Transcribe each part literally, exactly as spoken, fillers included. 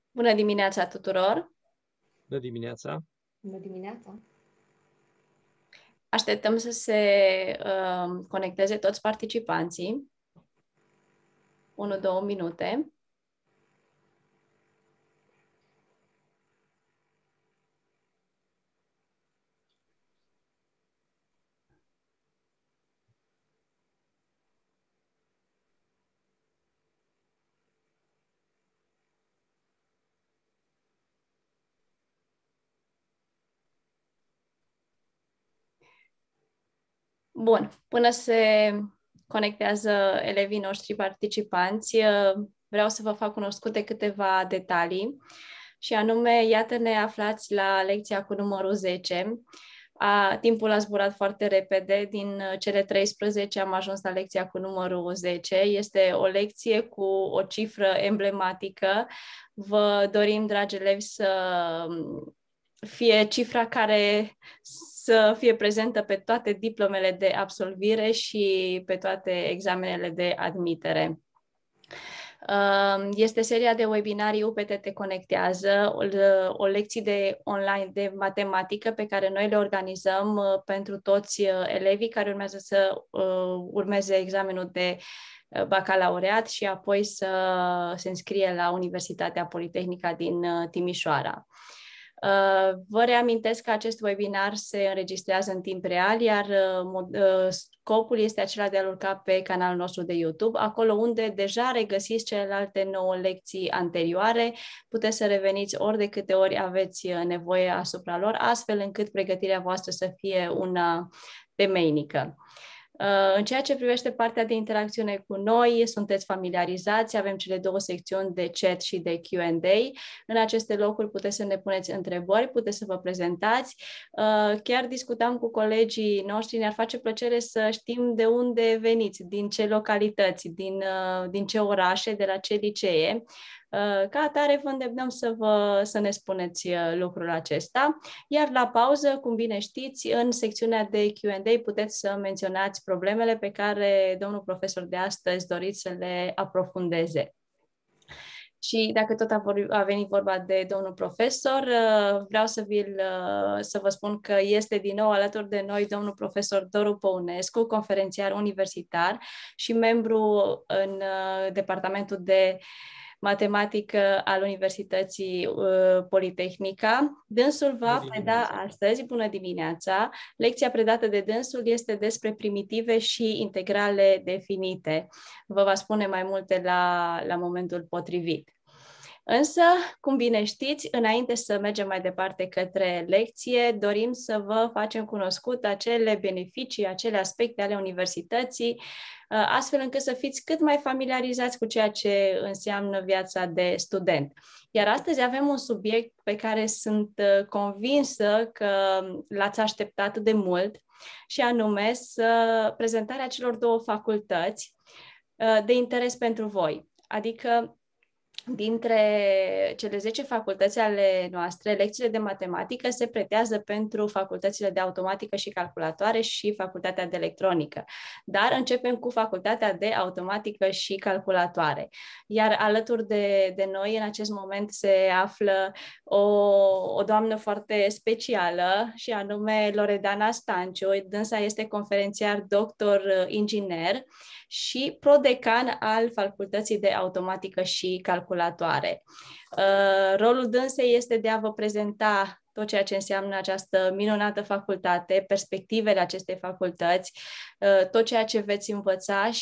Bună dimineața tuturor! Bună dimineața! Bună dimineața! Așteptăm să se uh, conecteze toți participanții. unu-două minute. Bun, până se conectează elevii noștri participanți, vreau să vă fac cunoscute câteva detalii și anume, iată, ne aflați la lecția cu numărul zece. A, timpul a zburat foarte repede, din cele treisprezece am ajuns la lecția cu numărul zece. Este o lecție cu o cifră emblematică. Vă dorim, dragi elevi, să fie cifra care să fie prezentă pe toate diplomele de absolvire și pe toate examenele de admitere. Este seria de webinarii U P T Te Conectează, o lecție de online de matematică pe care noi le organizăm pentru toți elevii care urmează să urmeze examenul de bacalaureat și apoi să se înscrie la Universitatea Politehnică din Timișoara. Vă reamintesc că acest webinar se înregistrează în timp real, iar scopul este acela de a-l urca pe canalul nostru de YouTube, acolo unde deja regăsiți celelalte nouă lecții anterioare. Puteți să reveniți ori de câte ori aveți nevoie asupra lor, astfel încât pregătirea voastră să fie una temeinică. În ceea ce privește partea de interacțiune cu noi, sunteți familiarizați, avem cele două secțiuni de chat și de Q and A. În aceste locuri puteți să ne puneți întrebări, puteți să vă prezentați. Chiar discutam cu colegii noștri, ne-ar face plăcere să știm de unde veniți, din ce localități, din, din ce orașe, de la ce licee. Ca atare vă îndemnăm să, vă, să ne spuneți lucrul acesta, iar la pauză, cum bine știți, în secțiunea de Q and A puteți să menționați problemele pe care domnul profesor de astăzi doriți să le aprofundeze. Și dacă tot a, vor, a venit vorba de domnul profesor, vreau să, vi-l, să vă spun că este din nou alături de noi domnul profesor Doru Păunescu, conferențiar universitar și membru în departamentul de matematică al Universității uh, Politehnica. Dânsul va preda astăzi, bună dimineața, lecția predată de dânsul este despre primitive și integrale definite. Vă va spune mai multe la, la momentul potrivit. Însă, cum bine știți, înainte să mergem mai departe către lecție, dorim să vă facem cunoscut acele beneficii, acele aspecte ale universității, astfel încât să fiți cât mai familiarizați cu ceea ce înseamnă viața de student. Iar astăzi avem un subiect pe care sunt convinsă că l-ați așteptat de mult, și anume să prezentarea celor două facultăți de interes pentru voi. Adică dintre cele zece facultăți ale noastre, lecțiile de matematică se pretează pentru facultățile de automatică și calculatoare și facultatea de electronică. Dar începem cu facultatea de automatică și calculatoare. Iar alături de, de noi în acest moment se află o, o doamnă foarte specială și anume Loredana Stanciu. Dânsa este conferențiar doctor inginer și prodecan al facultății de automatică și calculatoare. Uh, rolul dânsei este de a vă prezenta tot ceea ce înseamnă această minunată facultate, perspectivele acestei facultăți, uh, tot ceea ce veți învăța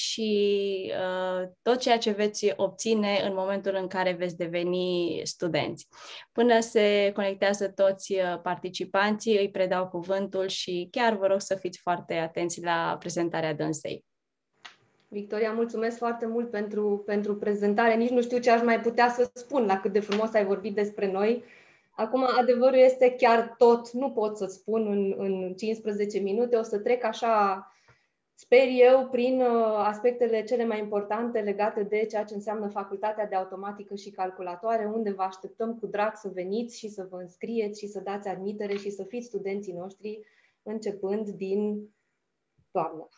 și uh, tot ceea ce veți obține în momentul în care veți deveni studenți. Până se conectează toți participanții, îi predau cuvântul și chiar vă rog să fiți foarte atenți la prezentarea dânsei. Victoria, mulțumesc foarte mult pentru, pentru prezentare. Nici nu știu ce aș mai putea să spun la cât de frumos ai vorbit despre noi. Acum, adevărul este chiar tot, nu pot să spun în, în cincisprezece minute, o să trec așa, sper eu, prin aspectele cele mai importante legate de ceea ce înseamnă Facultatea de Automatică și Calculatoare, unde vă așteptăm cu drag să veniți și să vă înscrieți și să dați admitere și să fiți studenții noștri începând din toamnă.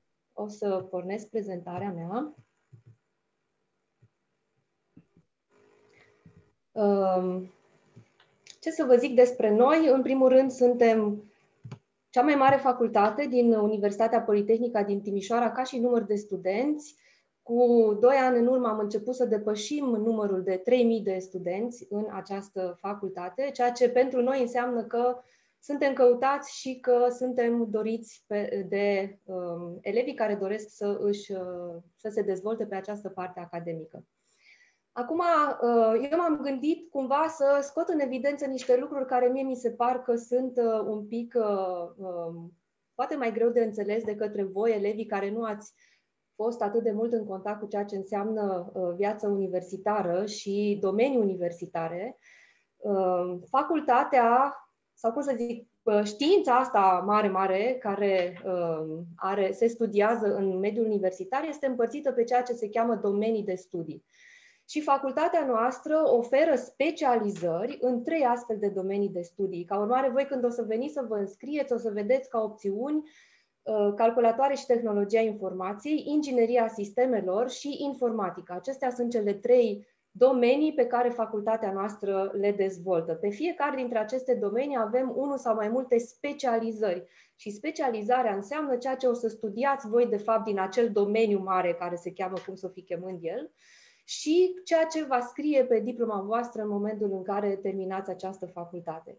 O să pornesc prezentarea mea. Ce să vă zic despre noi? În primul rând, suntem cea mai mare facultate din Universitatea Politehnică din Timișoara, ca și număr de studenți. Cu doi ani în urmă am început să depășim numărul de trei mii de studenți în această facultate, ceea ce pentru noi înseamnă că suntem căutați și că suntem doriți pe, de um, elevii care doresc să, își, uh, să se dezvolte pe această parte academică. Acum, uh, eu m-am gândit cumva să scot în evidență niște lucruri care mie mi se par că sunt uh, un pic uh, uh, poate mai greu de înțeles de către voi, elevii care nu ați fost atât de mult în contact cu ceea ce înseamnă uh, viața universitară și domenii universitare. Uh, facultatea, sau cum să zic, știința asta mare, mare, care uh, are, se studiază în mediul universitar, este împărțită pe ceea ce se cheamă domenii de studii. Și facultatea noastră oferă specializări în trei astfel de domenii de studii. Ca urmare, voi când o să veniți să vă înscrieți, o să vedeți ca opțiuni uh, calculatoare și tehnologia informației, ingineria sistemelor și informatica. Acestea sunt cele trei domenii pe care facultatea noastră le dezvoltă. Pe fiecare dintre aceste domenii avem unul sau mai multe specializări și specializarea înseamnă ceea ce o să studiați voi de fapt din acel domeniu mare care se cheamă, cum să o fi chemând el, și ceea ce va scrie pe diploma voastră în momentul în care terminați această facultate.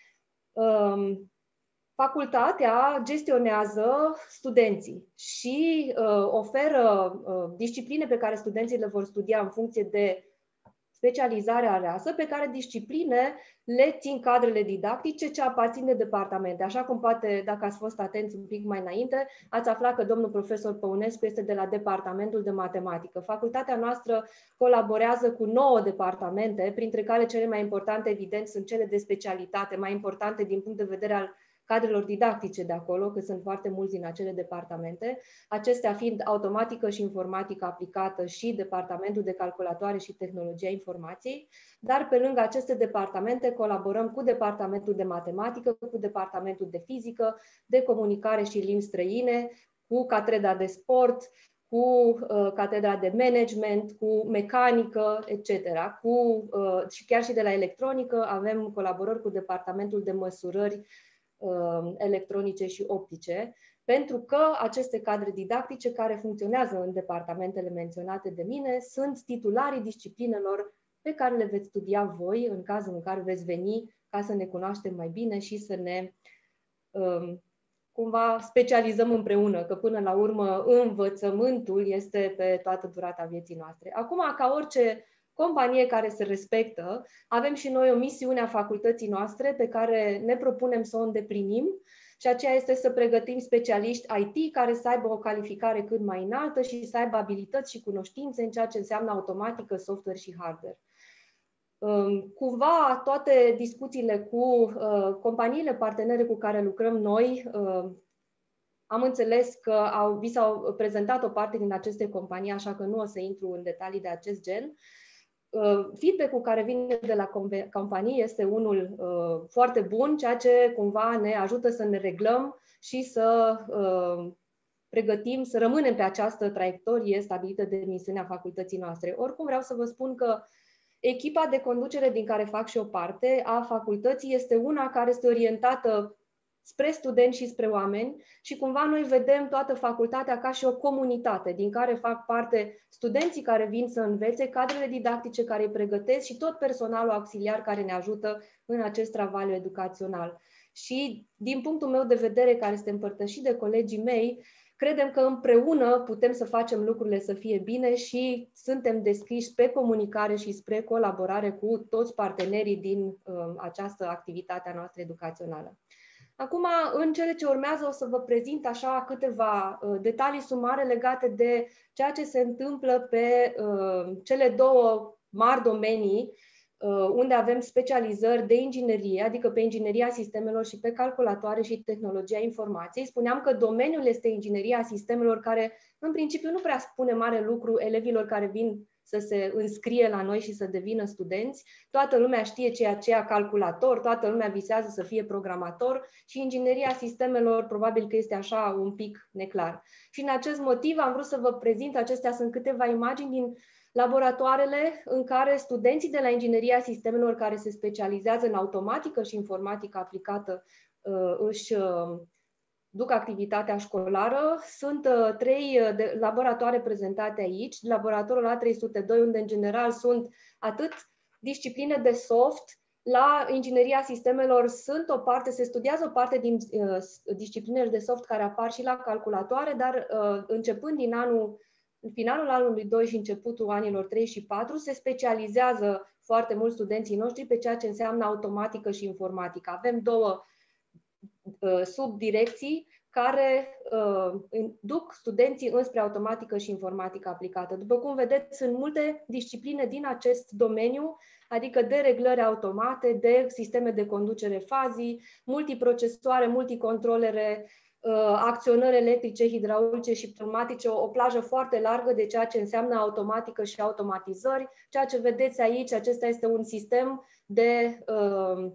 Um, Facultatea gestionează studenții și uh, oferă uh, discipline pe care studenții le vor studia în funcție de specializarea aleasă, pe care discipline le țin cadrele didactice ce aparțin de departamente. Așa cum poate, dacă ați fost atenți un pic mai înainte, ați aflat că domnul profesor Păunescu este de la Departamentul de Matematică. Facultatea noastră colaborează cu nouă departamente, printre care cele mai importante, evident, sunt cele de specialitate, mai importante din punct de vedere al cadrelor didactice de acolo, că sunt foarte mulți din acele departamente, acestea fiind automatică și informatică aplicată și departamentul de calculatoare și tehnologia informației, dar pe lângă aceste departamente colaborăm cu departamentul de matematică, cu departamentul de fizică, de comunicare și limbi străine, cu catedra de sport, cu uh, catedra de management, cu mecanică, et cetera. Cu, uh, și chiar și de la electronică avem colaborări cu departamentul de măsurări electronice și optice, pentru că aceste cadre didactice care funcționează în departamentele menționate de mine sunt titularii disciplinelor pe care le veți studia voi în cazul în care veți veni ca să ne cunoaștem mai bine și să ne um, cumva specializăm împreună, că până la urmă învățământul este pe toată durata vieții noastre. Acum, ca orice companie care se respectă, avem și noi o misiune a facultății noastre pe care ne propunem să o îndeplinim și aceea este să pregătim specialiști I T care să aibă o calificare cât mai înaltă și să aibă abilități și cunoștințe în ceea ce înseamnă automatică, software și hardware. Cumva toate discuțiile cu companiile partenere cu care lucrăm noi, am înțeles că au, vi s-au prezentat o parte din aceste companii, așa că nu o să intru în detalii de acest gen. Feedback-ul care vine de la companie este unul uh, foarte bun, ceea ce cumva ne ajută să ne reglăm și să uh, pregătim, să rămânem pe această traiectorie stabilită de misiunea facultății noastre. Oricum vreau să vă spun că echipa de conducere din care fac și o parte a facultății este una care este orientată spre studenți și spre oameni și cumva noi vedem toată facultatea ca și o comunitate din care fac parte studenții care vin să învețe, cadrele didactice care îi pregătesc și tot personalul auxiliar care ne ajută în acest travaliu educațional. Și din punctul meu de vedere, care este împărtășit de colegii mei, credem că împreună putem să facem lucrurile să fie bine și suntem deschiși pe comunicare și spre colaborare cu toți partenerii din uh, această activitate a noastră educațională. Acum, în cele ce urmează, o să vă prezint așa câteva uh, detalii sumare legate de ceea ce se întâmplă pe uh, cele două mari domenii uh, unde avem specializări de inginerie, adică pe ingineria sistemelor și pe calculatoare și tehnologia informației. Spuneam că domeniul este ingineria sistemelor, care în principiu nu prea spune mare lucru elevilor care vin să se înscrie la noi și să devină studenți. Toată lumea știe ce e aceea calculator, toată lumea visează să fie programator și ingineria sistemelor probabil că este așa un pic neclar. Și în acest motiv am vrut să vă prezint, acestea sunt câteva imagini din laboratoarele în care studenții de la ingineria sistemelor care se specializează în automatică și informatică aplicată își duc activitatea școlară. Sunt trei laboratoare prezentate aici. Laboratorul A trei sute doi, unde în general sunt atât discipline de soft. La ingineria sistemelor sunt o parte, se studiază o parte din uh, disciplinele de soft care apar și la calculatoare, dar uh, începând din anul, în finalul anului doi și începutul anilor trei și patru, se specializează foarte mult studenții noștri pe ceea ce înseamnă automatică și informatică. Avem două uh, subdirecții care uh, duc studenții înspre automatică și informatică aplicată. După cum vedeți, sunt multe discipline din acest domeniu, adică de reglări automate, de sisteme de conducere fazii, multiprocesoare, multicontrolere, uh, acționări electrice, hidraulice și pneumatice, o, o plajă foarte largă de ceea ce înseamnă automatică și automatizări. Ceea ce vedeți aici, acesta este un sistem de uh,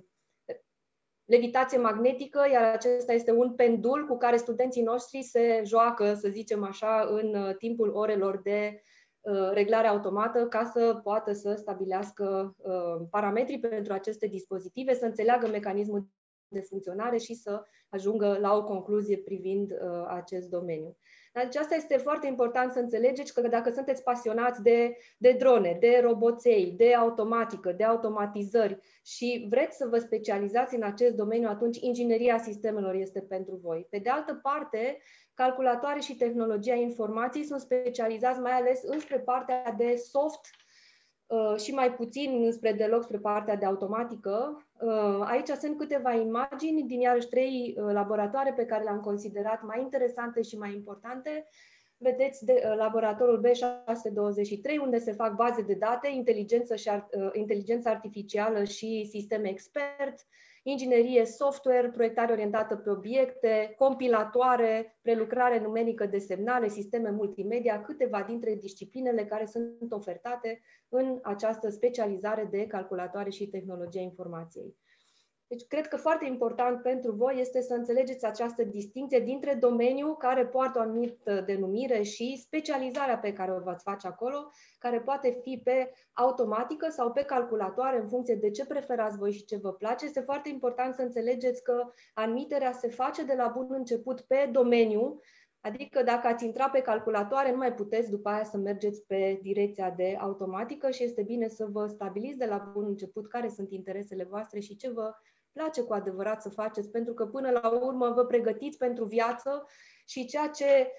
levitație magnetică, iar acesta este un pendul cu care studenții noștri se joacă, să zicem așa, în timpul orelor de uh, reglare automată, ca să poată să stabilească uh, parametrii pentru aceste dispozitive, să înțeleagă mecanismul de funcționare și să ajungă la o concluzie privind uh, acest domeniu. Deci asta este foarte important să înțelegeți, că dacă sunteți pasionați de, de drone, de roboței, de automatică, de automatizări și vreți să vă specializați în acest domeniu, atunci ingineria sistemelor este pentru voi. Pe de altă parte, calculatoare și tehnologia informației sunt specializați mai ales înspre partea de soft și mai puțin spre deloc spre partea de automatică. Aici sunt câteva imagini din iarăși trei laboratoare pe care le-am considerat mai interesante și mai importante. Vedeți de, laboratorul B șase douăzeci și trei, unde se fac baze de date, inteligență, și, inteligență artificială și sisteme expert, inginerie software, proiectare orientată pe obiecte, compilatoare, prelucrare numerică de semnale, sisteme multimedia, câteva dintre disciplinele care sunt ofertate în această specializare de calculatoare și tehnologia informației. Deci, cred că foarte important pentru voi este să înțelegeți această distinție dintre domeniul care poartă o anumită denumire și specializarea pe care o v-ați face acolo, care poate fi pe automatică sau pe calculatoare, în funcție de ce preferați voi și ce vă place. Este foarte important să înțelegeți că admiterea se face de la bun început pe domeniu, adică dacă ați intra pe calculatoare, nu mai puteți după aia să mergeți pe direcția de automatică și este bine să vă stabiliți de la bun început care sunt interesele voastre și ce vă place cu adevărat să faceți, pentru că până la urmă vă pregătiți pentru viață și ceea ce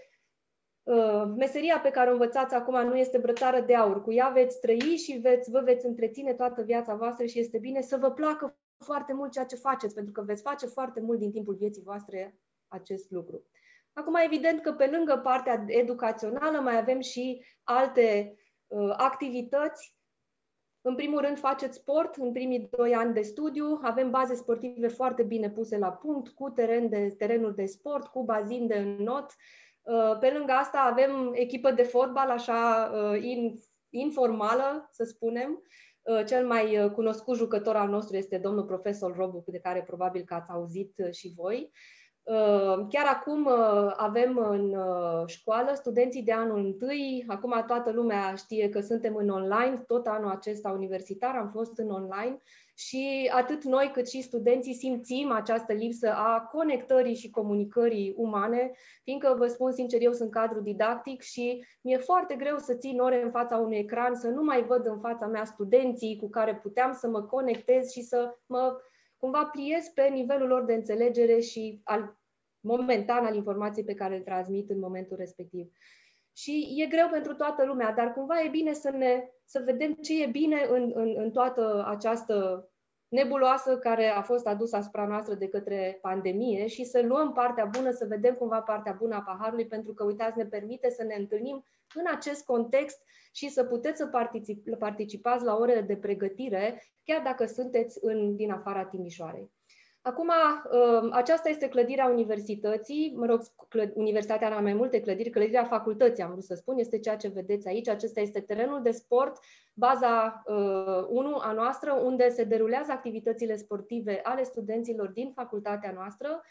uh, meseria pe care o învățați acum nu este brățară de aur. Cu ea veți trăi și veți, vă veți întreține toată viața voastră și este bine să vă placă foarte mult ceea ce faceți, pentru că veți face foarte mult din timpul vieții voastre acest lucru. Acum, evident că pe lângă partea educațională mai avem și alte uh, activități. În primul rând faceți sport în primii doi ani de studiu, avem baze sportive foarte bine puse la punct, cu teren de, terenuri de sport, cu bazin de înnot. Pe lângă asta avem echipă de fotbal, așa in, informală, să spunem. Cel mai cunoscut jucător al nostru este domnul profesor Robu, de care probabil că ați auzit și voi. Chiar acum avem în școală studenții de anul întâi, acum toată lumea știe că suntem în online, tot anul acesta universitar am fost în online și atât noi cât și studenții simțim această lipsă a conectării și comunicării umane, fiindcă vă spun sincer, eu sunt cadru didactic și mi-e foarte greu să țin ore în fața unui ecran, să nu mai văd în fața mea studenții cu care puteam să mă conectez și să mă cumva pliez pe nivelul lor de înțelegere și al momentan al informației pe care îl transmit în momentul respectiv. Și e greu pentru toată lumea, dar cumva e bine să, ne, să vedem ce e bine în, în, în toată această nebuloasă care a fost adusă asupra noastră de către pandemie și să luăm partea bună, să vedem cumva partea bună a paharului, pentru că, uitați, ne permite să ne întâlnim în acest context și să puteți să particip, participați la orele de pregătire, chiar dacă sunteți în, din afara Timișoarei. Acum, aceasta este clădirea universității, mă rog, universitatea are mai multe clădiri, clădirea facultății, am vrut să spun, este ceea ce vedeți aici, acesta este terenul de sport, baza unu a noastră, unde se derulează activitățile sportive ale studenților din facultatea noastră.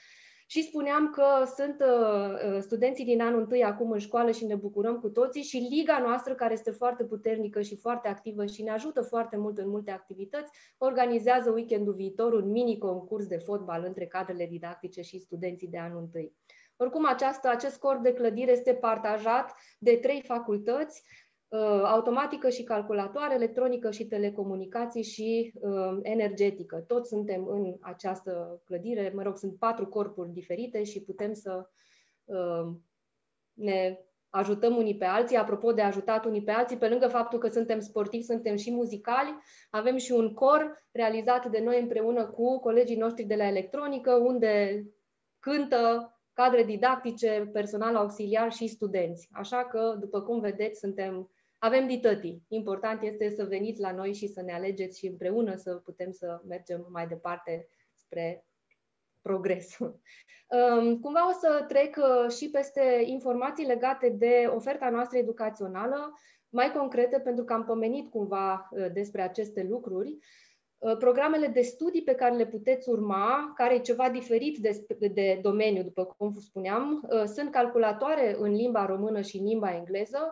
Și spuneam că sunt uh, studenții din anul întâi acum în școală și ne bucurăm cu toții și liga noastră, care este foarte puternică și foarte activă și ne ajută foarte mult în multe activități, organizează weekendul viitor un mini-concurs de fotbal între cadrele didactice și studenții de anul întâi. Oricum, această, acest corp de clădire este partajat de trei facultăți, uh, automatică și calculatoare, electronică și telecomunicații și uh, energetică. Toți suntem în această clădire, mă rog, sunt patru corpuri diferite și putem să uh, ne ajutăm unii pe alții. Apropo de ajutat unii pe alții, pe lângă faptul că suntem sportivi, suntem și muzicali, avem și un cor realizat de noi împreună cu colegii noștri de la electronică, unde cântă cadre didactice, personal auxiliar și studenți. Așa că, după cum vedeți, suntem, avem ditătii. Important este să veniți la noi și să ne alegeți și împreună să putem să mergem mai departe spre progres. Cumva o să trec și peste informații legate de oferta noastră educațională, mai concrete, pentru că am pomenit cumva despre aceste lucruri. Programele de studii pe care le puteți urma, care e ceva diferit de, de domeniu, după cum spuneam, sunt calculatoare în limba română și în limba engleză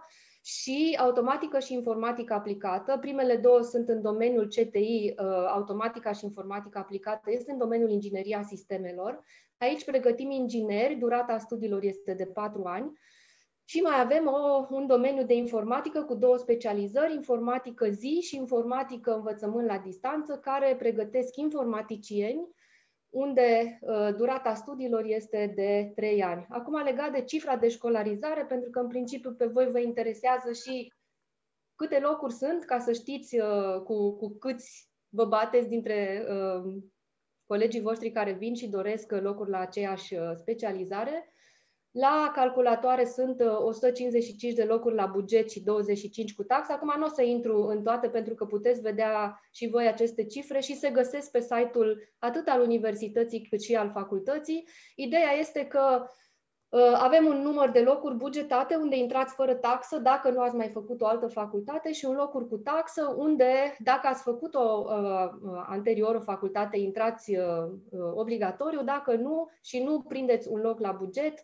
și automatică și informatică aplicată. Primele două sunt în domeniul C T I, automatica și informatică aplicată este în domeniul ingineria sistemelor. Aici pregătim ingineri, durata studiilor este de patru ani. Și mai avem o, un domeniu de informatică cu două specializări, informatică zi și informatică învățământ la distanță, care pregătesc informaticieni, unde uh, durata studiilor este de trei ani. Acum, legat de cifra de școlarizare, pentru că în principiu pe voi vă interesează și câte locuri sunt, ca să știți uh, cu, cu câți vă bateți dintre uh, colegii voștri care vin și doresc locuri la aceeași uh, specializare. La calculatoare sunt o sută cincizeci și cinci de locuri la buget și douăzeci și cinci cu taxă. Acum nu o să intru în toate pentru că puteți vedea și voi aceste cifre și se găsesc pe site-ul atât al universității cât și al facultății. Ideea este că uh, avem un număr de locuri bugetate unde intrați fără taxă dacă nu ați mai făcut o altă facultate și un locuri cu taxă unde dacă ați făcut o uh, anterior o facultate intrați uh, obligatoriu, dacă nu și nu prindeți un loc la buget,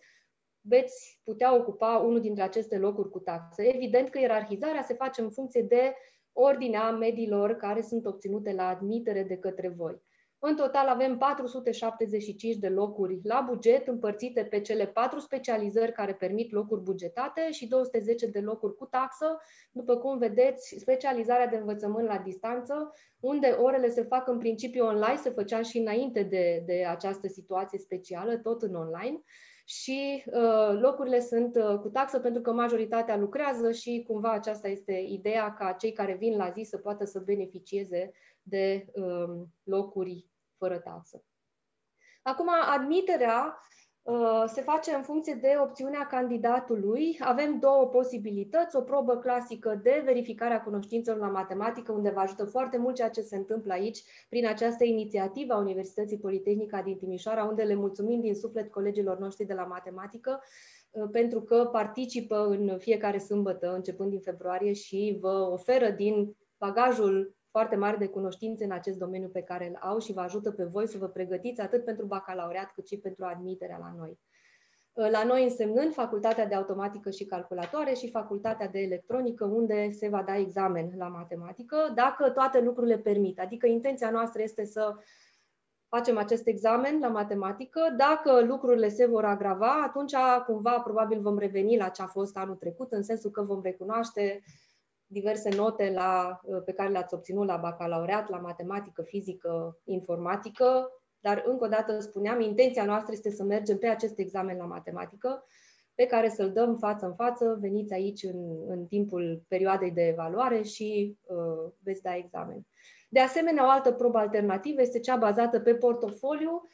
veți putea ocupa unul dintre aceste locuri cu taxă. Evident că ierarhizarea se face în funcție de ordinea mediilor care sunt obținute la admitere de către voi. În total avem patru sute șaptezeci și cinci de locuri la buget, împărțite pe cele patru specializări care permit locuri bugetate și două sute zece de locuri cu taxă. După cum vedeți, specializarea de învățământ la distanță, unde orele se fac în principiu online, se făcea și înainte de, de această situație specială, tot în online. Și uh, locurile sunt uh, cu taxă pentru că majoritatea lucrează și cumva aceasta este ideea ca cei care vin la zi să poată să beneficieze de uh, locuri fără taxă. Acum, admiterea uh, se face în funcție de opțiunea candidatului. Avem două posibilități, o probă clasică de verificare a cunoștințelor la matematică, unde vă ajută foarte mult ceea ce se întâmplă aici prin această inițiativă a Universității Politehnica din Timișoara, unde le mulțumim din suflet colegilor noștri de la matematică, uh, pentru că participă în fiecare sâmbătă, începând din februarie, și vă oferă din bagajul foarte mare de cunoștințe în acest domeniu pe care îl au și vă ajută pe voi să vă pregătiți atât pentru bacalaureat cât și pentru admiterea la noi. La noi însemnând Facultatea de Automatică și Calculatoare și Facultatea de Electronică, unde se va da examen la matematică, dacă toate lucrurile permit. Adică intenția noastră este să facem acest examen la matematică. Dacă lucrurile se vor agrava, atunci cumva probabil vom reveni la ce a fost anul trecut, în sensul că vom recunoaște diverse note la, pe care le-ați obținut la bacalaureat, la matematică, fizică, informatică, dar încă o dată spuneam, intenția noastră este să mergem pe acest examen la matematică, pe care să-l dăm față în față, veniți aici în, în timpul perioadei de evaluare și uh, veți da examen. De asemenea, o altă probă alternativă este cea bazată pe portofoliu.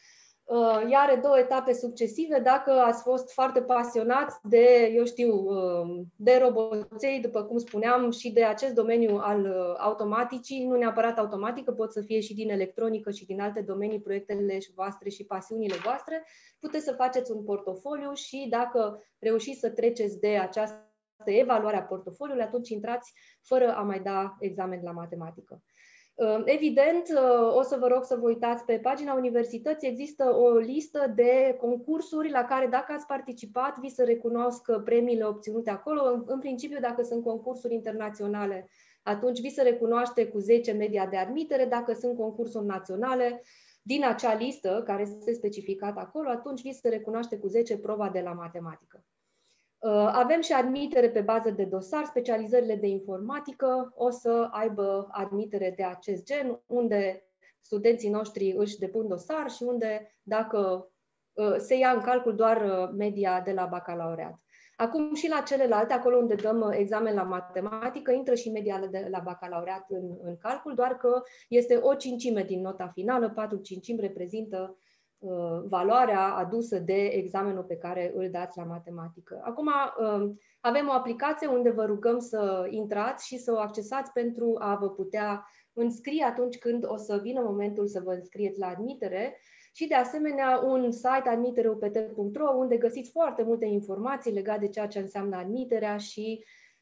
Ea are două etape succesive. Dacă ați fost foarte pasionați de, eu știu, de roboței, după cum spuneam, și de acest domeniu al automaticii, nu neapărat automatică, pot să fie și din electronică și din alte domenii, proiectele voastre și pasiunile voastre, puteți să faceți un portofoliu și dacă reușiți să treceți de această evaluare a portofoliului, atunci intrați fără a mai da examen la matematică. Evident, o să vă rog să vă uitați pe pagina universității, există o listă de concursuri la care, dacă ați participat, vi se recunosc premiile obținute acolo. În principiu, dacă sunt concursuri internaționale, atunci vi se recunoaște cu zece media de admitere. Dacă sunt concursuri naționale, din acea listă care este specificată acolo, atunci vi se recunoaște cu zece prova de la matematică. Avem și admitere pe bază de dosar, specializările de informatică o să aibă admitere de acest gen, unde studenții noștri își depun dosar și unde, dacă se ia în calcul doar media de la bacalaureat. Acum și la celelalte, acolo unde dăm examen la matematică, intră și media de la bacalaureat în, în calcul, doar că este o cincime din nota finală, patru cincimi reprezintă valoarea adusă de examenul pe care îl dați la matematică. Acum avem o aplicație unde vă rugăm să intrați și să o accesați pentru a vă putea înscrie atunci când o să vină momentul să vă înscrieți la admitere și de asemenea un site admitere u p t punct r o unde găsiți foarte multe informații legate de ceea ce înseamnă admiterea și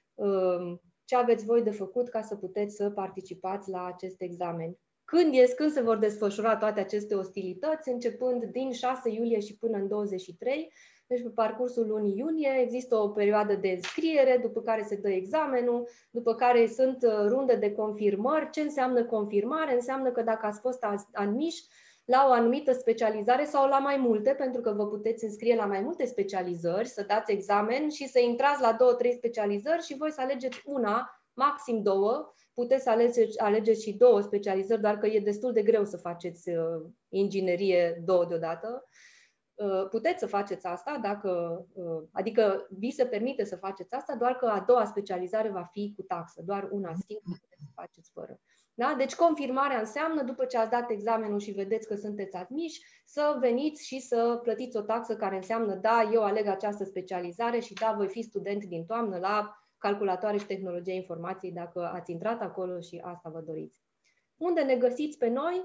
ce aveți voi de făcut ca să puteți să participați la acest examen. Când, e, când se vor desfășura toate aceste ostilități, începând din șase iulie și până în douăzeci și trei, deci pe parcursul lunii iunie există o perioadă de înscriere, după care se dă examenul, după care sunt runde de confirmări. Ce înseamnă confirmare? Înseamnă că dacă ați fost admiși la o anumită specializare sau la mai multe, pentru că vă puteți înscrie la mai multe specializări, să dați examen și să intrați la două, trei specializări și voi să alegeți una, maxim două. Puteți să alegeți, alegeți și două specializări, doar că e destul de greu să faceți uh, inginerie două deodată. Uh, puteți să faceți asta, dacă, uh, adică vi se permite să faceți asta, doar că a doua specializare va fi cu taxă, doar una singură puteți să faceți fără. Da? Deci confirmarea înseamnă, după ce ați dat examenul și vedeți că sunteți admiși, să veniți și să plătiți o taxă care înseamnă, da, eu aleg această specializare și da, voi fi student din toamnă la calculatoare și tehnologie informației, dacă ați intrat acolo și asta vă doriți. Unde ne găsiți pe noi?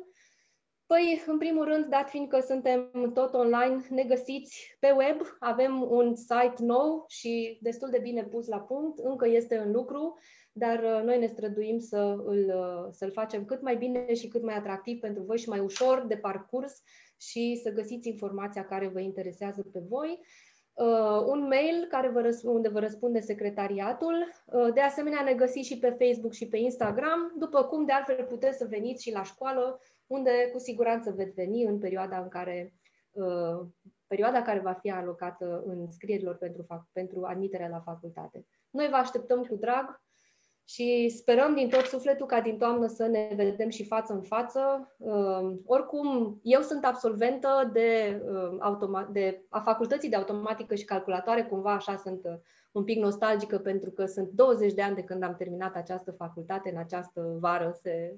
Păi, în primul rând, dat fiind că suntem tot online, ne găsiți pe web. Avem un site nou și destul de bine pus la punct, încă este în lucru, dar noi ne străduim să îl, să-l facem cât mai bine și cât mai atractiv pentru voi și mai ușor de parcurs și să găsiți informația care vă interesează pe voi. Uh, un mail care vă răspunde, unde vă răspunde secretariatul. Uh, de asemenea, ne găsiți și pe Facebook și pe Instagram, după cum de altfel puteți să veniți și la școală, unde cu siguranță veți veni în perioada în care uh, perioada care va fi alocată înscrierilor pentru, pentru admiterea la facultate. Noi vă așteptăm cu drag și sperăm din tot sufletul ca din toamnă să ne vedem și față în față. Uh, oricum, eu sunt absolventă de, uh, automa- de, a facultății de automatică și calculatoare, cumva așa sunt uh, un pic nostalgică pentru că sunt douăzeci de ani de când am terminat această facultate, în această vară se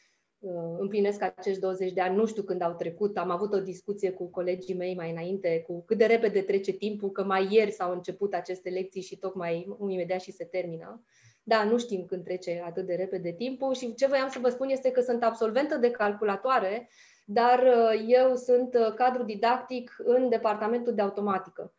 uh, împlinesc acești douăzeci de ani, nu știu când au trecut, am avut o discuție cu colegii mei mai înainte, cu cât de repede trece timpul, că mai ieri s-au început aceste lecții și tocmai imediat și se termină. Da, nu știm când trece atât de repede timpul și ce voiam să vă spun este că sunt absolventă de calculatoare, dar eu sunt cadru didactic în departamentul de automatică.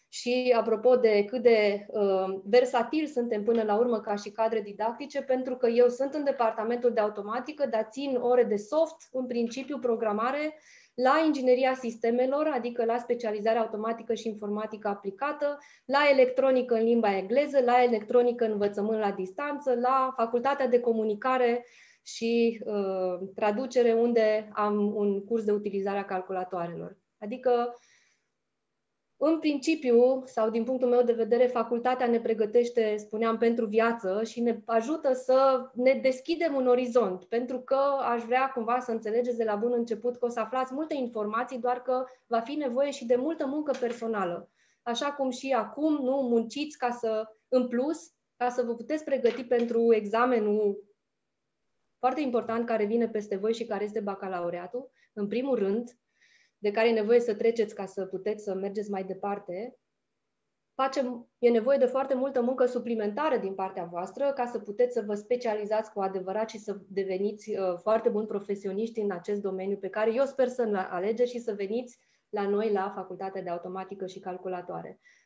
Și apropo de cât de uh, versatil suntem până la urmă ca și cadre didactice, pentru că eu sunt în departamentul de automatică, dar țin ore de soft, în principiu programare, la ingineria sistemelor, adică la specializarea automatică și informatică aplicată, la electronică în limba engleză, la electronică în învățământ la distanță, la facultatea de comunicare și uh, traducere, unde am un curs de utilizare a calculatoarelor. Adică, în principiu, sau din punctul meu de vedere, facultatea ne pregătește, spuneam, pentru viață și ne ajută să ne deschidem un orizont, pentru că aș vrea cumva să înțelegeți de la bun început că o să aflați multe informații, doar că va fi nevoie și de multă muncă personală. Așa cum și acum, nu munciți ca să, în plus, ca să vă puteți pregăti pentru examenul foarte important care vine peste voi și care este bacalaureatul, în primul rând, de care e nevoie să treceți ca să puteți să mergeți mai departe, facem, e nevoie de foarte multă muncă suplimentară din partea voastră ca să puteți să vă specializați cu adevărat și să deveniți uh, foarte buni profesioniști în acest domeniu pe care eu sper să-l alegeți și să veniți la noi la Facultatea de Automatică și Calculatoare.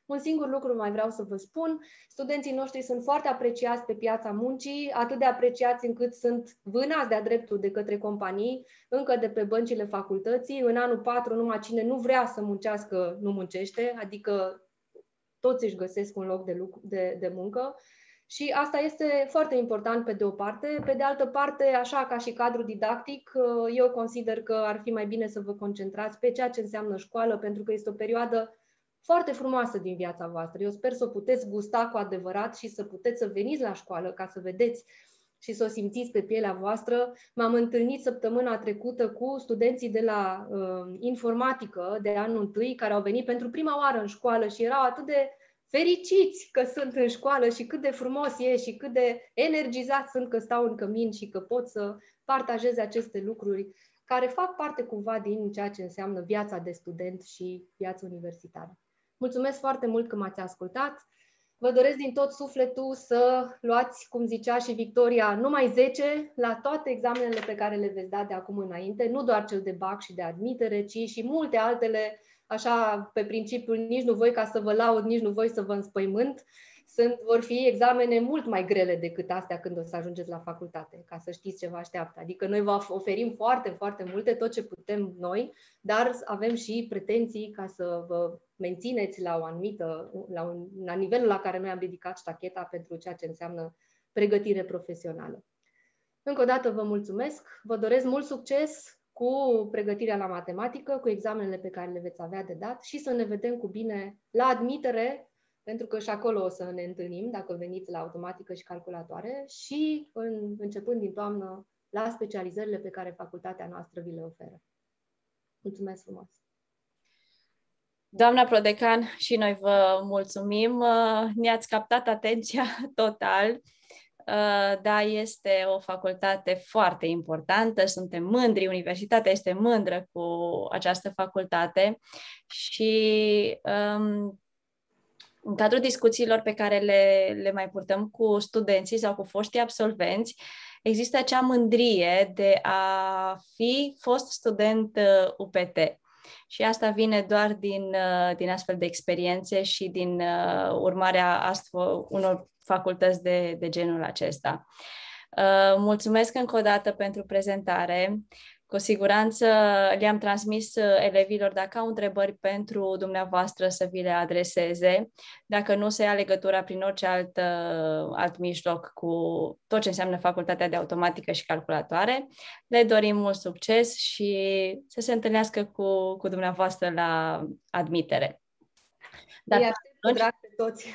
Un singur lucru mai vreau să vă spun, studenții noștri sunt foarte apreciați pe piața muncii, atât de apreciați încât sunt vânați de-a dreptul de către companii, încă de pe băncile facultății. În anul patru, numai cine nu vrea să muncească, nu muncește, adică toți își găsesc un loc de, lucru, de, de muncă. Și asta este foarte important pe de o parte. Pe de altă parte, așa ca și cadru didactic, eu consider că ar fi mai bine să vă concentrați pe ceea ce înseamnă școală, pentru că este o perioadă foarte frumoasă din viața voastră. Eu sper să o puteți gusta cu adevărat și să puteți să veniți la școală ca să vedeți și să o simțiți pe pielea voastră. M-am întâlnit săptămâna trecută cu studenții de la uh, informatică de anul întâi, care au venit pentru prima oară în școală și erau atât de fericiți că sunt în școală și cât de frumos e și cât de energizați sunt că stau în cămin și că pot să partajeze aceste lucruri care fac parte cumva din ceea ce înseamnă viața de student și viața universitară. Mulțumesc foarte mult că m-ați ascultat. Vă doresc din tot sufletul să luați, cum zicea și Victoria, numai zece la toate examenele pe care le veți da de acum înainte, nu doar cel de B A C și de admitere, ci și multe altele, așa pe principiul nici nu voi ca să vă laud, nici nu voi să vă înspăimânt. Sunt, vor fi examene mult mai grele decât astea când o să ajungeți la facultate, ca să știți ce vă așteaptă. Adică noi vă oferim foarte, foarte multe, tot ce putem noi, dar avem și pretenții ca să vă mențineți la o anumită, la, un, la nivelul la care noi am ridicat ștacheta pentru ceea ce înseamnă pregătire profesională. Încă o dată vă mulțumesc, vă doresc mult succes cu pregătirea la matematică, cu examenele pe care le veți avea de dat și să ne vedem cu bine la admitere, pentru că și acolo o să ne întâlnim dacă veniți la automatică și calculatoare și în, începând din toamnă la specializările pe care facultatea noastră vi le oferă. Mulțumesc frumos! Doamna prodecan, și noi vă mulțumim. Ne-ați captat atenția total. Da, este o facultate foarte importantă, suntem mândri, universitatea este mândră cu această facultate și um, în cadrul discuțiilor pe care le, le mai purtăm cu studenții sau cu foștii absolvenți, există acea mândrie de a fi fost student U P T. Și asta vine doar din, din astfel de experiențe și din uh, urmarea astfel, unor facultăți de, de genul acesta. Uh, mulțumesc încă o dată pentru prezentare. Cu siguranță le-am transmis elevilor dacă au întrebări pentru dumneavoastră să vi le adreseze. Dacă nu, se ia legătura prin orice alt, alt mijloc cu tot ce înseamnă Facultatea de Automatică și Calculatoare. Le dorim mult succes și să se întâlnească cu, cu dumneavoastră la admitere. Dar Îi aștept cu drag pe toți.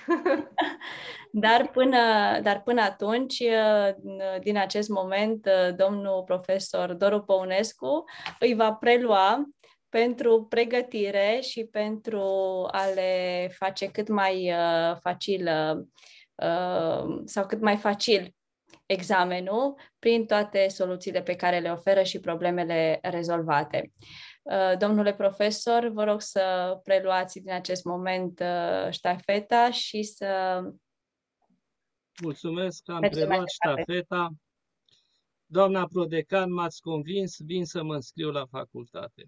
Dar până, dar până atunci, din acest moment, domnul profesor Doru Păunescu îi va prelua pentru pregătire și pentru a le face cât mai facil sau cât mai facil examenul prin toate soluțiile pe care le oferă și problemele rezolvate. Domnule profesor, vă rog să preluați din acest moment ștafeta și să... Mulțumesc că am preluat ștafeta. Doamna prodecan, m-ați convins, vin să mă înscriu la facultate.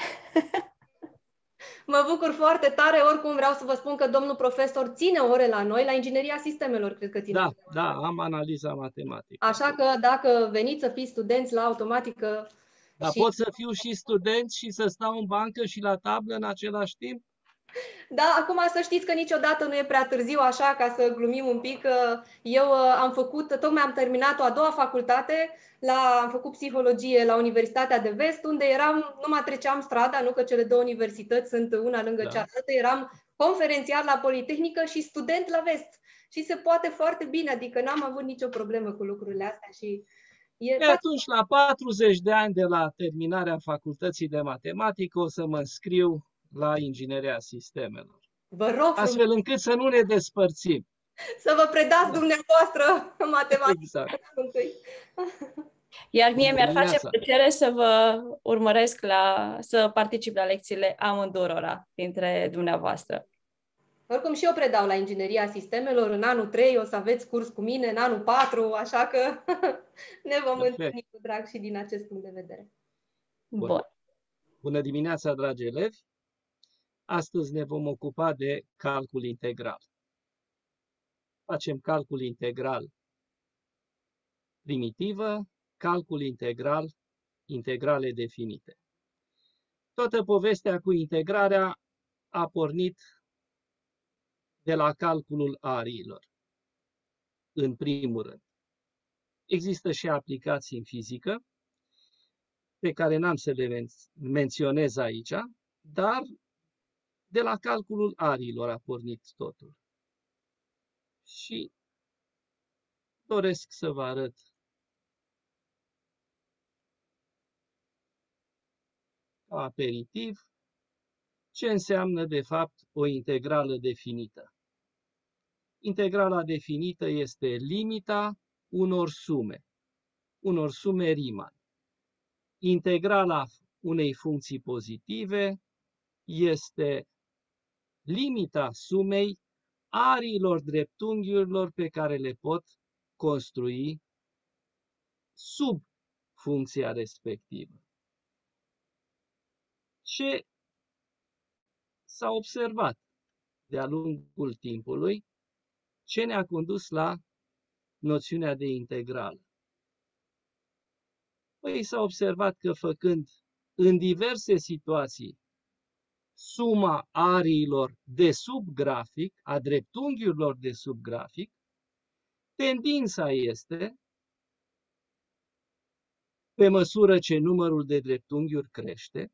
Mă bucur foarte tare, oricum vreau să vă spun că domnul profesor ține ore la noi, la ingineria sistemelor, cred că ține. Da, da, am analiza matematică. Așa că dacă veniți să fiți studenți la automatică... Dar și... pot să fiu și student și să stau în bancă și la tablă în același timp? Da, acum să știți că niciodată nu e prea târziu, așa, ca să glumim un pic. Eu am făcut, tocmai am terminat o a doua facultate, la, am făcut psihologie la Universitatea de Vest, unde eram, nu mă treceam strada, nu că cele două universități sunt una lângă da. cealaltă, eram conferențiar la Politehnică și student la Vest. Și se poate foarte bine, adică n-am avut nicio problemă cu lucrurile astea și... E e atunci, la patruzeci de ani de la terminarea facultății de matematică, o să mă înscriu la ingineria sistemelor. Vă rog astfel încât să nu ne despărțim. Să vă predați dumneavoastră matematică. Exact. Iar mie mi-ar face plăcere să vă urmăresc la, să particip la lecțiile amândurora dintre dumneavoastră. Oricum și eu predau la ingineria sistemelor, în anul trei o să aveți curs cu mine, în anul patru, așa că ne vom Perfect. întâlni cu drag și din acest punct de vedere. Bun. Bun. Bună dimineața, dragi elevi! Astăzi ne vom ocupa de calcul integral. Facem calcul integral primitivă, calcul integral, integrale definite. Toată povestea cu integrarea a pornit de la calculul ariilor, în primul rând. Există și aplicații în fizică, pe care n-am să le men menționez aici, dar de la calculul ariilor a pornit totul. Și doresc să vă arăt ca aperitiv ce înseamnă de fapt o integrală definită. Integrala definită este limita unor sume, unor sume Riemann. Integrala unei funcții pozitive este limita sumei ariilor dreptunghiurilor pe care le pot construi sub funcția respectivă. Ce s-a observat de-a lungul timpului? Ce ne-a condus la noțiunea de integrală? Păi s-a observat că făcând în diverse situații suma ariilor de sub grafic, a dreptunghiurilor de sub grafic, tendința este, pe măsură ce numărul de dreptunghiuri crește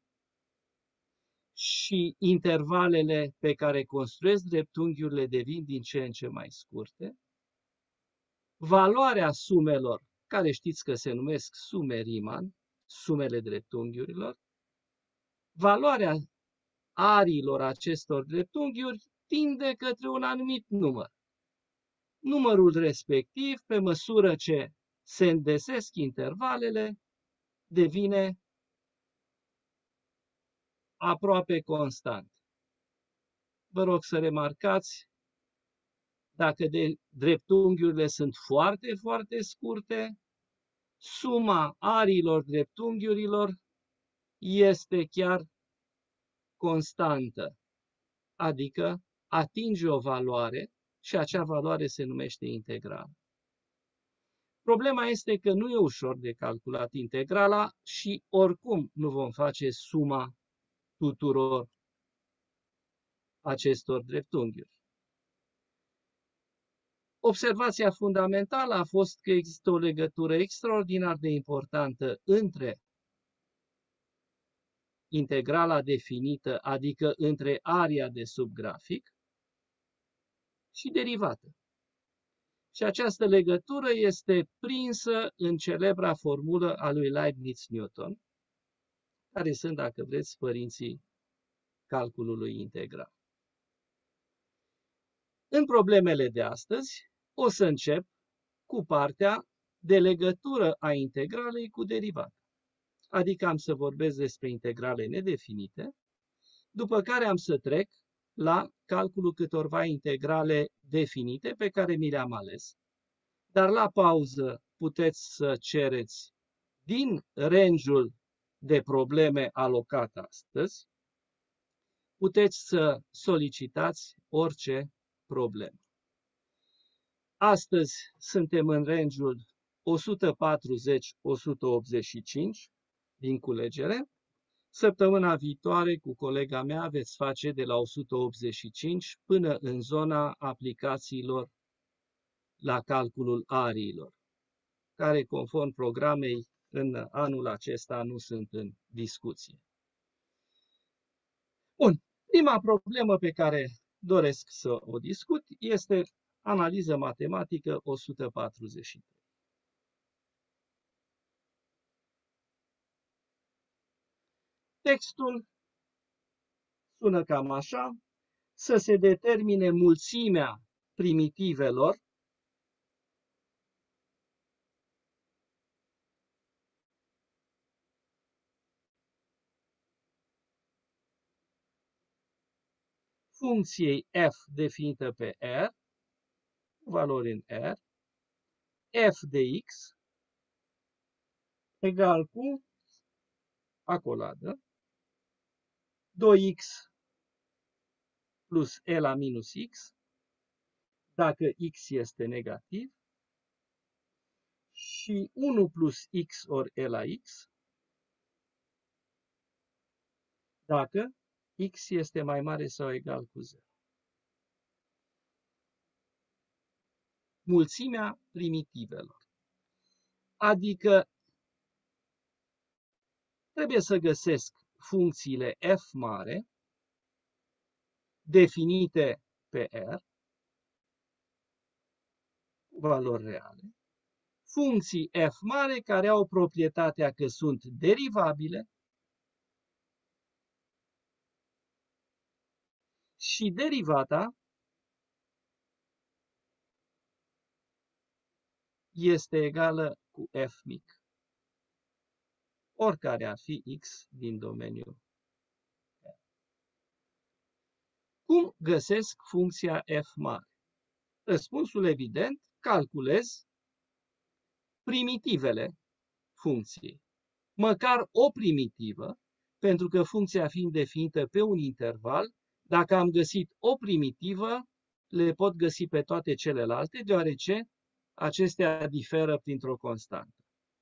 și intervalele pe care construiesc dreptunghiurile devin din ce în ce mai scurte, valoarea sumelor, care știți că se numesc sume Riemann, sumele dreptunghiurilor, valoarea ariilor acestor dreptunghiuri tinde către un anumit număr. Numărul respectiv, pe măsură ce se îndesesc intervalele, devine aproape constant. Vă rog să remarcați, dacă de dreptunghiurile sunt foarte, foarte scurte, suma ariilor dreptunghiurilor este chiar constantă, adică atinge o valoare și acea valoare se numește integrală. Problema este că nu e ușor de calculat integrala și oricum nu vom face suma tuturor acestor dreptunghiuri. Observația fundamentală a fost că există o legătură extraordinar de importantă între integrala definită, adică între aria de sub grafic, și derivată. Și această legătură este prinsă în celebra formulă a lui Leibniz-Newton, care sunt, dacă vreți, părinții calculului integral. În problemele de astăzi o să încep cu partea de legătură a integralei cu derivată. Adică am să vorbesc despre integrale nedefinite, după care am să trec la calculul câtorva integrale definite pe care mi le-am ales. Dar la pauză puteți să cereți din range-ul de probleme alocat astăzi, puteți să solicitați orice problemă. Astăzi suntem în range-ul o sută patruzeci - o sută optzeci și cinci din culegere. Săptămâna viitoare cu colega mea veți face de la o sută optzeci și cinci până în zona aplicațiilor la calculul ariilor, care conform programei în anul acesta nu sunt în discuție. Bun, prima problemă pe care doresc să o discut este analiză matematică o sută patruzeci și trei. Textul sună cam așa: să se determine mulțimea primitivelor funcției f definită pe R, valori în R, f de x egal cu acoladă doi x plus e la minus x, dacă x este negativ, și unu plus x ori e la x, dacă x este mai mare sau egal cu zero. Mulțimea primitivelor. Adică trebuie să găsesc funcțiile f mare definite pe R, valori reale, funcții f mare care au proprietatea că sunt derivabile și derivata este egală cu f mic, oricare ar fi x din domeniul. Cum găsesc funcția f mare? Răspunsul evident, calculez primitivele funcției. Măcar o primitivă, pentru că funcția fiind definită pe un interval, dacă am găsit o primitivă, le pot găsi pe toate celelalte, deoarece acestea diferă printr-o constantă.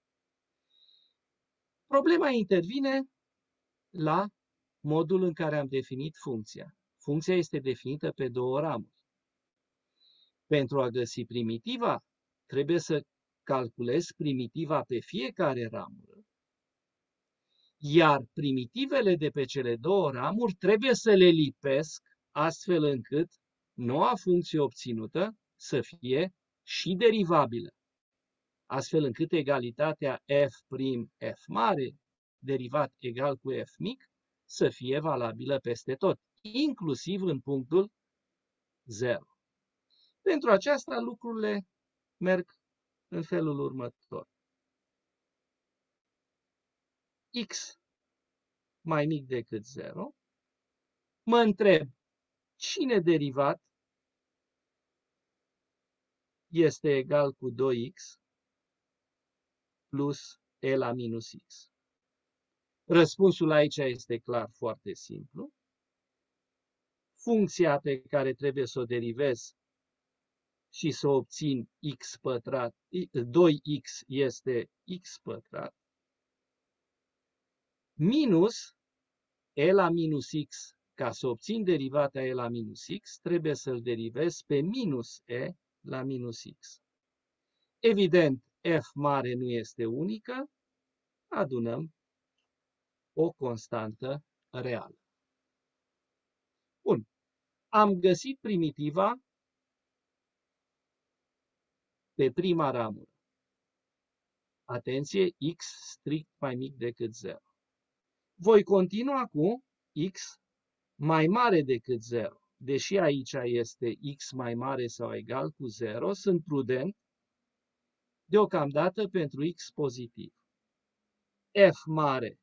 Problema intervine la modul în care am definit funcția. Funcția este definită pe două ramuri. Pentru a găsi primitiva, trebuie să calculez primitiva pe fiecare ramură, iar primitivele de pe cele două ramuri trebuie să le lipesc astfel încât noua funcție obținută să fie și derivabilă, astfel încât egalitatea f prim f mare, derivat egal cu f mic, să fie valabilă peste tot, inclusiv în punctul zero. Pentru aceasta lucrurile merg în felul următor. X mai mic decât zero. Mă întreb cine derivat este egal cu doi x plus e la minus x. Răspunsul aici este clar, foarte simplu. Funcția pe care trebuie să o derivez și să obțin x pătrat, doi x este x pătrat, minus e la minus x, ca să obțin derivata e la minus x, trebuie să-l derivez pe minus e la minus x. Evident, f mare nu este unică, adunăm o constantă reală. Bun. Am găsit primitiva pe prima ramură. Atenție, x strict mai mic decât zero. Voi continua cu x mai mare decât zero. Deși aici este x mai mare sau egal cu zero, sunt prudent deocamdată pentru x pozitiv. F mare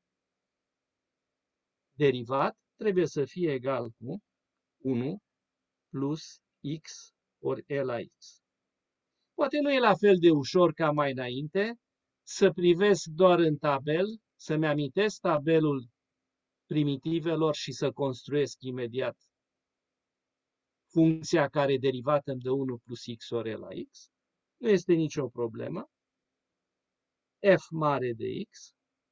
derivat trebuie să fie egal cu unu plus x ori e la x. Poate nu e la fel de ușor ca mai înainte să privesc doar în tabel, să-mi amintesc tabelul primitivelor și să construiesc imediat funcția care derivată îmi dă unu plus x ori e la x. Nu este nicio problemă. F mare de x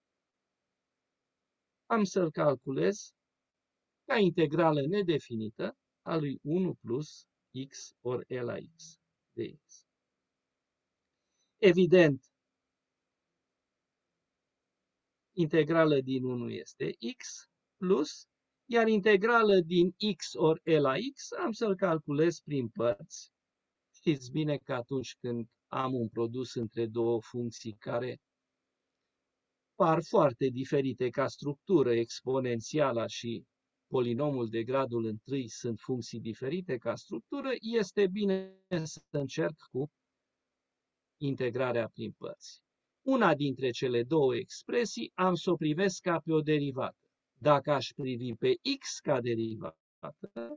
am să-l calculez ca integrală nedefinită a lui unu plus x ori e la x de x. Evident, integrală din unu este x plus, iar integrală din x ori e la x am să-l calculez prin părți. Știți bine că atunci când am un produs între două funcții care par foarte diferite ca structură, exponențiala și polinomul de gradul întâi sunt funcții diferite ca structură, este bine să încerc cu integrarea prin părți. Una dintre cele două expresii am să o privesc ca pe o derivată. Dacă aș privi pe x ca derivată,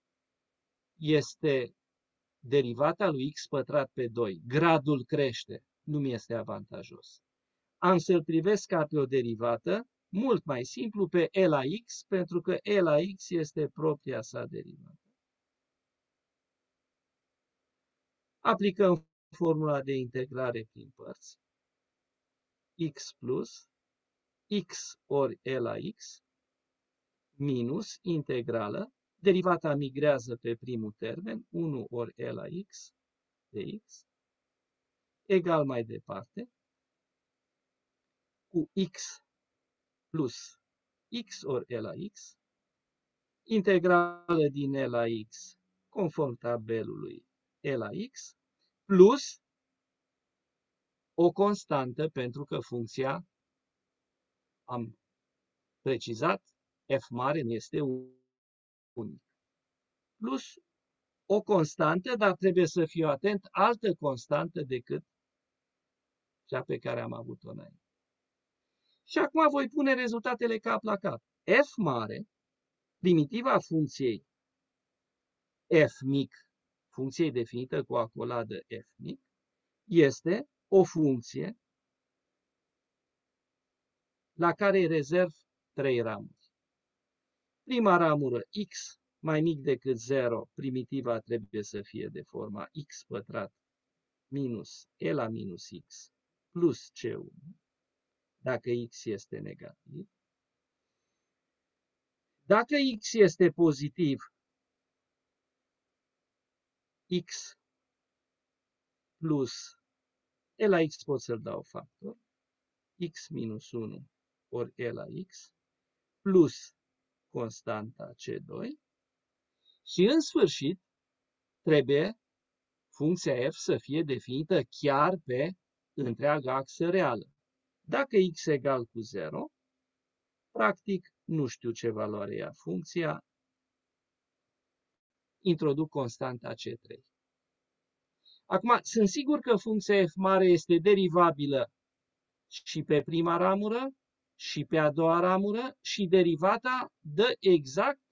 este derivata lui x pătrat pe doi. Gradul crește, nu mi este avantajos. Am să-l privesc ca pe o derivată, mult mai simplu pe E la x, pentru că E la x este propria sa derivată. Aplicăm formula de integrare prin părți. X plus x ori E la x minus integrală. Derivata migrează pe primul termen, unu ori E la x de x, egal mai departe, cu x plus x ori E la x, integrală din E la x, conform tabelului E la x, plus o constantă, pentru că funcția, am precizat, f mare nu este unic. Plus o constantă, dar trebuie să fiu atent, altă constantă decât cea pe care am avut-o înainte. Și acum voi pune rezultatele cap la cap. F mare, primitiva funcției f mic, funcției definită cu acoladă f mic, este o funcție la care îi rezerv trei ramuri. Prima ramură x mai mic decât zero, primitiva trebuie să fie de forma x pătrat minus e la minus x plus c unu, dacă x este negativ. Dacă x este pozitiv, x plus e la x pot să-l dau factor, x minus unu ori e la x, plus constanta c doi, și în sfârșit trebuie funcția f să fie definită chiar pe întreaga axă reală. Dacă x egal cu zero, practic nu știu ce valoare ia funcția, introduc constanta c trei. Acum, sunt sigur că funcția f mare este derivabilă și pe prima ramură, și pe a doua ramură, și derivata dă exact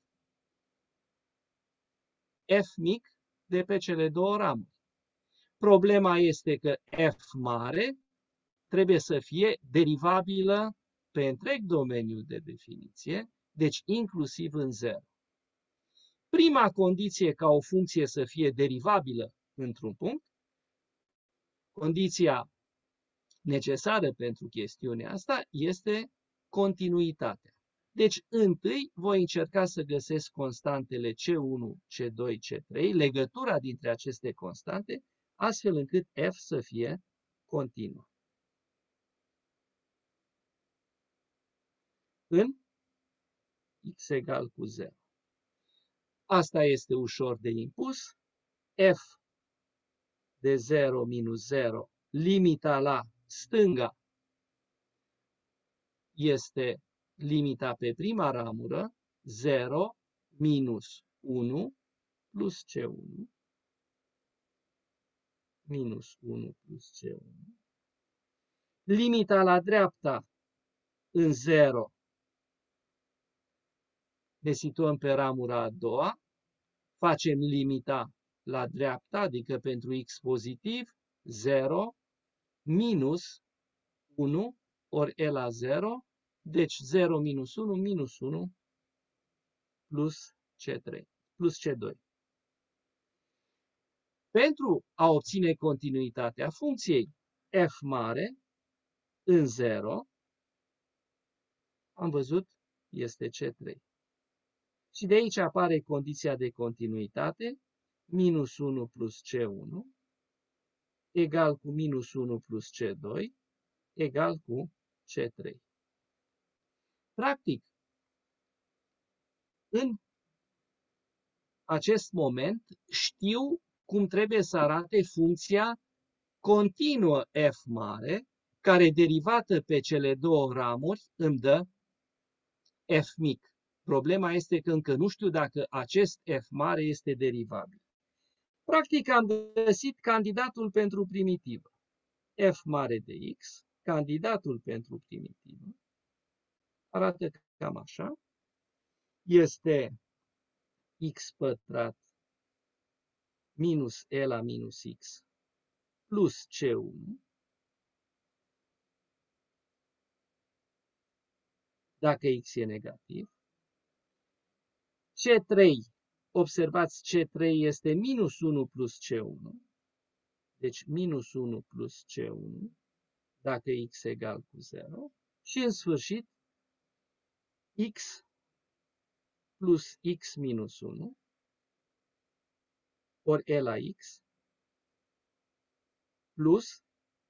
f mic de pe cele două ramuri. Problema este că f mare trebuie să fie derivabilă pe întreg domeniul de definiție, deci inclusiv în zero. Prima condiție ca o funcție să fie derivabilă într-un punct, condiția necesară pentru chestiunea asta este continuitatea. Deci, întâi voi încerca să găsesc constantele c unu, c doi, c trei, legătura dintre aceste constante, astfel încât f să fie continuă. În x egal cu zero. Asta este ușor de impus. F de zero minus zero, limita la stânga este limita pe prima ramură, zero minus unu plus c unu, minus unu plus c unu. Limita la dreapta în zero, ne situăm pe ramura a doua, facem limita la dreapta, adică pentru x pozitiv, zero minus unu ori e la zero, deci zero minus unu, minus unu plus c trei, plus c doi. Pentru a obține continuitatea funcției f mare în zero, am văzut, este c trei. Și de aici apare condiția de continuitate, minus unu plus c unu, egal cu minus unu plus c doi, egal cu c trei. Practic, în acest moment știu cum trebuie să arate funcția continuă f mare, care derivată pe cele două ramuri îmi dă f mic. Problema este că încă nu știu dacă acest f mare este derivabil. Practic am găsit candidatul pentru primitivă. F mare de x, candidatul pentru primitivă, arată cam așa, este x pătrat minus e la minus x plus c unu dacă x e negativ. C trei, observați, C trei este minus unu plus C unu. Deci minus unu plus C unu, dacă x egal cu zero. Și în sfârșit, x plus x minus unu, ori e la x, plus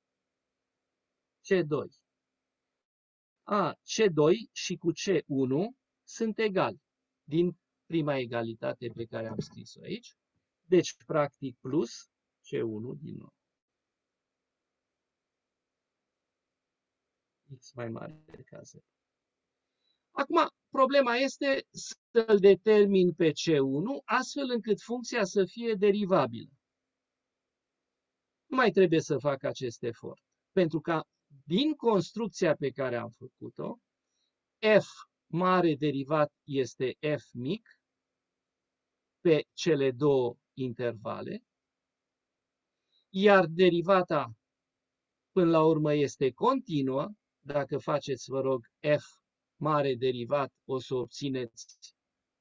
C doi. A, C doi și cu C unu sunt egali din prima egalitate pe care am scris-o aici. Deci, practic, plus C unu din nou. X mai mare ca zero. Acum, problema este să-l determin pe C unu astfel încât funcția să fie derivabilă. Nu mai trebuie să fac acest efort, pentru că din construcția pe care am făcut-o, f mare derivat este f mic pe cele două intervale, iar derivata până la urmă este continuă. Dacă faceți, vă rog, f mare derivat, o să obțineți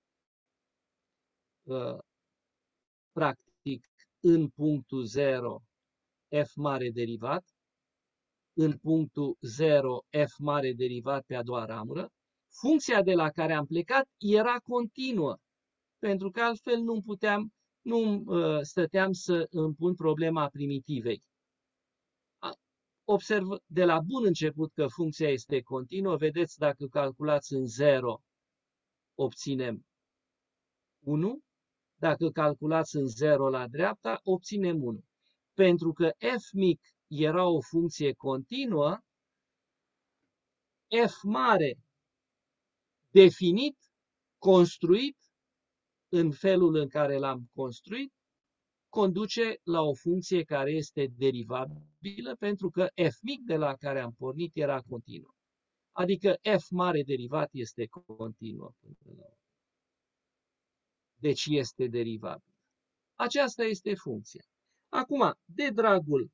uh, practic în punctul zero f mare derivat, în punctul zero f mare derivat pe a doua ramură. Funcția de la care am plecat era continuă, pentru că altfel nu puteam, nu uh, stăteam să îmi pun problema primitivei. Observ de la bun început că funcția este continuă. Vedeți, dacă calculați în zero, obținem unu. Dacă calculați în zero la dreapta, obținem unu. Pentru că f mic era o funcție continuă, f mare definit, construit, în felul în care l-am construit, conduce la o funcție care este derivabilă, pentru că f mic de la care am pornit era continuă. Adică f mare derivat este continuă. Deci este derivabilă. Aceasta este funcția. Acum, de dragul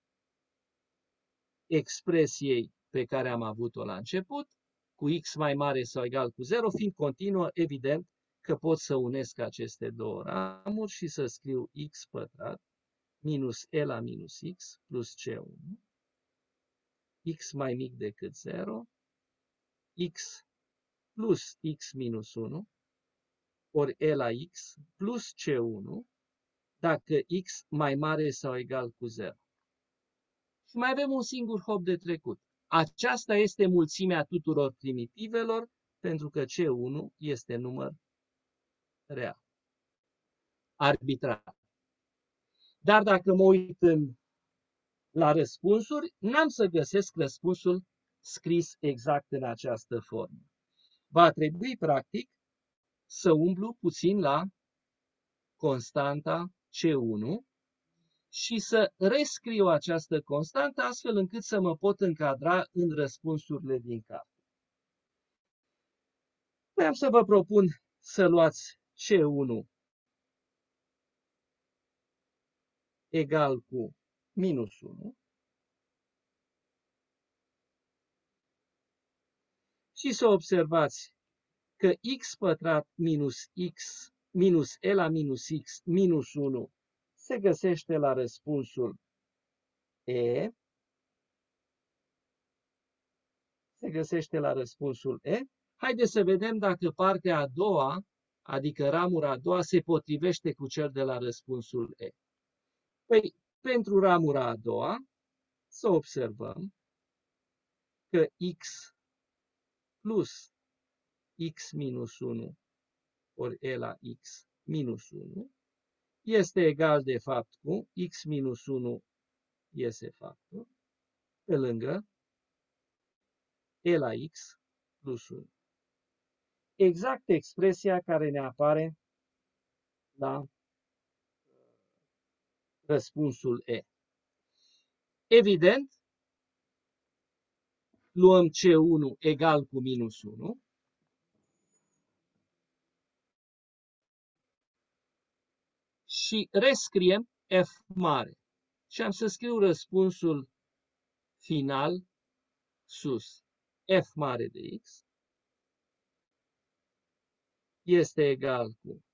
expresiei pe care am avut-o la început, cu x mai mare sau egal cu zero, fiind continuă, evident că pot să unesc aceste două ramuri și să scriu x pătrat minus e la minus x plus c unu, x mai mic decât zero, x plus x minus unu, ori e la x plus c unu, dacă x mai mare sau egal cu zero. Și mai avem un singur hop de trecut. Aceasta este mulțimea tuturor primitivelor, pentru că c unu este număr real, arbitrar. Dar dacă mă uit în, la răspunsuri, n-am să găsesc răspunsul scris exact în această formă. Va trebui, practic, să umblu puțin la constanta C unu și să rescriu această constantă astfel încât să mă pot încadra în răspunsurile din cap. Vreau să vă propun să luați C unu egal cu minus unu și să observați că x pătrat minus x minus e la minus x minus unu se găsește la răspunsul E. Se găsește la răspunsul E. Haideți să vedem dacă partea a doua, adică ramura a doua, se potrivește cu cel de la răspunsul E. Păi, pentru ramura a doua, să observăm că x plus x minus unu ori e la x minus unu este egal de fapt cu x minus unu iese factor pe lângă e la x plus unu. Exact expresia care ne apare la răspunsul E. Evident, luăm C unu egal cu minus unu. Și rescriem F mare. Și am să scriu răspunsul final sus. F mare de x este egal cu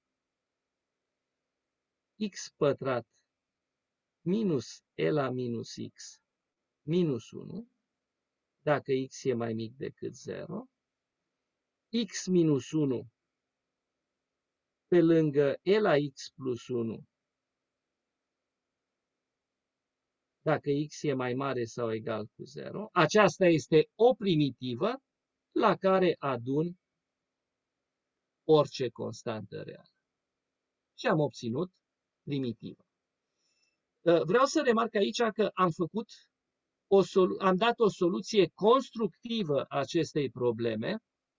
x pătrat minus e la minus x minus unu, dacă x e mai mic decât zero, x minus unu pe lângă e la x plus unu, dacă x e mai mare sau egal cu zero. Aceasta este o primitivă la care adun orice constantă reală. Și am obținut primitiva. Vreau să remarc aici că am făcut o am dat o soluție constructivă acestei probleme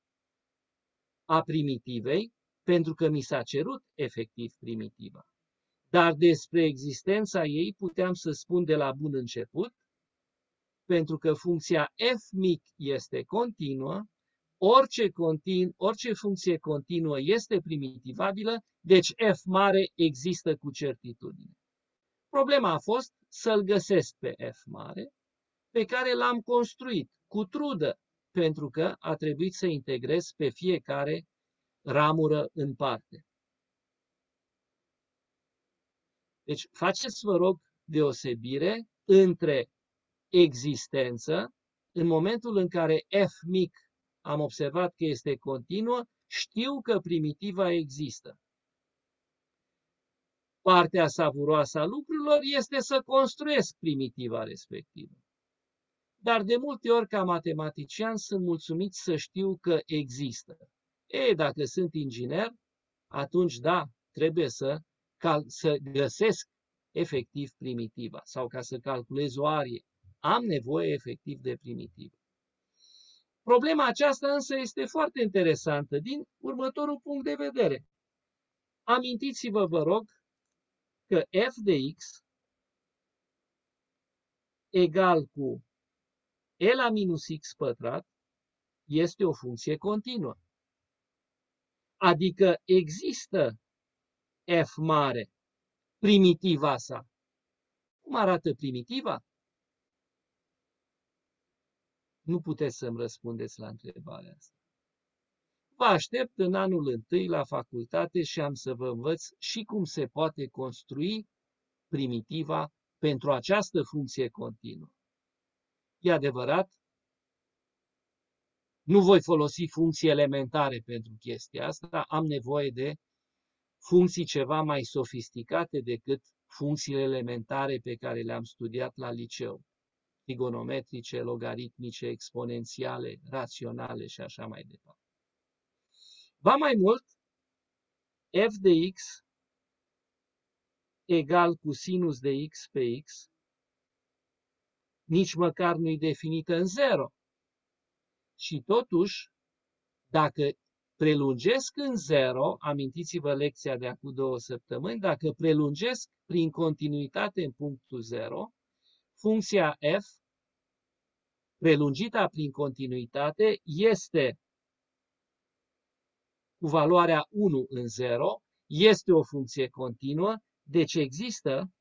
a primitivei, pentru că mi s-a cerut efectiv primitiva. Dar despre existența ei puteam să spun de la bun început, pentru că funcția f mic este continuă, orice, continu, orice funcție continuă este primitivabilă, deci f mare există cu certitudine. Problema a fost să-l găsesc pe f mare, pe care l-am construit cu trudă, pentru că a trebuit să integrez pe fiecare ramură în parte. Deci faceți, vă rog, deosebire între existență, în momentul în care f mic am observat că este continuă, știu că primitiva există. Partea savuroasă a lucrurilor este să construiesc primitiva respectivă. Dar de multe ori, ca matematician, sunt mulțumit să știu că există. E, dacă sunt inginer, atunci da, trebuie să, să găsesc efectiv primitiva sau ca să calculez o arie. Am nevoie efectiv de primitivă. Problema aceasta însă este foarte interesantă din următorul punct de vedere. Amintiți-vă, vă rog, că f de x egal cu e la minus x pătrat este o funcție continuă. Adică există f mare, primitiva sa. Cum arată primitiva? Nu puteți să-mi răspundeți la întrebarea asta. Vă aștept în anul întâi la facultate și am să vă învăț și cum se poate construi primitiva pentru această funcție continuă. E adevărat, nu voi folosi funcții elementare pentru chestia asta, am nevoie de funcții ceva mai sofisticate decât funcțiile elementare pe care le-am studiat la liceu. Trigonometrice, logaritmice, exponențiale, raționale și așa mai departe. Ba mai mult, f de x egal cu sinus de x pe x nici măcar nu-i definită în zero. Și totuși, dacă prelungesc în zero, amintiți-vă lecția de acum două săptămâni, dacă prelungesc prin continuitate în punctul zero, funcția f, prelungită prin continuitate, este cu valoarea unu în zero, este o funcție continuă, deci există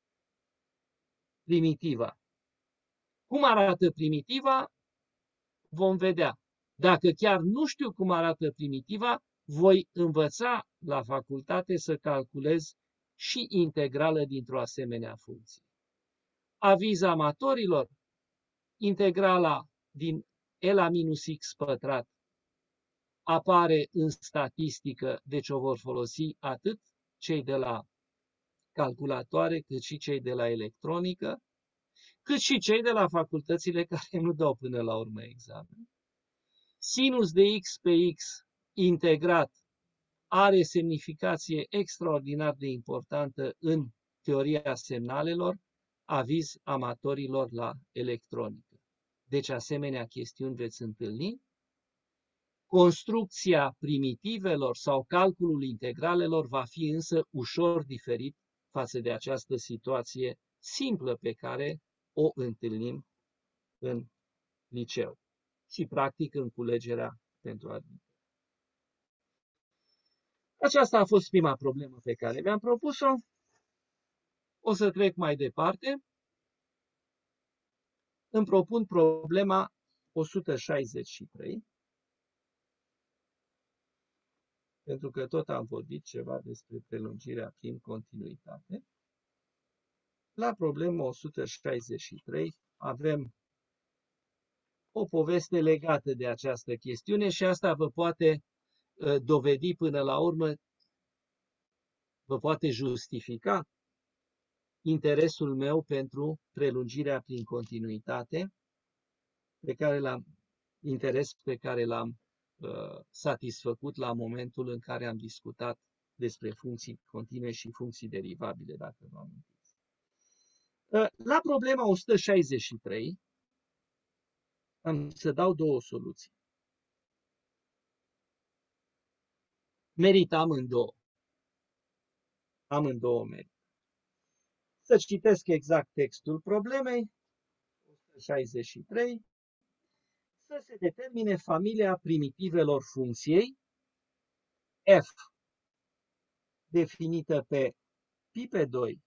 primitiva. Cum arată primitiva? Vom vedea. Dacă chiar nu știu cum arată primitiva, voi învăța la facultate să calculez și integrală dintr-o asemenea funcție. Aviz amatorilor, integrala din e la minus x pătrat apare în statistică, deci o vor folosi atât cei de la calculatoare, cât și cei de la electronică, cât și cei de la facultățile care nu dau până la urmă examen. Sinus de x pe x integrat are semnificație extraordinar de importantă în teoria semnalelor, aviz amatorilor la electronică. Deci asemenea chestiuni veți întâlni. Construcția primitivelor sau calculul integralelor va fi însă ușor diferit față de această situație simplă pe care o întâlnim în liceu și practic în culegerea pentru admitere. Aceasta a fost prima problemă pe care mi-am propus-o. O să trec mai departe. Îmi propun problema o sută șaizeci și trei, pentru că tot am vorbit ceva despre prelungirea prin continuitate. La problema o sută șaizeci și trei avem o poveste legată de această chestiune și asta vă poate uh, dovedi până la urmă, vă poate justifica interesul meu pentru prelungirea prin continuitate, pe care l-am, interes pe care l-am uh, satisfăcut la momentul în care am discutat despre funcții continue și funcții derivabile, dacă vă amintiți. Uh, la problema o sută șaizeci și trei am să dau două soluții. Merită amândouă. Amândouă merită. Să citesc exact textul problemei. o sută șaizeci și trei. Să se determine familia primitivelor funcției f definită pe pi pe doi,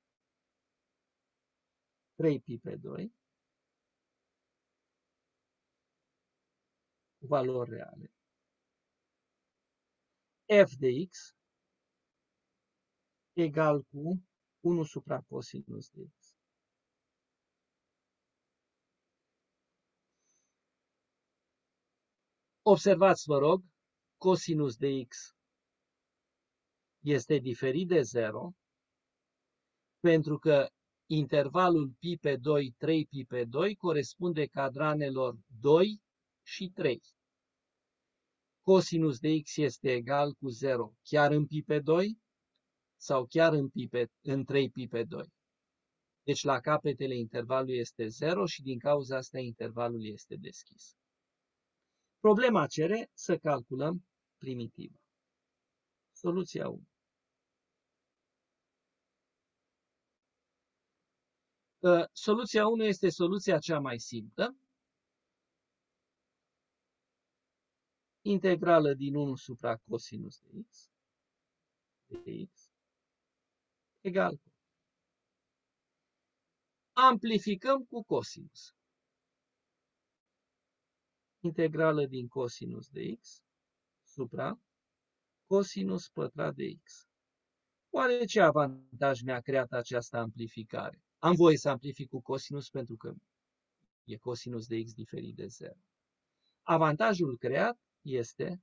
trei pi pe doi, cu valori reale, f de x egal cu unu supra cosinus de x. Observați, vă rog, cosinus de x este diferit de zero, pentru că intervalul pi pe doi, trei pi pe doi corespunde cadranelor doi și trei. Cosinus de x este egal cu zero chiar în pi pe doi sau chiar în, pi pe, în trei pi pe doi. Deci la capetele intervalului este zero și din cauza asta intervalul este deschis. Problema cere să calculăm primitiva. Soluția unu. Soluția unu este soluția cea mai simplă. Integrală din unu supra cosinus de x, de x egal cu. Amplificăm cu cosinus. Integrală din cosinus de x supra cosinus pătrat de x. Oare ce avantaj mi-a creat această amplificare? Am voie să amplific cu cosinus pentru că e cosinus de x diferit de zero. Avantajul creat este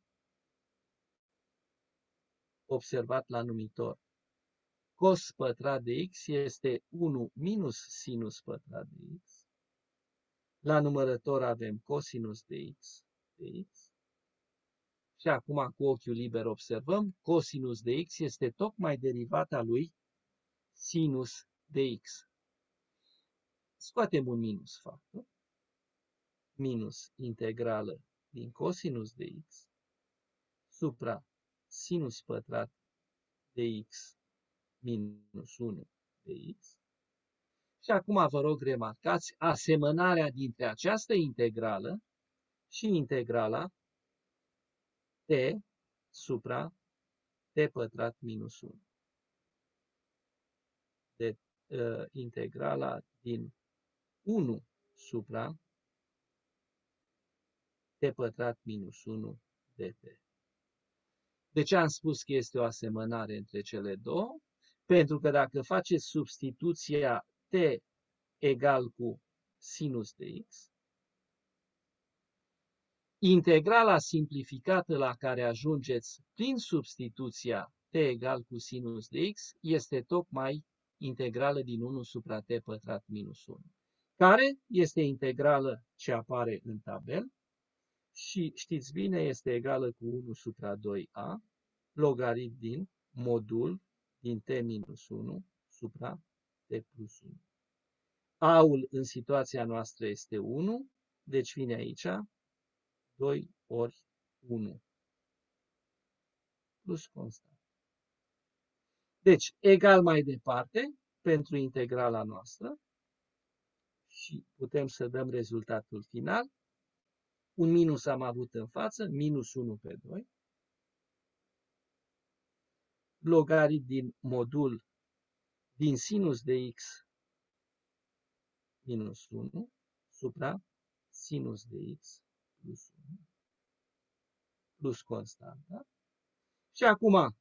observat la numitor. Cos pătrat de x este unu minus sinus pătrat de x. La numărător avem cosinus de x de x. Și acum cu ochiul liber observăm, cosinus de x este tocmai derivata lui sinus de x. Scoatem un minus factor. Minus integrală din cosinus de x supra sinus pătrat de x minus unu de x. Și acum vă rog remarcați asemănarea dintre această integrală și integrala t supra t pătrat minus unu. De uh, integrala din unu supra t pătrat minus unu dt. De ce am spus că este o asemănare între cele două? Pentru că dacă faceți substituția t egal cu sinus de x, integrala simplificată la care ajungeți prin substituția t egal cu sinus de x este tocmai integrală din unu supra t pătrat minus unu, care este integrală ce apare în tabel și știți bine este egală cu unu supra doi a logaritm din modul din t minus unu supra t plus unu. A-ul în situația noastră este unu, deci vine aici doi ori unu plus constant. Deci, egal mai departe pentru integrala noastră și putem să dăm rezultatul final. Un minus am avut în față, minus unu pe doi. Logaritm din modul din sinus de x minus unu supra sinus de x plus unu plus constanta. Și acum,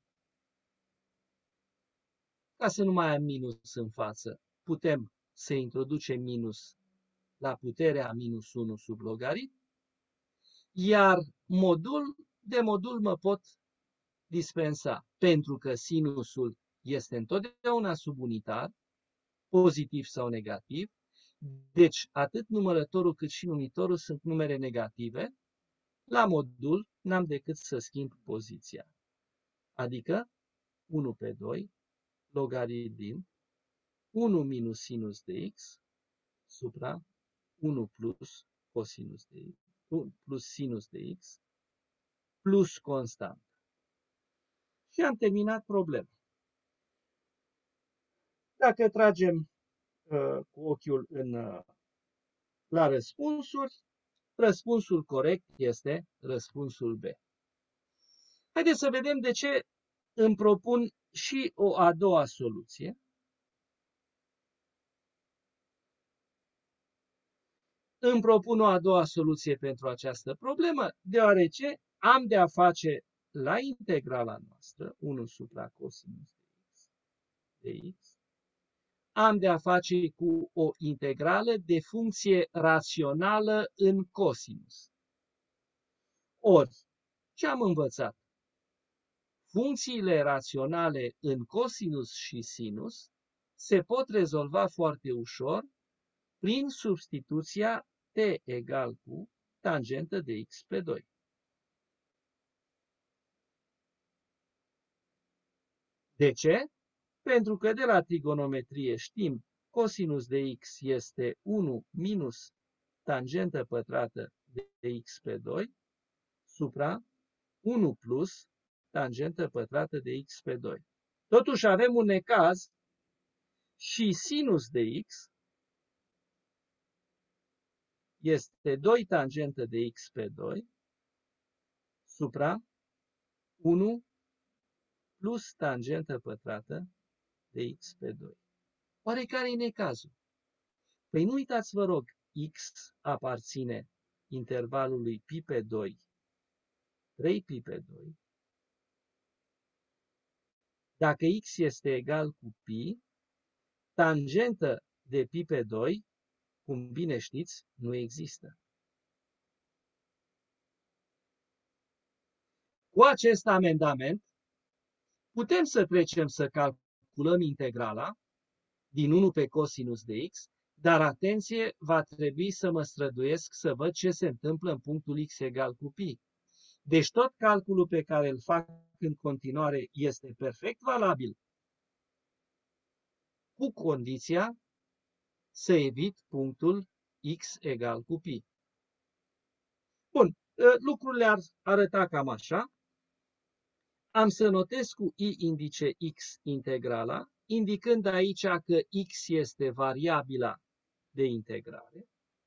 ca să nu mai am minus în față, putem să introducem minus la puterea minus unu sub logaritm, iar modul de modul mă pot dispensa, pentru că sinusul este întotdeauna subunitar, pozitiv sau negativ, deci atât numărătorul cât și numitorul sunt numere negative, la modul n-am decât să schimb poziția, adică unu pe doi, logaritm din unu minus sinus de x supra unu plus cosinus de x, plus sinus de x, plus constant. Și am terminat problema. Dacă tragem uh, cu ochiul în, uh, la răspunsuri, răspunsul corect este răspunsul B. Haideți să vedem de ce îmi propun și o a doua soluție. Îmi propun o a doua soluție pentru această problemă, deoarece am de a face la integrala noastră, unu supra cosinus de x, de x, am de a face cu o integrală de funcție rațională în cosinus. Ori, ce am învățat? Funcțiile raționale în cosinus și sinus se pot rezolva foarte ușor prin substituția t egal cu tangentă de x pe doi. De ce? Pentru că de la trigonometrie știm cosinus de x este unu minus tangentă pătrată de x pe doi supra unu plus tangentă pătrată de x pe doi. Totuși avem un necaz și sinus de x este doi tangentă de x pe doi supra unu plus tangentă pătrată de x pe doi. Oare care e necazul? Păi nu uitați, vă rog, x aparține intervalului pi pe doi, trei pi pe doi. Dacă x este egal cu pi, tangentă de pi pe doi, cum bine știți, nu există. Cu acest amendament, putem să trecem să calculăm integrala din unu pe cosinus de x, dar atenție, va trebui să mă străduiesc să văd ce se întâmplă în punctul x egal cu pi. Deci tot calculul pe care îl fac în continuare este perfect valabil, cu condiția să evit punctul x egal cu pi. Bun, lucrurile ar arăta cam așa. Am să notez cu i indice x integrala, indicând aici că x este variabila de integrare.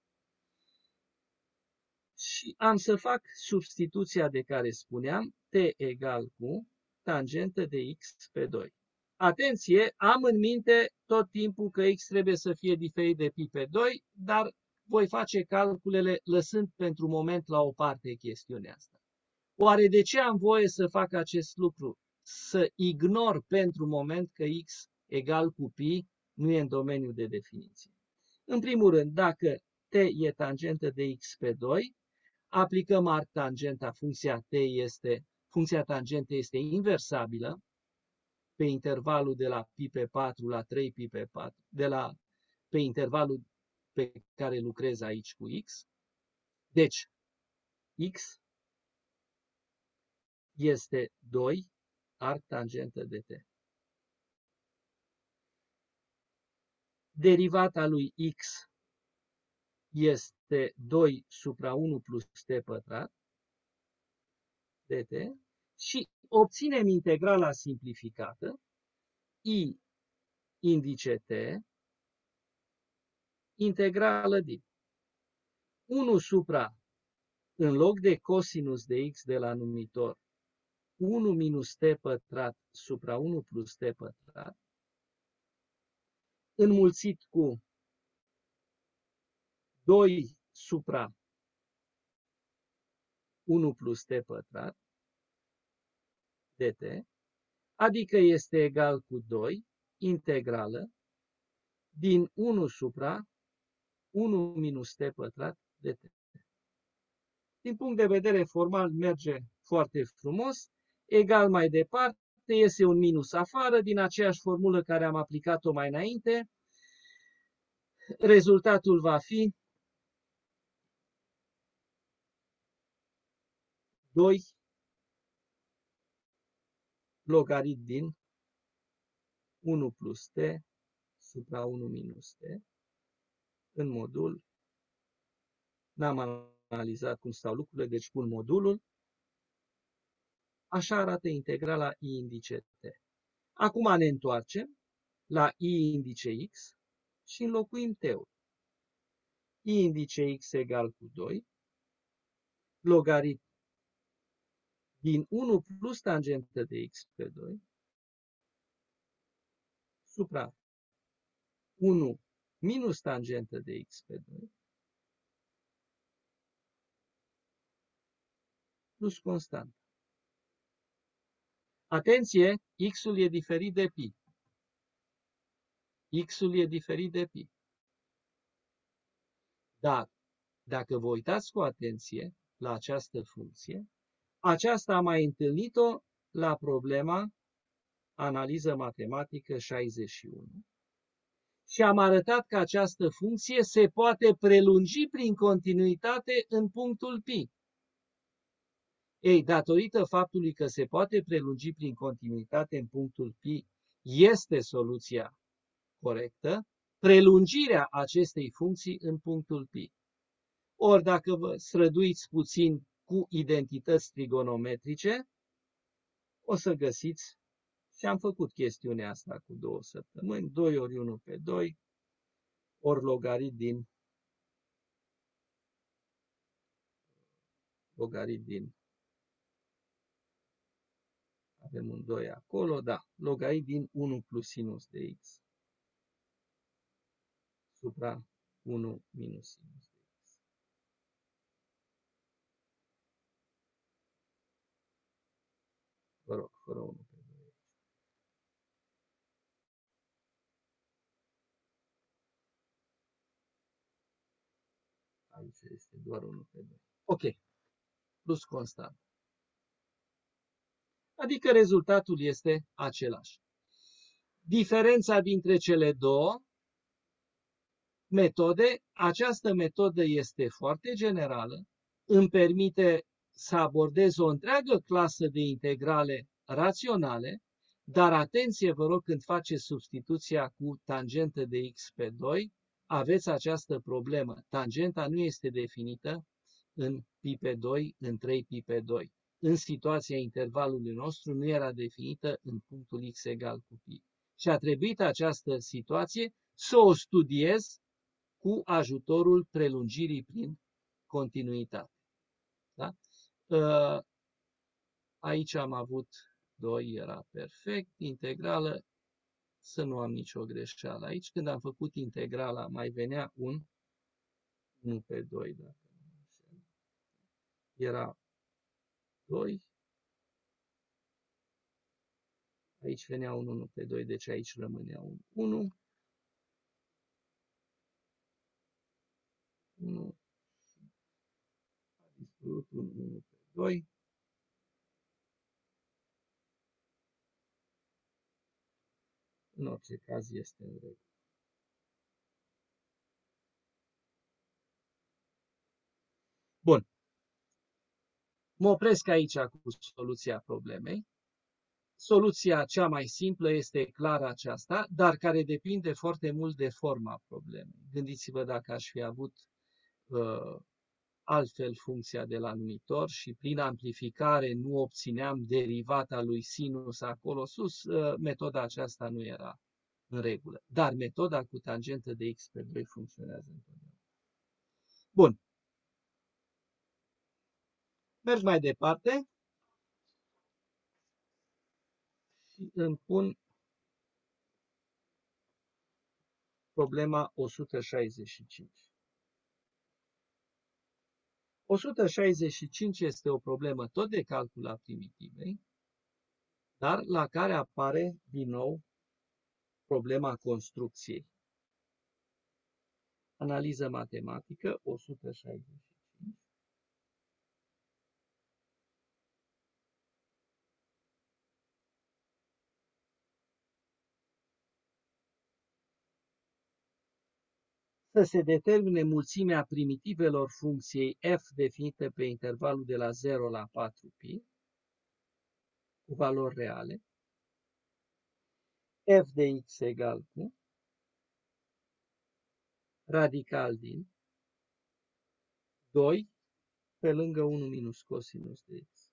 Și am să fac substituția de care spuneam, t egal cu tangentă de x pe doi. Atenție, am în minte tot timpul că x trebuie să fie diferit de pi pe doi, dar voi face calculele lăsând pentru moment la o parte chestiunea asta. Oare de ce am voie să fac acest lucru? Să ignor pentru moment că x egal cu pi nu e în domeniul de definiție. În primul rând, dacă t e tangentă de x pe doi, aplicăm arc tangenta, funcția t este, funcția tangentă este inversabilă pe intervalul de la pi pe patru la trei pi pe patru, de la, pe intervalul pe care lucrez aici cu x. Deci, x este doi arc tangentă de t. Derivata lui x este doi supra unu plus t pătrat dt și obținem integrala simplificată i indice t, integrală din unu supra, în loc de cosinus de x de la numitor, unu minus t pătrat supra unu plus t pătrat, înmulțit cu doi supra unu plus t pătrat, dt, adică este egal cu doi integrală din unu supra unu minus t pătrat dt. Din punct de vedere formal merge foarte frumos, egal mai departe, iese un minus afară din aceeași formulă care am aplicat-o mai înainte. Rezultatul va fi doi logarit din unu plus t supra unu minus t în modul, n-am analizat cum stau lucrurile, deci pun modulul. Așa arată integrala I indice t. Acum ne întoarcem la I indice x și înlocuim t-ul. I indice x egal cu doi, logarit din unu plus tangentă de x pe doi, supra unu minus tangentă de x pe doi, plus constant. Atenție, x-ul e diferit de pi. X-ul e diferit de pi. Dar, dacă vă uitați cu atenție la această funcție, aceasta am mai întâlnit-o la problema analiză matematică șaizeci și unu și am arătat că această funcție se poate prelungi prin continuitate în punctul pi. Ei, datorită faptului că se poate prelungi prin continuitate în punctul pi, este soluția corectă, prelungirea acestei funcții în punctul pi. Ori dacă vă străduiți puțin cu identități trigonometrice, o să găsiți, și am făcut chestiunea asta cu două săptămâni, doi ori unu pe doi, ori logarit din logarit din avem un doi acolo, da, logarit din unu plus sinus de x supra unu minus sinus de x. Vă rog, fără unu pe doi. Aici este doar unu pe doi. Ok. Plus constant. Adică rezultatul este același. Diferența dintre cele două metode, această metodă este foarte generală, îmi permite să abordez o întreagă clasă de integrale raționale, dar atenție, vă rog, când faceți substituția cu tangentă de x pe doi, aveți această problemă. Tangenta nu este definită în pi pe doi, în trei pi pe doi. În situația intervalului nostru nu era definită în punctul x egal cu pi. Și a trebuit această situație să o studiez cu ajutorul prelungirii prin continuitate. Da? Aici am avut doi, era perfect, integrală, să nu am nicio greșeală. Aici când am făcut integrala mai venea un unu pe doi, dacă nu înșel. Era doi. Aici venea un unu pe doi, deci aici rămânea un unu. unu. A dispărut un unu pe doi. În orice caz este în regulă. Bun. Mă opresc aici cu soluția problemei. Soluția cea mai simplă este clar aceasta, dar care depinde foarte mult de forma problemei. Gândiți-vă dacă aș fi avut uh, altfel funcția de la numitor și prin amplificare nu obțineam derivata lui sinus acolo sus, uh, metoda aceasta nu era în regulă. Dar metoda cu tangentă de x pe doi funcționează întotdeauna. Bun. Merg mai departe și îmi pun problema o sută șaizeci și cinci. o sută șaizeci și cinci este o problemă tot de calcul a primitivei, dar la care apare din nou problema construcției. Analiză matematică o sută șaizeci și cinci. Să se determine mulțimea primitivelor funcției f definită pe intervalul de la zero la patru pi, cu valori reale, f de x egal cu radical din doi pe lângă unu minus cosinus de x.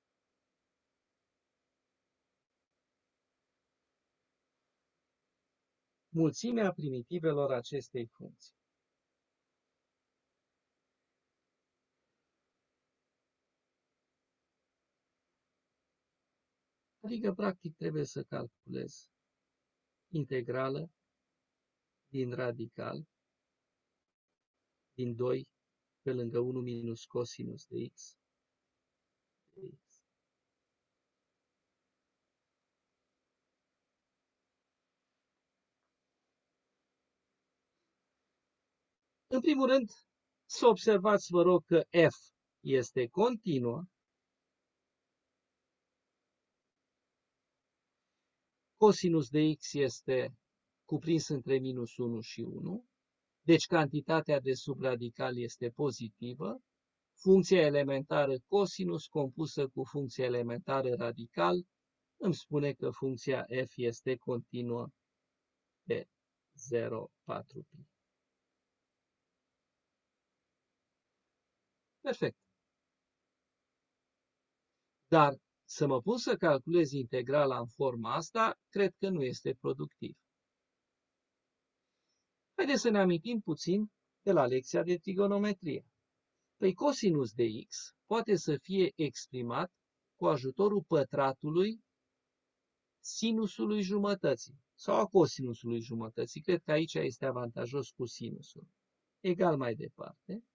Mulțimea primitivelor acestei funcții. Adică, practic, trebuie să calculez integrală din radical din doi pe lângă unu minus cosinus de x. De x. În primul rând, să observați, vă rog, că f este continuă, cosinus de x este cuprins între minus unu și unu, deci cantitatea de subradical este pozitivă, funcția elementară cosinus compusă cu funcția elementară radical îmi spune că funcția f este continuă pe zero virgulă patru pi. Perfect. Dar să mă pun să calculez integrala în forma asta, cred că nu este productiv. Haideți să ne amintim puțin de la lecția de trigonometrie. Păi cosinus de x poate să fie exprimat cu ajutorul pătratului sinusului jumătății sau a cosinusului jumătății. Cred că aici este avantajos cu sinusul. Egal mai departe.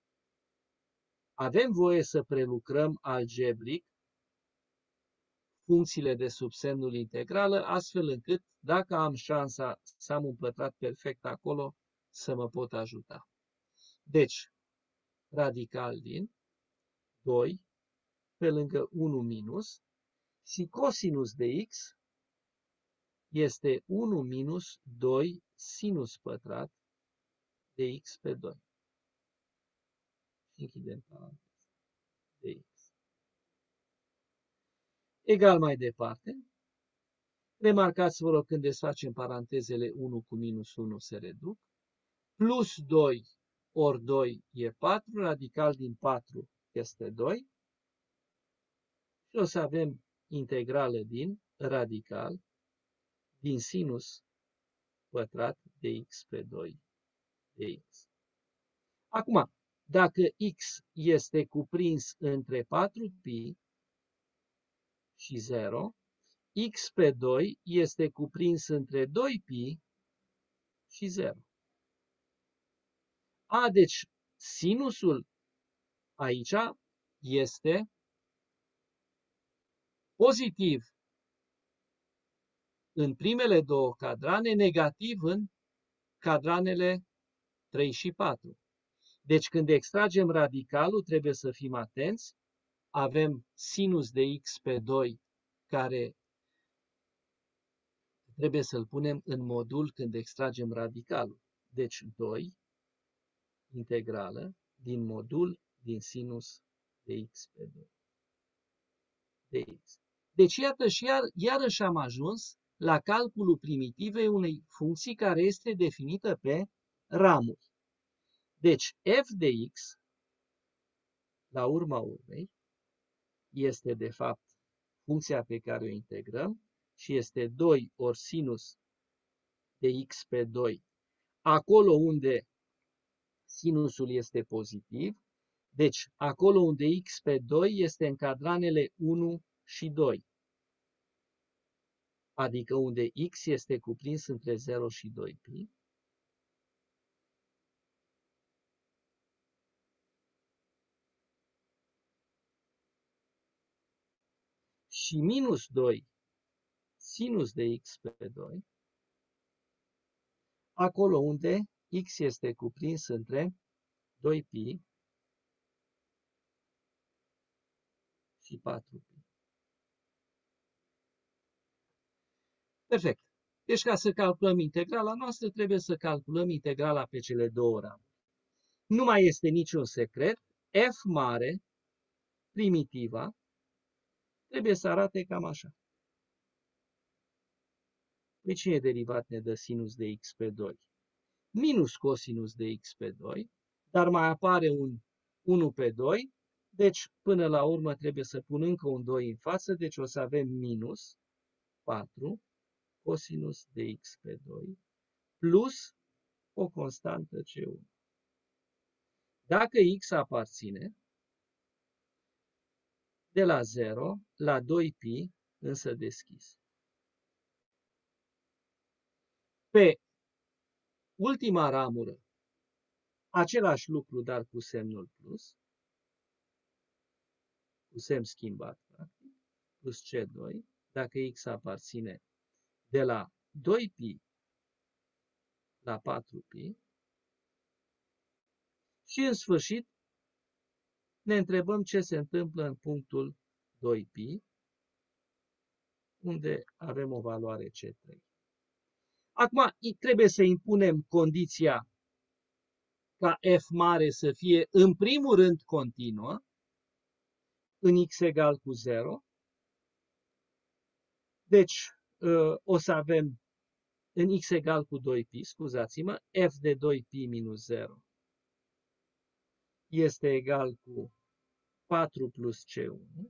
Avem voie să prelucrăm algebric funcțiile de sub semnul integrală, astfel încât, dacă am șansa să am un pătrat perfect acolo, să mă pot ajuta. Deci, radical din doi pe lângă unu minus și cosinus de x este unu minus doi sinus pătrat de x pe doi. Închidem paranteza de x. Egal mai departe. Remarcați, vă rog, când desfacem parantezele, unu cu minus unu se reduc. Plus doi ori doi e patru, radical din patru este doi. Și o să avem integrală din radical din sinus pătrat de x pe doi de x. Acum, dacă x este cuprins între patru pi și zero, x pe doi este cuprins între doi pi și zero. A, deci sinusul aici este pozitiv în primele două cadrane, negativ în cadranele trei și patru. Deci când extragem radicalul, trebuie să fim atenți. Avem sinus de x pe doi, care trebuie să-l punem în modul când extragem radicalul. Deci doi, integrală, din modul din sinus de x pe doi. De x. Deci iată și iar, iarăși am ajuns la calculul primitivei unei funcții care este definită pe ramuri. Deci f de x, la urma urmei, este de fapt funcția pe care o integrăm și este doi ori sinus de x pe doi, acolo unde sinusul este pozitiv, deci acolo unde x pe doi este în cadranele unu și doi, adică unde x este cuprins între zero și doi pi. Și minus doi sinus de x pe doi, acolo unde x este cuprins între doi pi și patru pi. Perfect. Deci ca să calculăm integrala noastră, trebuie să calculăm integrala pe cele două ramuri. Nu mai este niciun secret. F mare, primitiva, trebuie să arate cam așa. Deci ce derivat ne dă sinus de x pe doi? Minus cosinus de x pe doi, dar mai apare un unu pe doi, deci până la urmă trebuie să pun încă un doi în față, deci o să avem minus patru cosinus de x pe doi plus o constantă C unu. Dacă x aparține de la zero la doi pi, însă deschis. Pe ultima ramură, același lucru, dar cu semnul plus, cu semn schimbat, practic, plus C doi, dacă x aparține de la doi pi la patru pi, și în sfârșit ne întrebăm ce se întâmplă în punctul doi pi, unde avem o valoare C trei. Acum trebuie să impunem condiția ca f mare să fie în primul rând continuă, în x egal cu zero. Deci o să avem în x egal cu doi pi, scuzați-mă, f de doi pi minus zero este egal cu patru plus C unu.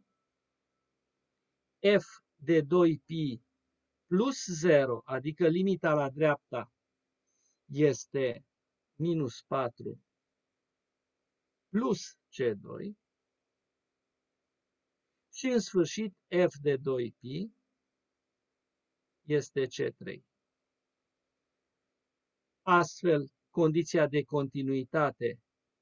F de doi pi plus zero, adică limita la dreapta, este minus patru plus C doi. Și în sfârșit f de doi pi este C trei. Astfel, condiția de continuitate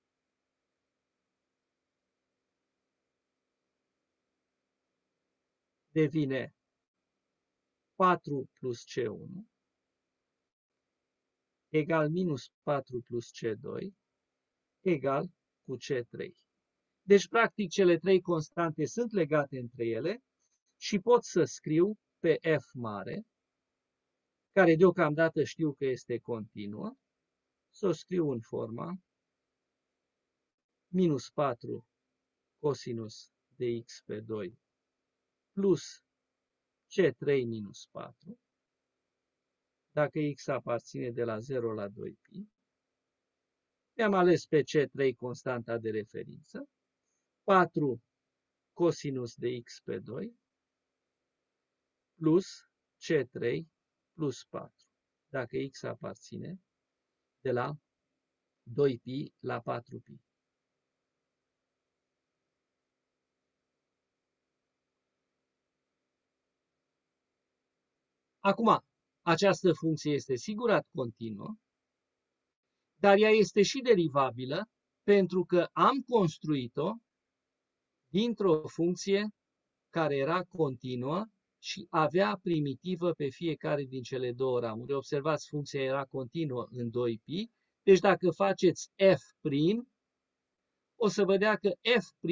devine patru plus C unu egal minus patru plus C doi egal cu C trei. Deci, practic, cele trei constante sunt legate între ele și pot să scriu pe f mare, care deocamdată știu că este continuă, să o scriu în forma minus patru cosinus de x pe doi plus C trei minus patru, dacă x aparține de la zero la doi pi. I-am ales pe C trei constanta de referință, patru cosinus de x pe doi plus C trei plus patru, dacă x aparține de la doi pi la patru pi. Acum, această funcție este sigurat continuă, dar ea este și derivabilă pentru că am construit-o dintr-o funcție care era continuă și avea primitivă pe fiecare din cele două ramuri. Observați, funcția era continuă în doi pi, deci dacă faceți f', o să vedea că f'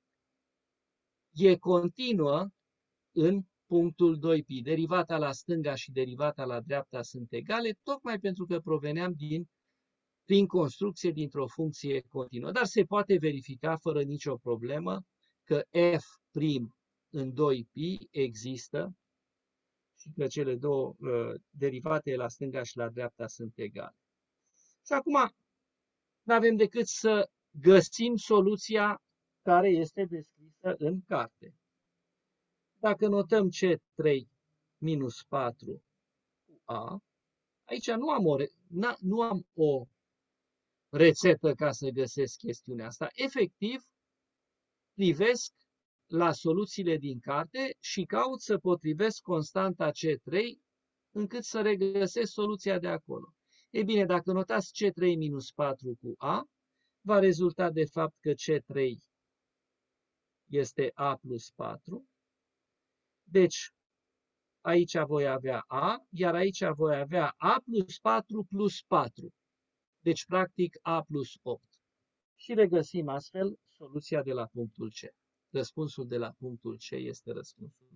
e continuă în punctul doi pi. Derivata la stânga și derivata la dreapta sunt egale, tocmai pentru că proveneam din, prin construcție dintr-o funcție continuă. Dar se poate verifica fără nicio problemă că f' în doi pi există și că cele două uh, derivate la stânga și la dreapta sunt egale. Și acum nu avem decât să găsim soluția care este descrisă în carte. Dacă notăm C trei minus patru cu A, aici nu am, o, nu am o rețetă ca să găsesc chestiunea asta. Efectiv, privesc la soluțiile din carte și caut să potrivesc constanta C trei încât să regăsesc soluția de acolo. Ei bine, dacă notați C trei minus patru cu A, va rezulta de fapt că C trei este A plus patru. Deci, aici voi avea A, iar aici voi avea A plus patru plus patru. Deci, practic, A plus opt. Și regăsim astfel soluția de la punctul C. Răspunsul de la punctul C este răspunsul.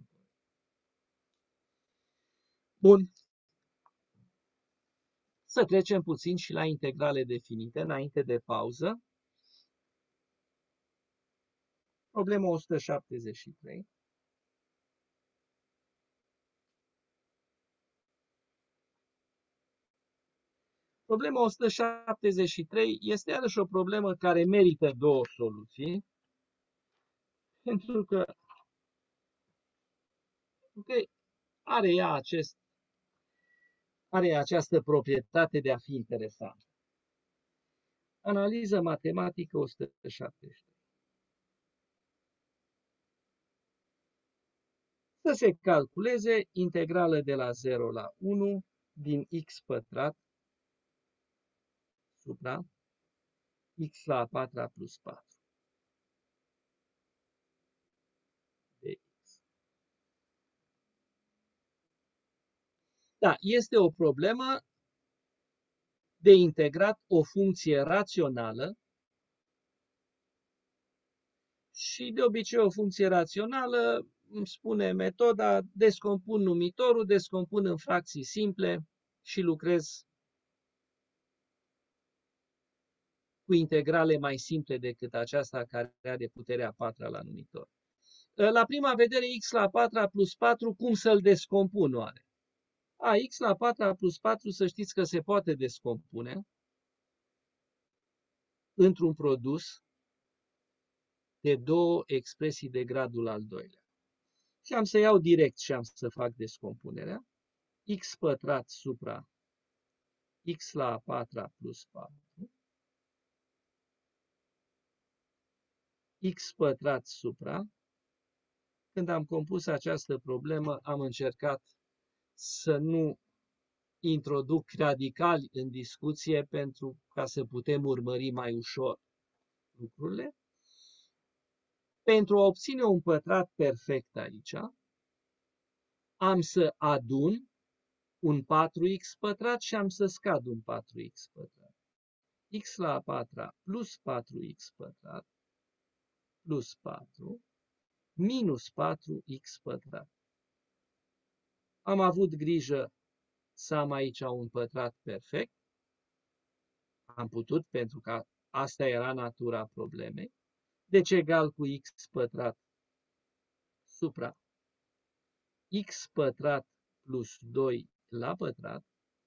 Bun. Să trecem puțin și la integrale definite, înainte de pauză. Problema o sută șaptezeci și trei. Problema o sută șaptezeci și trei este iarăși o problemă care merită două soluții, pentru că, că are ea acest are această proprietate de a fi interesantă. Analiză matematică o sută șaptezeci și trei. Să se calculeze integrală de la zero la unu din x pătrat supra x la a patra plus patru. Dx. Da, este o problemă de integrat o funcție rațională și de obicei o funcție rațională, îmi spune metoda, descompun numitorul, descompun în fracții simple și lucrez cu integrale mai simple decât aceasta care are puterea a patra la numitor. La prima vedere, x la a patra plus patru, cum să-l descompun oare? A, x la a patra plus patru, să știți că se poate descompune într-un produs de două expresii de gradul al doilea. Și am să iau direct și am să fac descompunerea. X pătrat supra x la a patra plus patru. X pătrat supra. Când am compus această problemă, am încercat să nu introduc radicali în discuție pentru ca să putem urmări mai ușor lucrurile. Pentru a obține un pătrat perfect aici, am să adun un patru x pătrat și am să scad un patru x pătrat. X la a patra plus patru x pătrat plus patru minus patru x pătrat. Am avut grijă să am aici un pătrat perfect. Am putut, pentru că asta era natura problemei. Deci egal cu x pătrat supra x pătrat plus doi la pătrat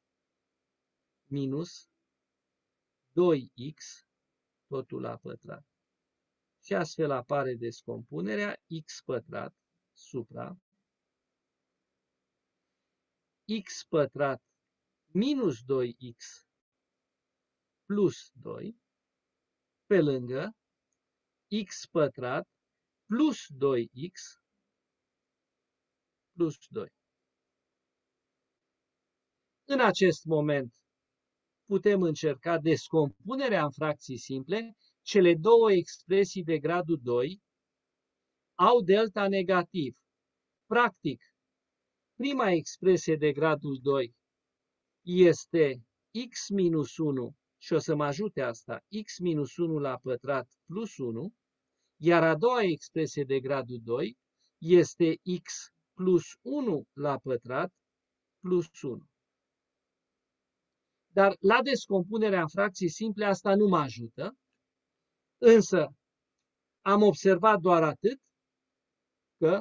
minus doi x totul la pătrat. Și astfel apare descompunerea x pătrat supra x pătrat minus doi x plus doi pe lângă x pătrat plus doi x plus doi. În acest moment putem încerca descompunerea în fracții simple. Cele două expresii de gradul doi au delta negativ. Practic, prima expresie de gradul doi este x minus unu și o să mă ajute asta, x minus unu la pătrat plus unu, iar a doua expresie de gradul doi este x plus unu la pătrat plus unu. Dar la descompunerea în fracții simple asta nu mă ajută, însă am observat doar atât, că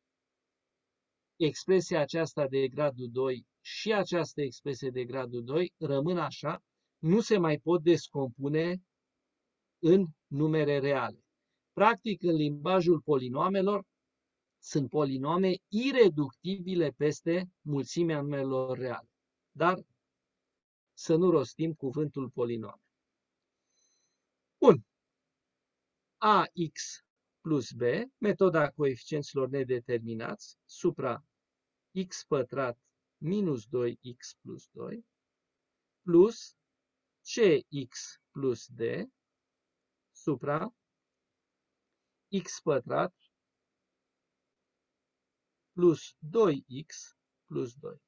expresia aceasta de gradul doi și această expresie de gradul doi rămân așa, nu se mai pot descompune în numere reale. Practic, în limbajul polinoamelor, sunt polinome ireductibile peste mulțimea numerelor reale. Dar să nu rostim cuvântul polinome. Bun. Ax plus b, metoda coeficienților nedeterminați, supra x pătrat minus doi x plus doi, plus cx plus d, supra x pătrat plus doi x plus doi.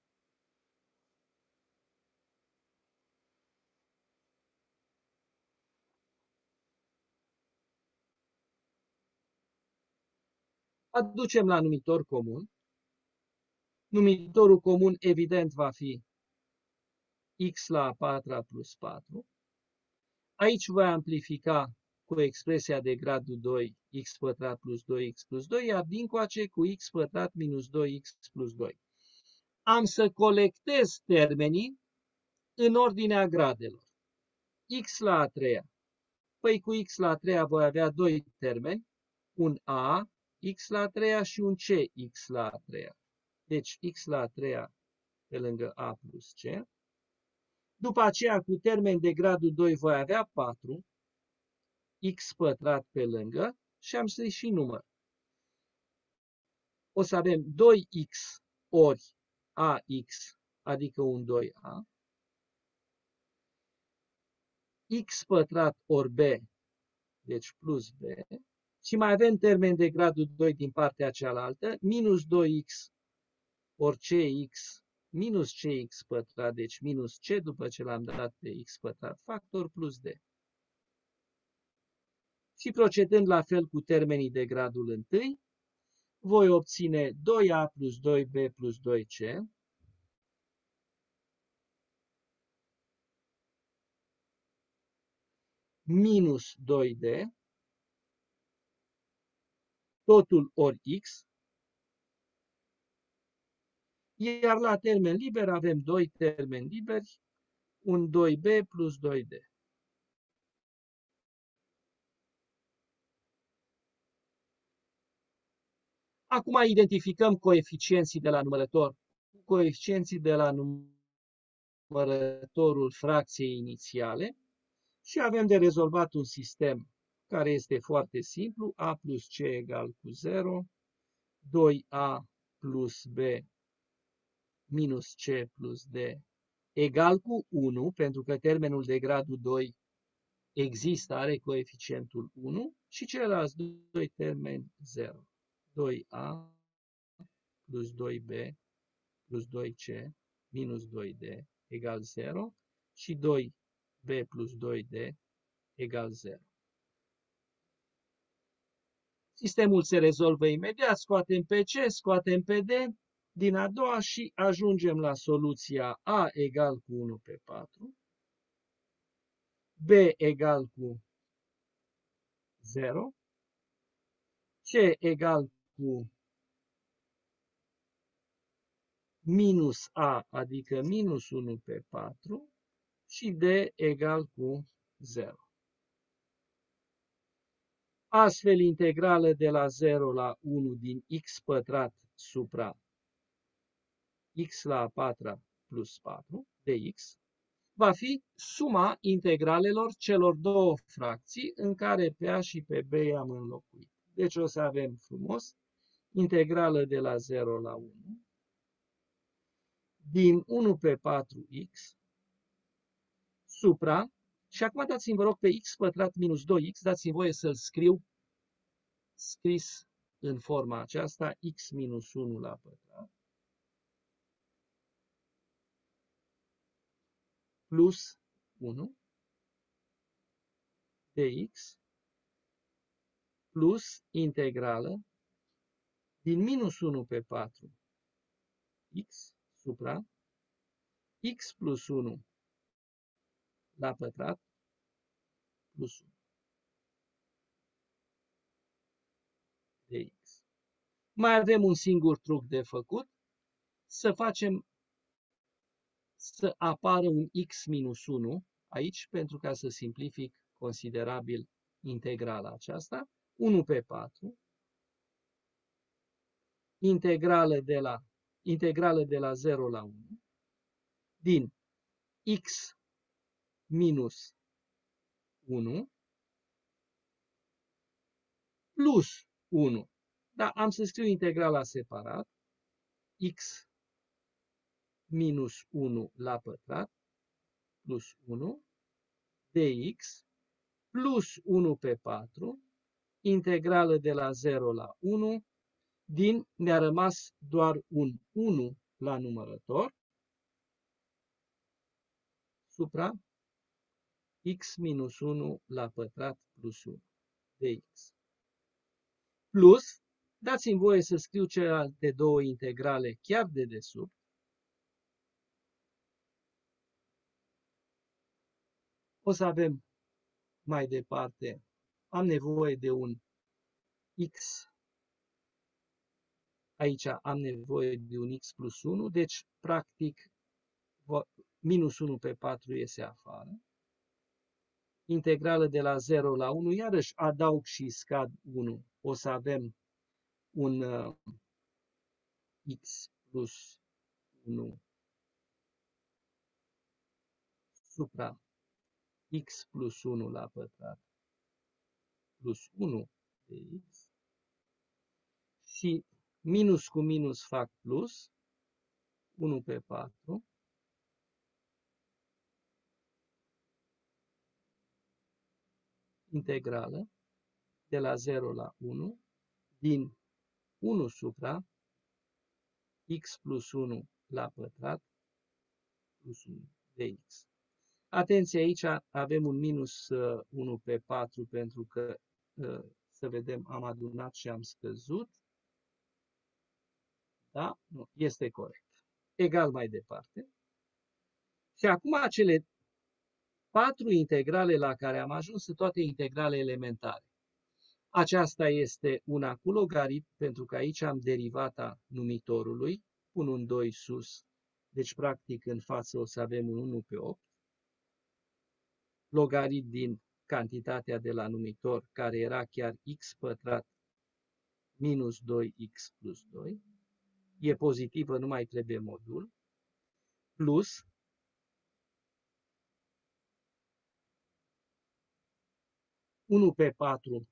Aducem la numitor comun. Numitorul comun, evident, va fi x la a patra plus patru. Aici voi amplifica cu expresia de gradul doi, x pătrat plus doi x plus doi, iar dincoace cu x pătrat minus doi x plus doi. Am să colectez termenii în ordinea gradelor. X la a treia. Păi cu x la a treia voi avea doi termeni, un a, x la a treia și un c, x la a treia. Deci x la a treia pe lângă a plus c. După aceea, cu termen de gradul doi voi avea patru, x pătrat pe lângă și am să-i și număr. O să avem doi x ori ax, adică un doi a, x pătrat ori b, deci plus b, și mai avem termen de gradul doi din partea cealaltă, minus doi x ori cx minus cx pătrat, deci minus c după ce l-am dat pe x pătrat factor plus d. Și procedând la fel cu termenii de gradul unu, voi obține doi a plus doi b plus doi c minus doi d, totul ori x, iar la termen liber avem doi termeni liberi, un doi b plus doi d. Acum identificăm coeficienții de la numărător, coeficienții de la numărătorul fracției inițiale și avem de rezolvat un sistem care este foarte simplu, a plus c egal cu zero, doi a plus b minus c plus d egal cu unu, pentru că termenul de gradul doi există, are coeficientul unu, și ceilalți doi termeni zero. doi a plus doi b plus doi c minus doi d egal zero și doi b plus doi d egal zero. Sistemul se rezolvă imediat, scoatem pe c, scoatem pe d din a doua și ajungem la soluția a egal cu unu pe patru, b egal cu zero, c egal cu minus a, adică minus unu pe patru, și d egal cu zero. Astfel, integrală de la zero la unu din x pătrat supra x la a patra plus patru, dx, va fi suma integralelor celor două fracții în care pe a și pe b i-am înlocuit. Deci o să avem frumos integrală de la zero la unu din unu pe patru x supra, și acum dați-mi, vă rog, pe x pătrat minus doi x, dați-mi voie să-l scriu scris în forma aceasta, x minus unu la pătrat plus unu dx plus integrală din minus unu pe patru x supra x plus unu la pătrat plus unu dx. Mai avem un singur truc de făcut, să facem să apară un x minus unu aici, pentru ca să simplific considerabil integrala aceasta, unu pe patru, integrală de la, integrală de la zero la unu, din x minus unu plus unu. Da, am să scriu integrala separat, x minus unu la pătrat plus unu dx plus unu pe patru, integrală de la zero la unu, din, ne-a rămas doar un unu la numărător supra x minus unu la pătrat plus unu dx. Plus, dați-mi voie să scriu celelalte două integrale chiar de desubt. O să avem mai departe, am nevoie de un x, aici am nevoie de un x plus unu, deci practic minus unu pe patru iese afară. Integrală de la zero la unu, iarăși adaug și scad unu, o să avem un uh, x plus unu supra x plus unu la pătrat plus unu de x și minus cu minus fac plus, unu pe patru, integrală de la zero la unu din unu supra x plus unu la pătrat plus unu de x. Atenție, aici avem un minus unu pe patru pentru că, să vedem, am adunat și am scăzut. Da? Nu, este corect. Egal mai departe. Și acum cele patru integrale la care am ajuns sunt toate integrale elementare. Aceasta este una cu logaritm, pentru că aici am derivata numitorului, pun un doi sus, deci practic în față o să avem un unu pe opt. Logaritm din cantitatea de la numitor, care era chiar x pătrat minus doi x plus doi. E pozitivă, nu mai trebuie modul. Plus unu pe patru.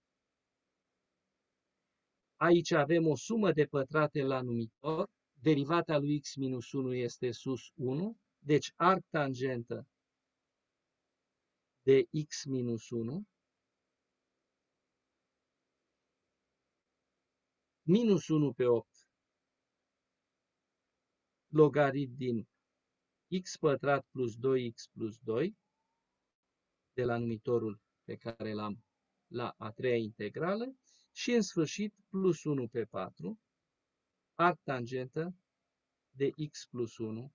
Aici avem o sumă de pătrate la numitor. Derivata lui x minus unu este sus unu. Deci arc tangentă de x minus unu minus unu pe opt logaritm din x pătrat plus doi x plus doi de la numitorul pe care l-am la a treia integrală și în sfârșit plus unu pe patru arc tangentă de x plus unu.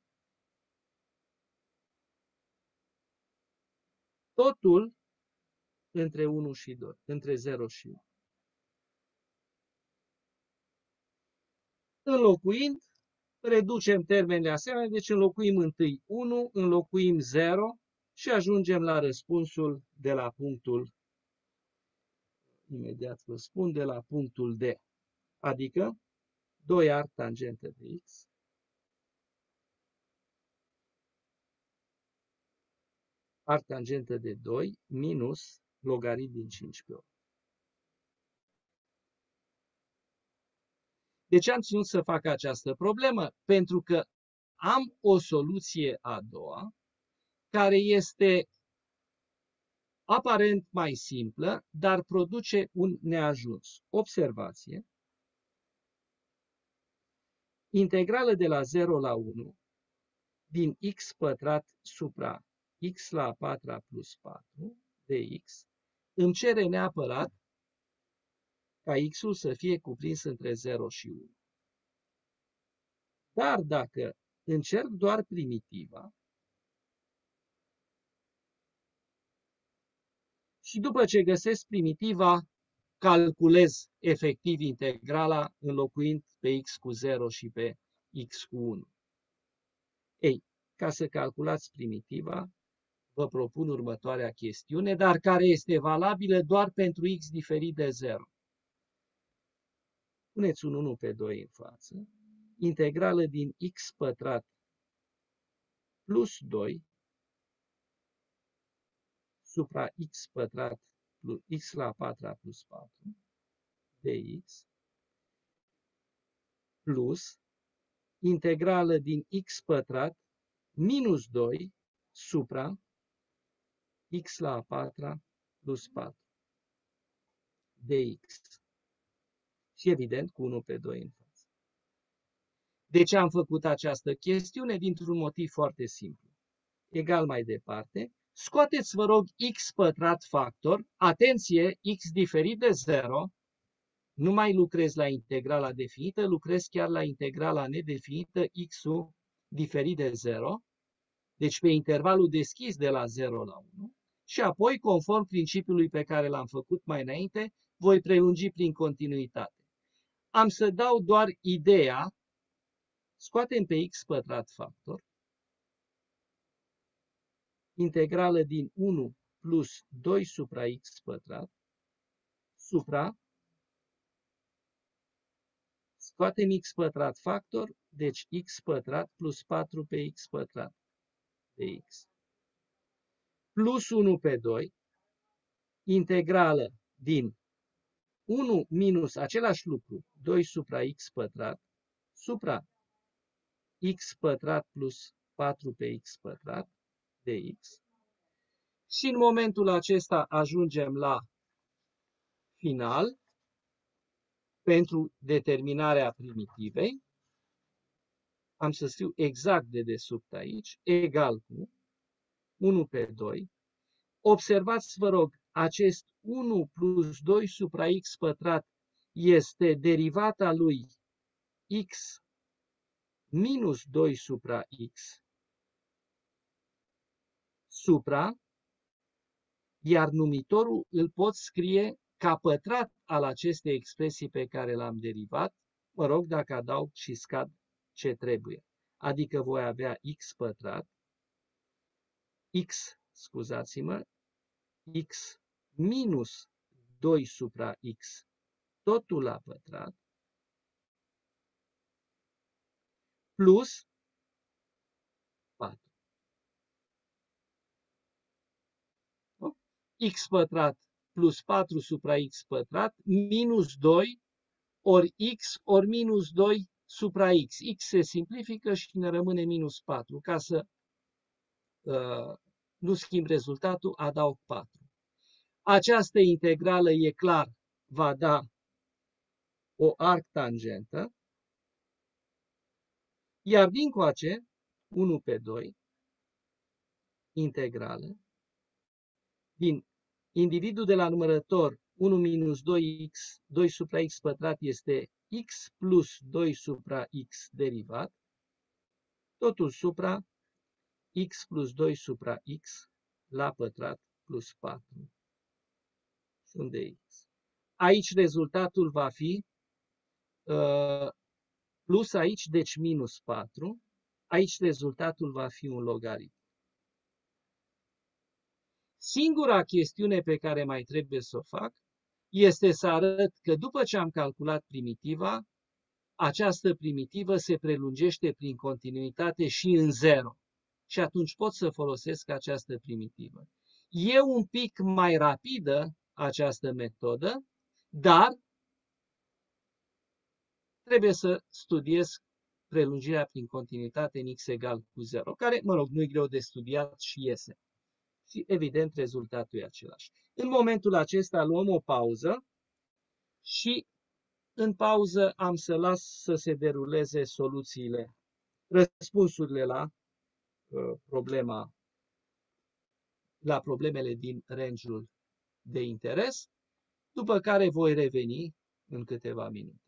Totul între unu și doi, între zero și unu. Înlocuind, reducem termenele asemenea, deci înlocuim întâi unu, înlocuim zero și ajungem la răspunsul de la punctul, imediat vă spun, de la punctul D, adică doi arc tangentă de x arc tangentă de doi minus logaritm din cinci pe opt. De ce am ținut să fac această problemă? Pentru că am o soluție a doua, care este aparent mai simplă, dar produce un neajuns. Observație. Integrală de la zero la unu din x pătrat supra x la a patra plus patru dx îmi cere neapărat ca x-ul să fie cuprins între zero și unu. Dar dacă încerc doar primitiva și după ce găsesc primitiva, calculez efectiv integrala înlocuind pe x cu zero și pe x cu unu. Ei, ca să calculați primitiva, vă propun următoarea chestiune, dar care este valabilă doar pentru x diferit de zero. Puneți un unu pe doi în față, integrală din x pătrat plus doi supra x pătrat plus x la a patra plus patru dx plus integrală din x pătrat minus doi supra x la a patra plus patru dx. Și evident cu unu pe doi în față. De ce am făcut această chestiune? Dintr-un motiv foarte simplu. Egal mai departe. Scoateți, vă rog, x pătrat factor. Atenție, x diferit de zero. Nu mai lucrez la integrala definită, lucrez chiar la integrala nedefinită, x-ul diferit de zero. Deci pe intervalul deschis de la zero la unu. Și apoi, conform principiului pe care l-am făcut mai înainte, voi prelungi prin continuitate. Am să dau doar ideea. Scoatem pe x pătrat factor. Integrală din unu plus doi supra x pătrat. Supra. Scoatem x pătrat factor. Deci x pătrat plus patru pe x pătrat. De x. Plus unu pe doi. Integrală din unu minus același lucru. doi supra x pătrat. Supra x pătrat plus patru pe x pătrat de x. Și în momentul acesta ajungem la final pentru determinarea primitivei. Am să scriu exact de desubt aici, egal cu unu pe doi. Observați, vă rog, acest unu plus doi supra x pătrat este derivata lui x minus doi supra x supra, iar numitorul îl pot scrie ca pătrat al acestei expresii pe care l-am derivat, mă rog, dacă adaug și scad ce trebuie. Adică voi avea x pătrat, x, scuzați-mă, x minus doi supra x, totul la pătrat, plus patru. X pătrat plus patru supra x pătrat minus doi ori x ori minus doi supra x. X se simplifică și ne rămâne minus patru. Ca să uh, nu schimb rezultatul, adaug patru. Această integrală, e clar, va da o arctangentă, iar dincoace, unu pe doi, integrală, din individul de la numărător unu minus doi x, doi supra x pătrat este x plus doi supra x derivat, totul supra x plus doi supra x la pătrat plus patru. Unde e x? Aici rezultatul va fi uh, plus aici, deci minus patru. Aici rezultatul va fi un logaritm. Singura chestiune pe care mai trebuie să o fac este să arăt că după ce am calculat primitiva, această primitivă se prelungește prin continuitate și în zero. Și atunci pot să folosesc această primitivă. E un pic mai rapidă această metodă, dar trebuie să studiez prelungirea prin continuitate în x egal cu zero, care, mă rog, nu e greu de studiat și iese. Și, evident, rezultatul e același. În momentul acesta luăm o pauză și în pauză am să las să se deruleze soluțiile, răspunsurile la uh, problema, la problemele din range-ul de interes, după care voi reveni în câteva minute.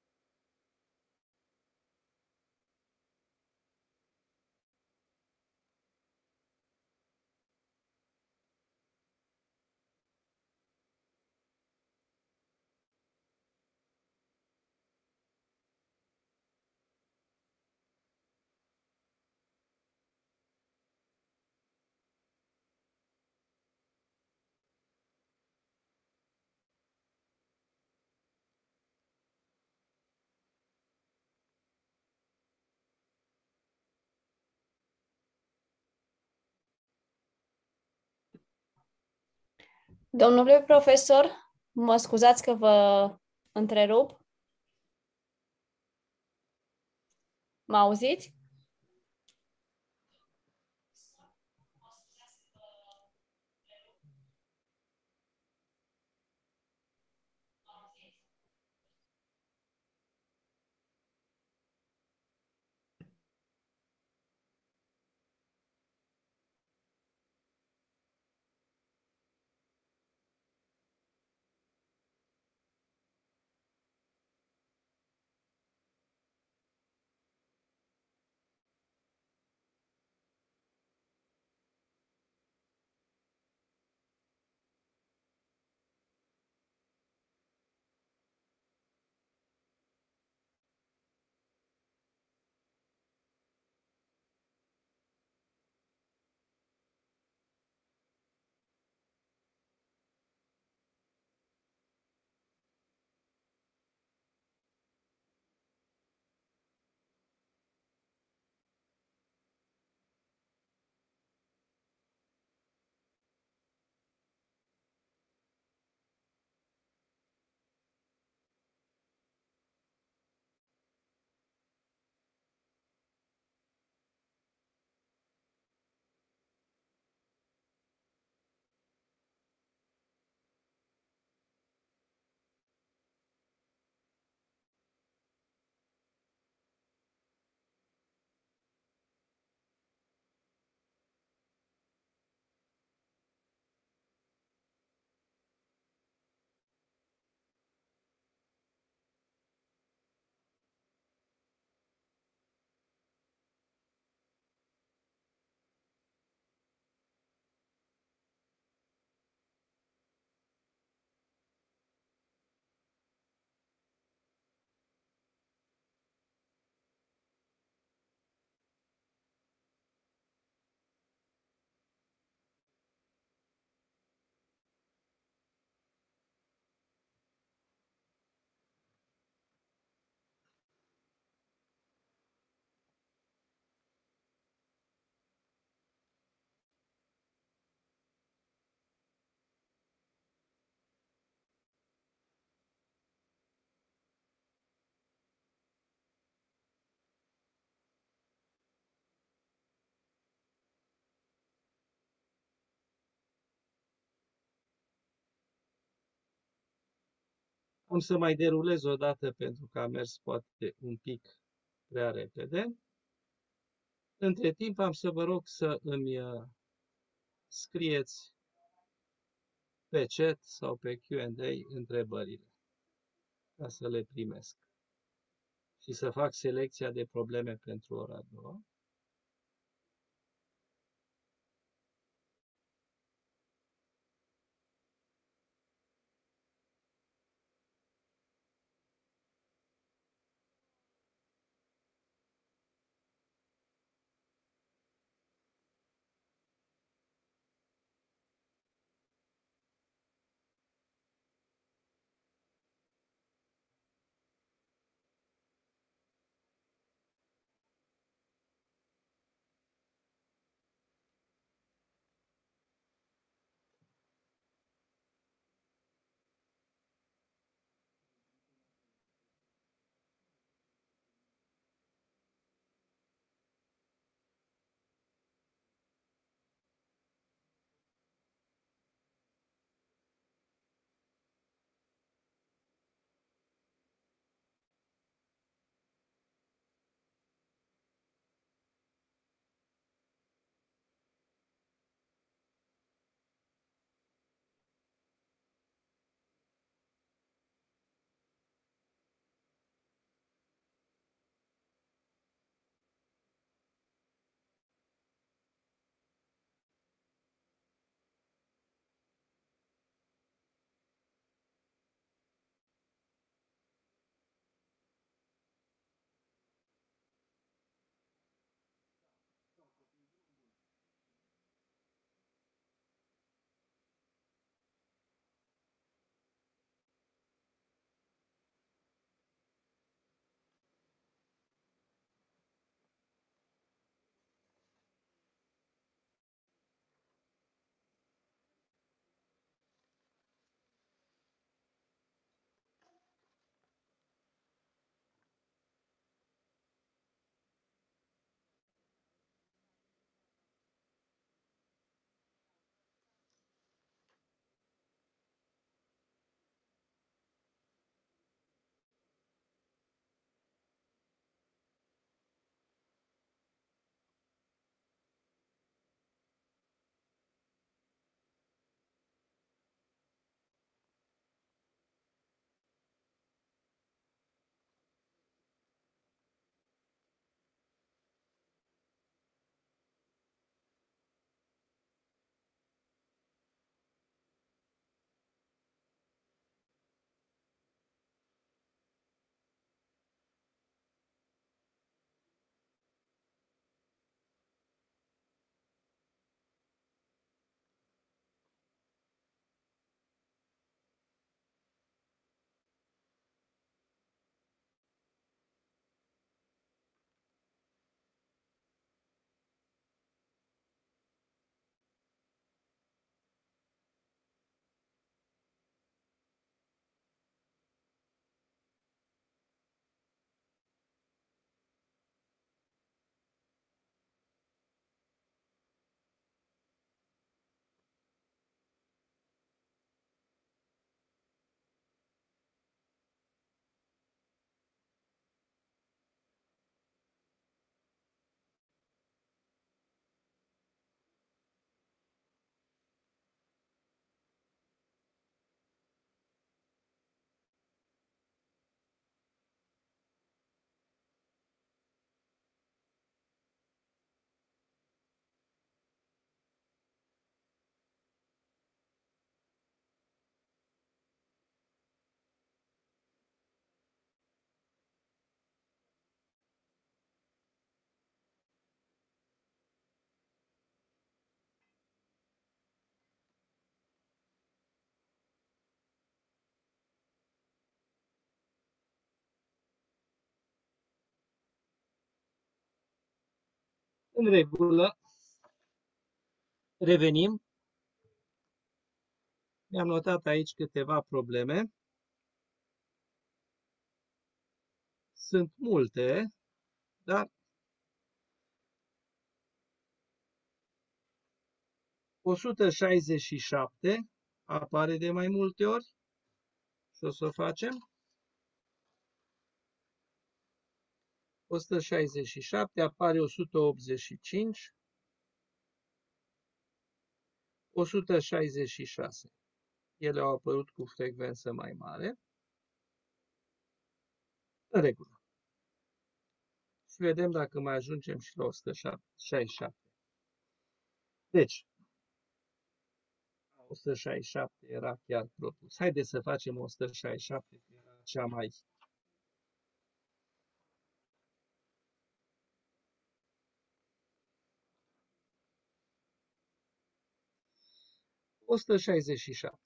Domnule profesor, mă scuzați că vă întrerup. Mă auziți? Am să mai derulez o dată pentru că a mers poate un pic prea repede. Între timp am să vă rog să îmi uh, scrieți pe chat sau pe Q and A întrebările, ca să le primesc și să fac selecția de probleme pentru ora a doua. În regulă, revenim. Mi-am notat aici câteva probleme. Sunt multe, dar o sută șaizeci și șapte apare de mai multe ori Și o să o facem. o sută șaizeci și șapte apare o sută optzeci și cinci. o sută șaizeci și șase. Ele au apărut cu frecvență mai mare. În regulă. Și vedem dacă mai ajungem și la o sută șaizeci și șapte. Deci, o sută șaizeci și șapte era chiar propus. Haideți să facem o sută șaizeci și șapte, că era cea mai... o sută șaizeci și șapte.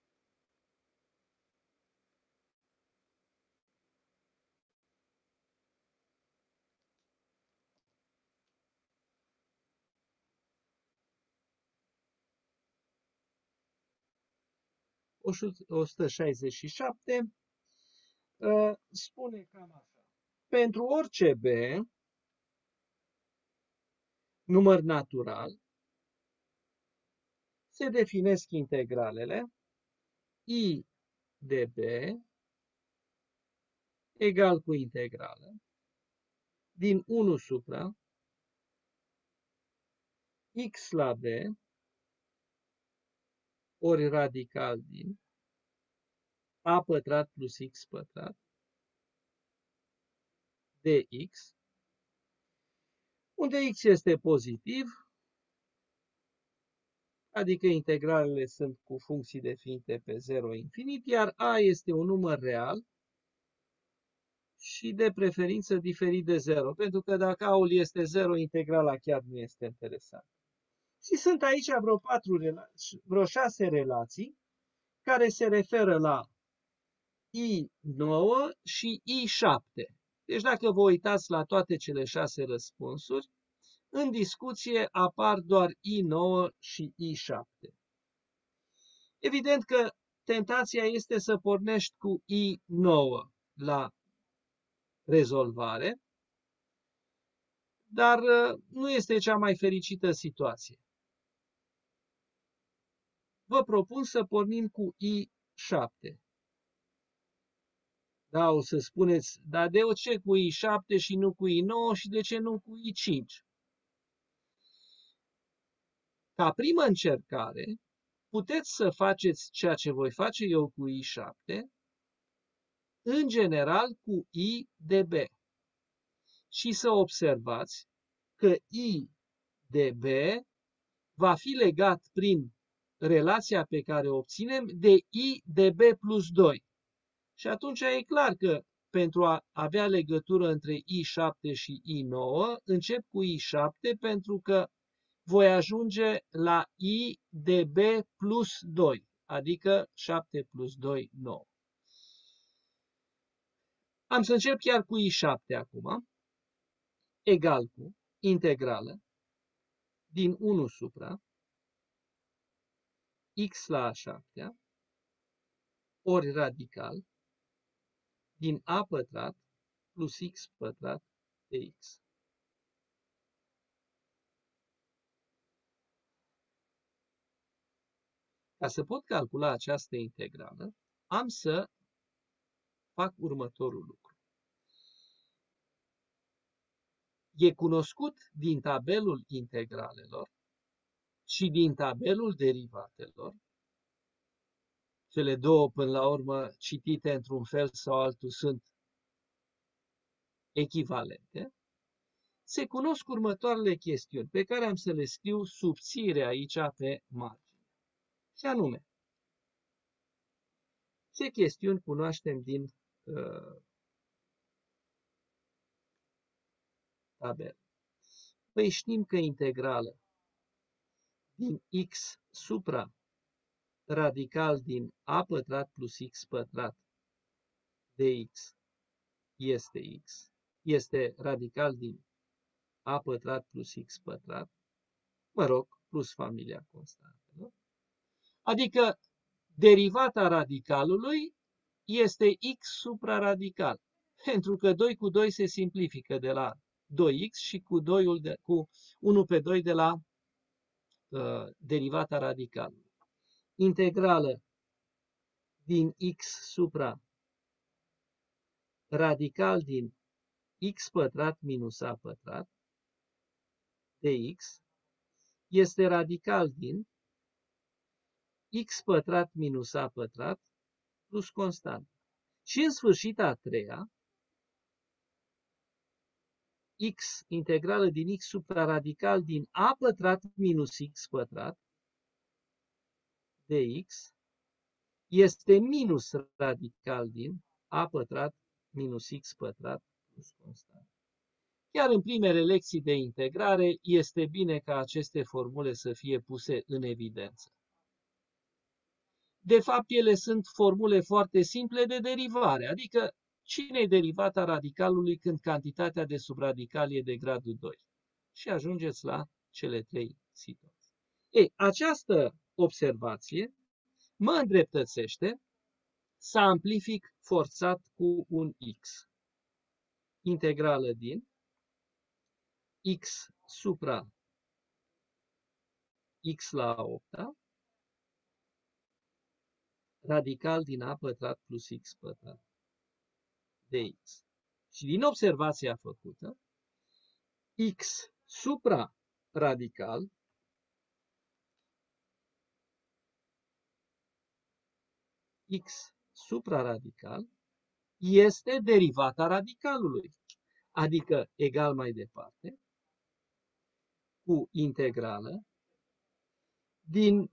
o sută șaizeci și șapte uh, spune cam așa. Pentru orice B, număr natural, se definesc integralele I de B egal cu integrală din unu supra x la b ori radical din a pătrat plus x pătrat dx, unde x este pozitiv, adică integralele sunt cu funcții definite pe zero infinit, iar a este un număr real și de preferință diferit de zero, pentru că dacă a-ul este zero, integrala chiar nu este interesantă. Și sunt aici vreo, patru, vreo șase relații care se referă la I nouă și I șapte. Deci dacă vă uitați la toate cele șase răspunsuri, în discuție apar doar I nouă și I șapte. Evident că tentația este să pornești cu I nouă la rezolvare, dar nu este cea mai fericită situație. Vă propun să pornim cu I șapte. Da, o să spuneți, dar de ce cu I șapte și nu cu I nouă și de ce nu cu I cinci? Ca primă încercare, puteți să faceți ceea ce voi face eu cu I șapte, în general cu I de B. Și să observați că I de B va fi legat prin relația pe care o obținem de I de B plus doi. Și atunci e clar că pentru a avea legătură între I șapte și I nouă, încep cu I șapte pentru că voi ajunge la I de B plus doi, adică șapte plus doi, nouă. Am să încep chiar cu I șapte acum, egal cu integrală din unu supra x la a șaptea ori radical din a pătrat plus x pătrat de x. Ca să pot calcula această integrală, am să fac următorul lucru. E cunoscut din tabelul integralelor și din tabelul derivatelor, cele două până la urmă citite într-un fel sau altul sunt echivalente, se cunosc următoarele chestiuni pe care am să le scriu subțire aici pe margine. Și anume, ce chestiuni cunoaștem din uh, tabel? Păi știm că integrală din x supra radical din a pătrat plus x pătrat de x este x, este radical din a pătrat plus x pătrat, mă rog, plus familia constantelor. Adică derivata radicalului este x supra-radical, pentru că doi cu doi se simplifică de la doi x și cu, doi de, cu unu pe doi de la uh, derivata radicalului. Integrală din x supra radical din x pătrat minus a pătrat dx este radical din x pătrat minus a pătrat plus constant. Și în sfârșit a treia, x integrală din x supra radical din a pătrat minus x pătrat dx este minus radical din a pătrat minus x pătrat plus constant. Chiar în primele lecții de integrare este bine ca aceste formule să fie puse în evidență. De fapt, ele sunt formule foarte simple de derivare, adică cine-i derivata radicalului când cantitatea de subradical e de gradul doi? Și ajungeți la cele trei situații. Ei, această observație mă îndreptățește să amplific forțat cu un x. Integrală din x supra x la a opta radical din a pătrat plus x pătrat dx. Și din observația făcută, x supra radical x supra-radical este derivata radicalului, adică egal mai departe cu integrală din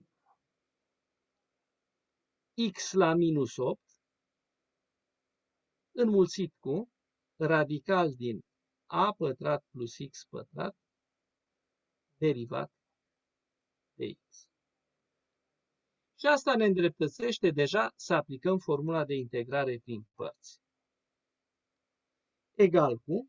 x la minus opt înmulțit cu radical din a pătrat plus x pătrat derivat de x. Și asta ne îndreptățește deja să aplicăm formula de integrare prin părți. Egal cu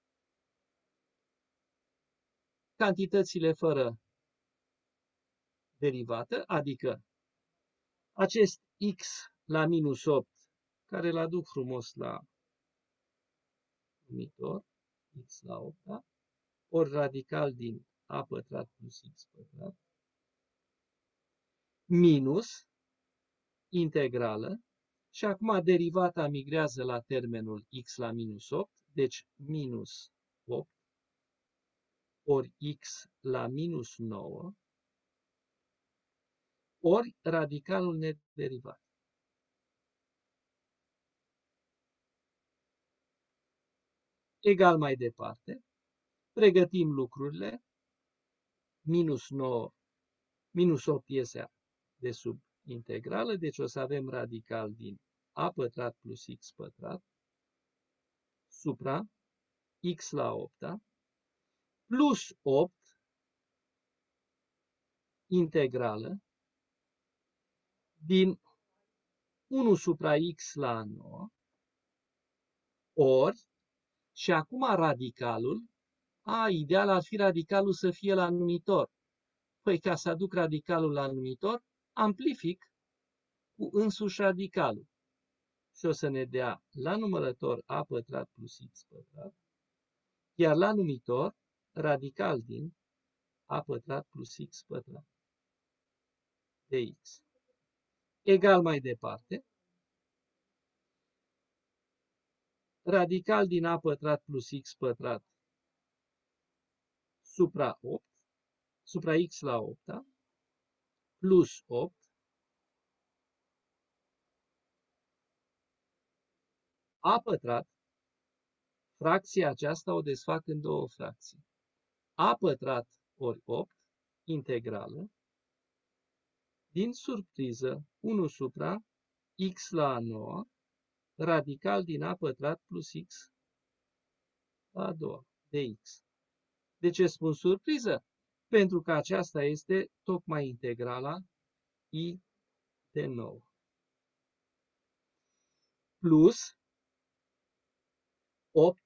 cantitățile fără derivată, adică acest x la minus opt, care îl aduc frumos la numitor, x la opt, ori radical din a pătrat plus x pătrat, minus integrală, și acum derivata migrează la termenul x la minus opt, deci minus opt, ori x la minus nouă, ori radicalul nederivat. Egal mai departe, pregătim lucrurile, minus nouă, minus opt iese de sub integrală, deci o să avem radical din a pătrat plus x pătrat supra x la opta plus opt integrală din unu supra x la nouă ori, și acum radicalul, a, ideal ar fi radicalul să fie la numitor. Păi ca să aduc radicalul la numitor, amplific cu însuși radicalul. Și o să ne dea la numărător a pătrat plus x pătrat, iar la numitor radical din a pătrat plus x pătrat dx. Egal mai departe, radical din a pătrat plus x pătrat supra opt, supra x la opta, plus opt, a pătrat, fracția aceasta o desfac în două fracții. A pătrat ori opt, integrală, din surpriză, unu supra x la nouă, radical din a pătrat plus x la a doua, dx. De ce spun surpriză? Pentru că aceasta este tocmai integrala i de nouă. Plus opt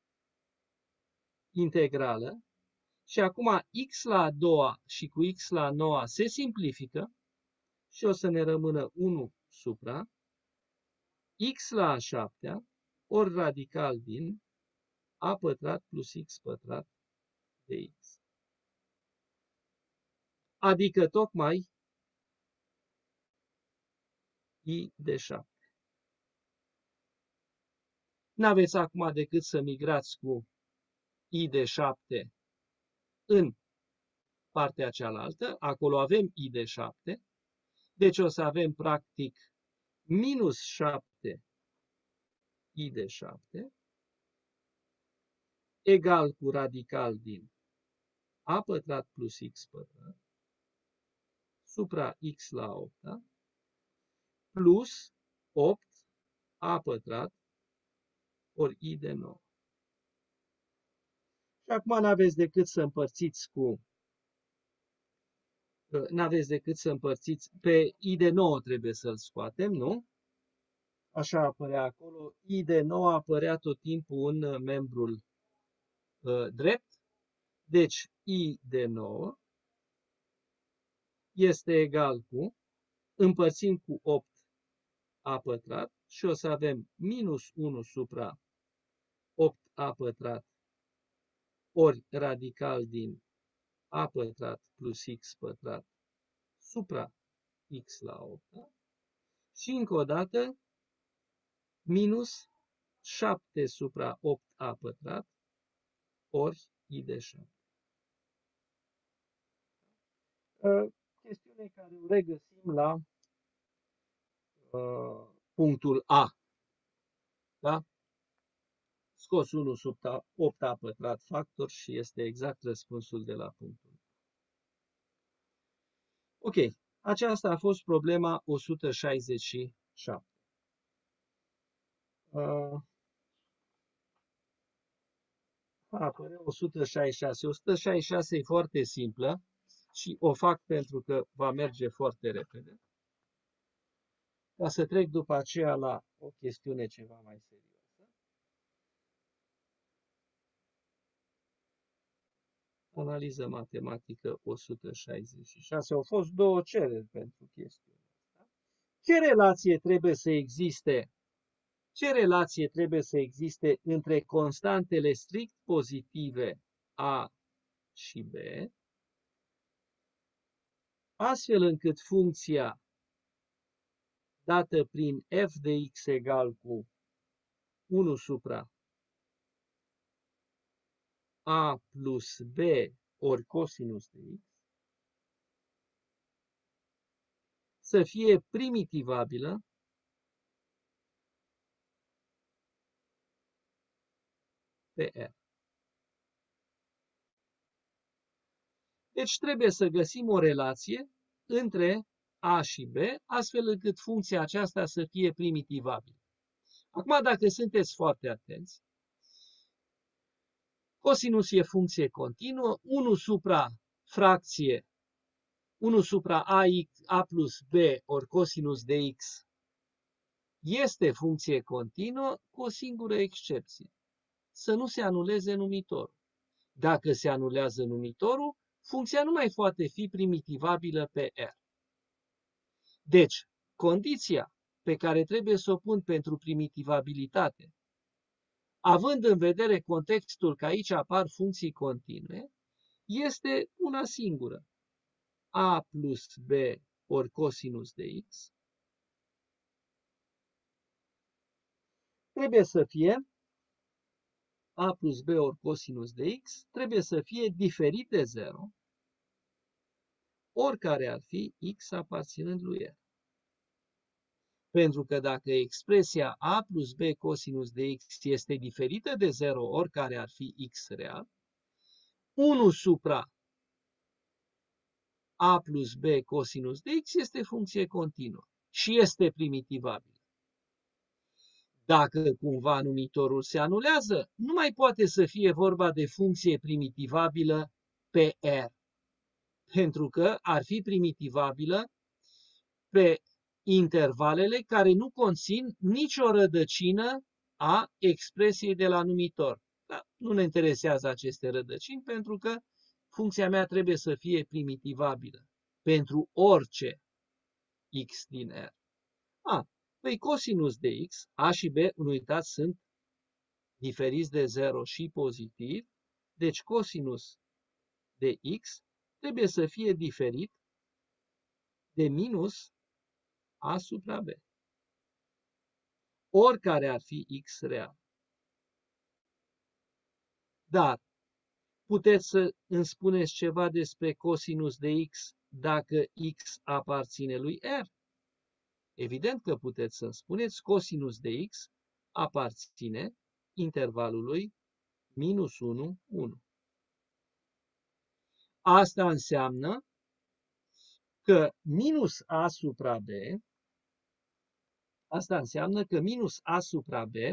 integrală și acum x la a doua și cu x la a noua se simplifică și o să ne rămână unu supra x la a șaptea ori radical din a pătrat plus x pătrat dx. Adică tocmai i de șapte. N-aveți acum decât să migrați cu i de șapte în partea cealaltă. Acolo avem i de șapte. Deci o să avem practic minus șapte i de șapte egal cu radical din a pătrat plus x pătrat supra x la opt plus opt a pătrat ori i de nouă. Și acum n-aveți decât să împărțiți cu n-aveți decât să împărțiți pe i de nouă, trebuie să-l scoatem, nu? Așa apărea acolo. I de nouă apărea tot timpul în membrul uh, drept. Deci i de nouă este egal cu, împărțim cu opt a pătrat și o să avem minus unu supra opt a pătrat ori radical din a pătrat plus x pătrat supra x la opt. Da? Și încă o dată minus șapte supra opt a pătrat ori i de șapte. Chestiune care o regăsim la uh, punctul A. Da? Scos unu sub opt a pătrat factor și este exact răspunsul de la punctul A. Ok, aceasta a fost problema o sută șaizeci și șapte. Uh, apare o sută șaizeci și șase. o sută șaizeci și șase e foarte simplă și o fac pentru că va merge foarte repede. Ca să trec după aceea la o chestiune ceva mai serioasă. Analiză matematică o sută șaizeci și șase. Au fost două cereri pentru chestiunea asta. Ce relație trebuie să existe? Ce relație trebuie să existe între constantele strict pozitive A și B, astfel încât funcția dată prin f de x egal cu unu supra a plus b ori cosinus de x să fie primitivabilă pe R. Deci trebuie să găsim o relație între A și B, astfel încât funcția aceasta să fie primitivabilă. Acum, dacă sunteți foarte atenți, cosinus e funcție continuă, unu supra fracție, unu supra a, a plus b ori cosinus de x este funcție continuă cu o singură excepție, să nu se anuleze numitorul. Dacă se anulează numitorul, funcția nu mai poate fi primitivabilă pe R. Deci, condiția pe care trebuie să o pun pentru primitivabilitate, având în vedere contextul că aici apar funcții continue, este una singură. A plus B ori cosinus de x trebuie să fie A plus B ori cosinus de x trebuie să fie diferit de zero, oricare ar fi x aparținând lui R. Pentru că dacă expresia A plus B cosinus de x este diferită de zero, oricare ar fi x real, unu supra A plus B cosinus de x este funcție continuă și este primitivabilă. Dacă cumva numitorul se anulează, nu mai poate să fie vorba de funcție primitivabilă pe R, pentru că ar fi primitivabilă pe intervalele care nu conțin nicio rădăcină a expresiei de la numitor. Dar nu ne interesează aceste rădăcini pentru că funcția mea trebuie să fie primitivabilă pentru orice x din R. A, păi cosinus de x, A și B, nu uitați, sunt diferiți de zero și pozitiv, deci cosinus de x trebuie să fie diferit de minus A supra B. oricare ar fi x real. Dar puteți să îmi spuneți ceva despre cosinus de x dacă x aparține lui R? Evident că puteți să-mi spuneți cosinus de x aparține intervalului minus unu, unu. Asta înseamnă că minus a supra b, asta înseamnă că minus a supra b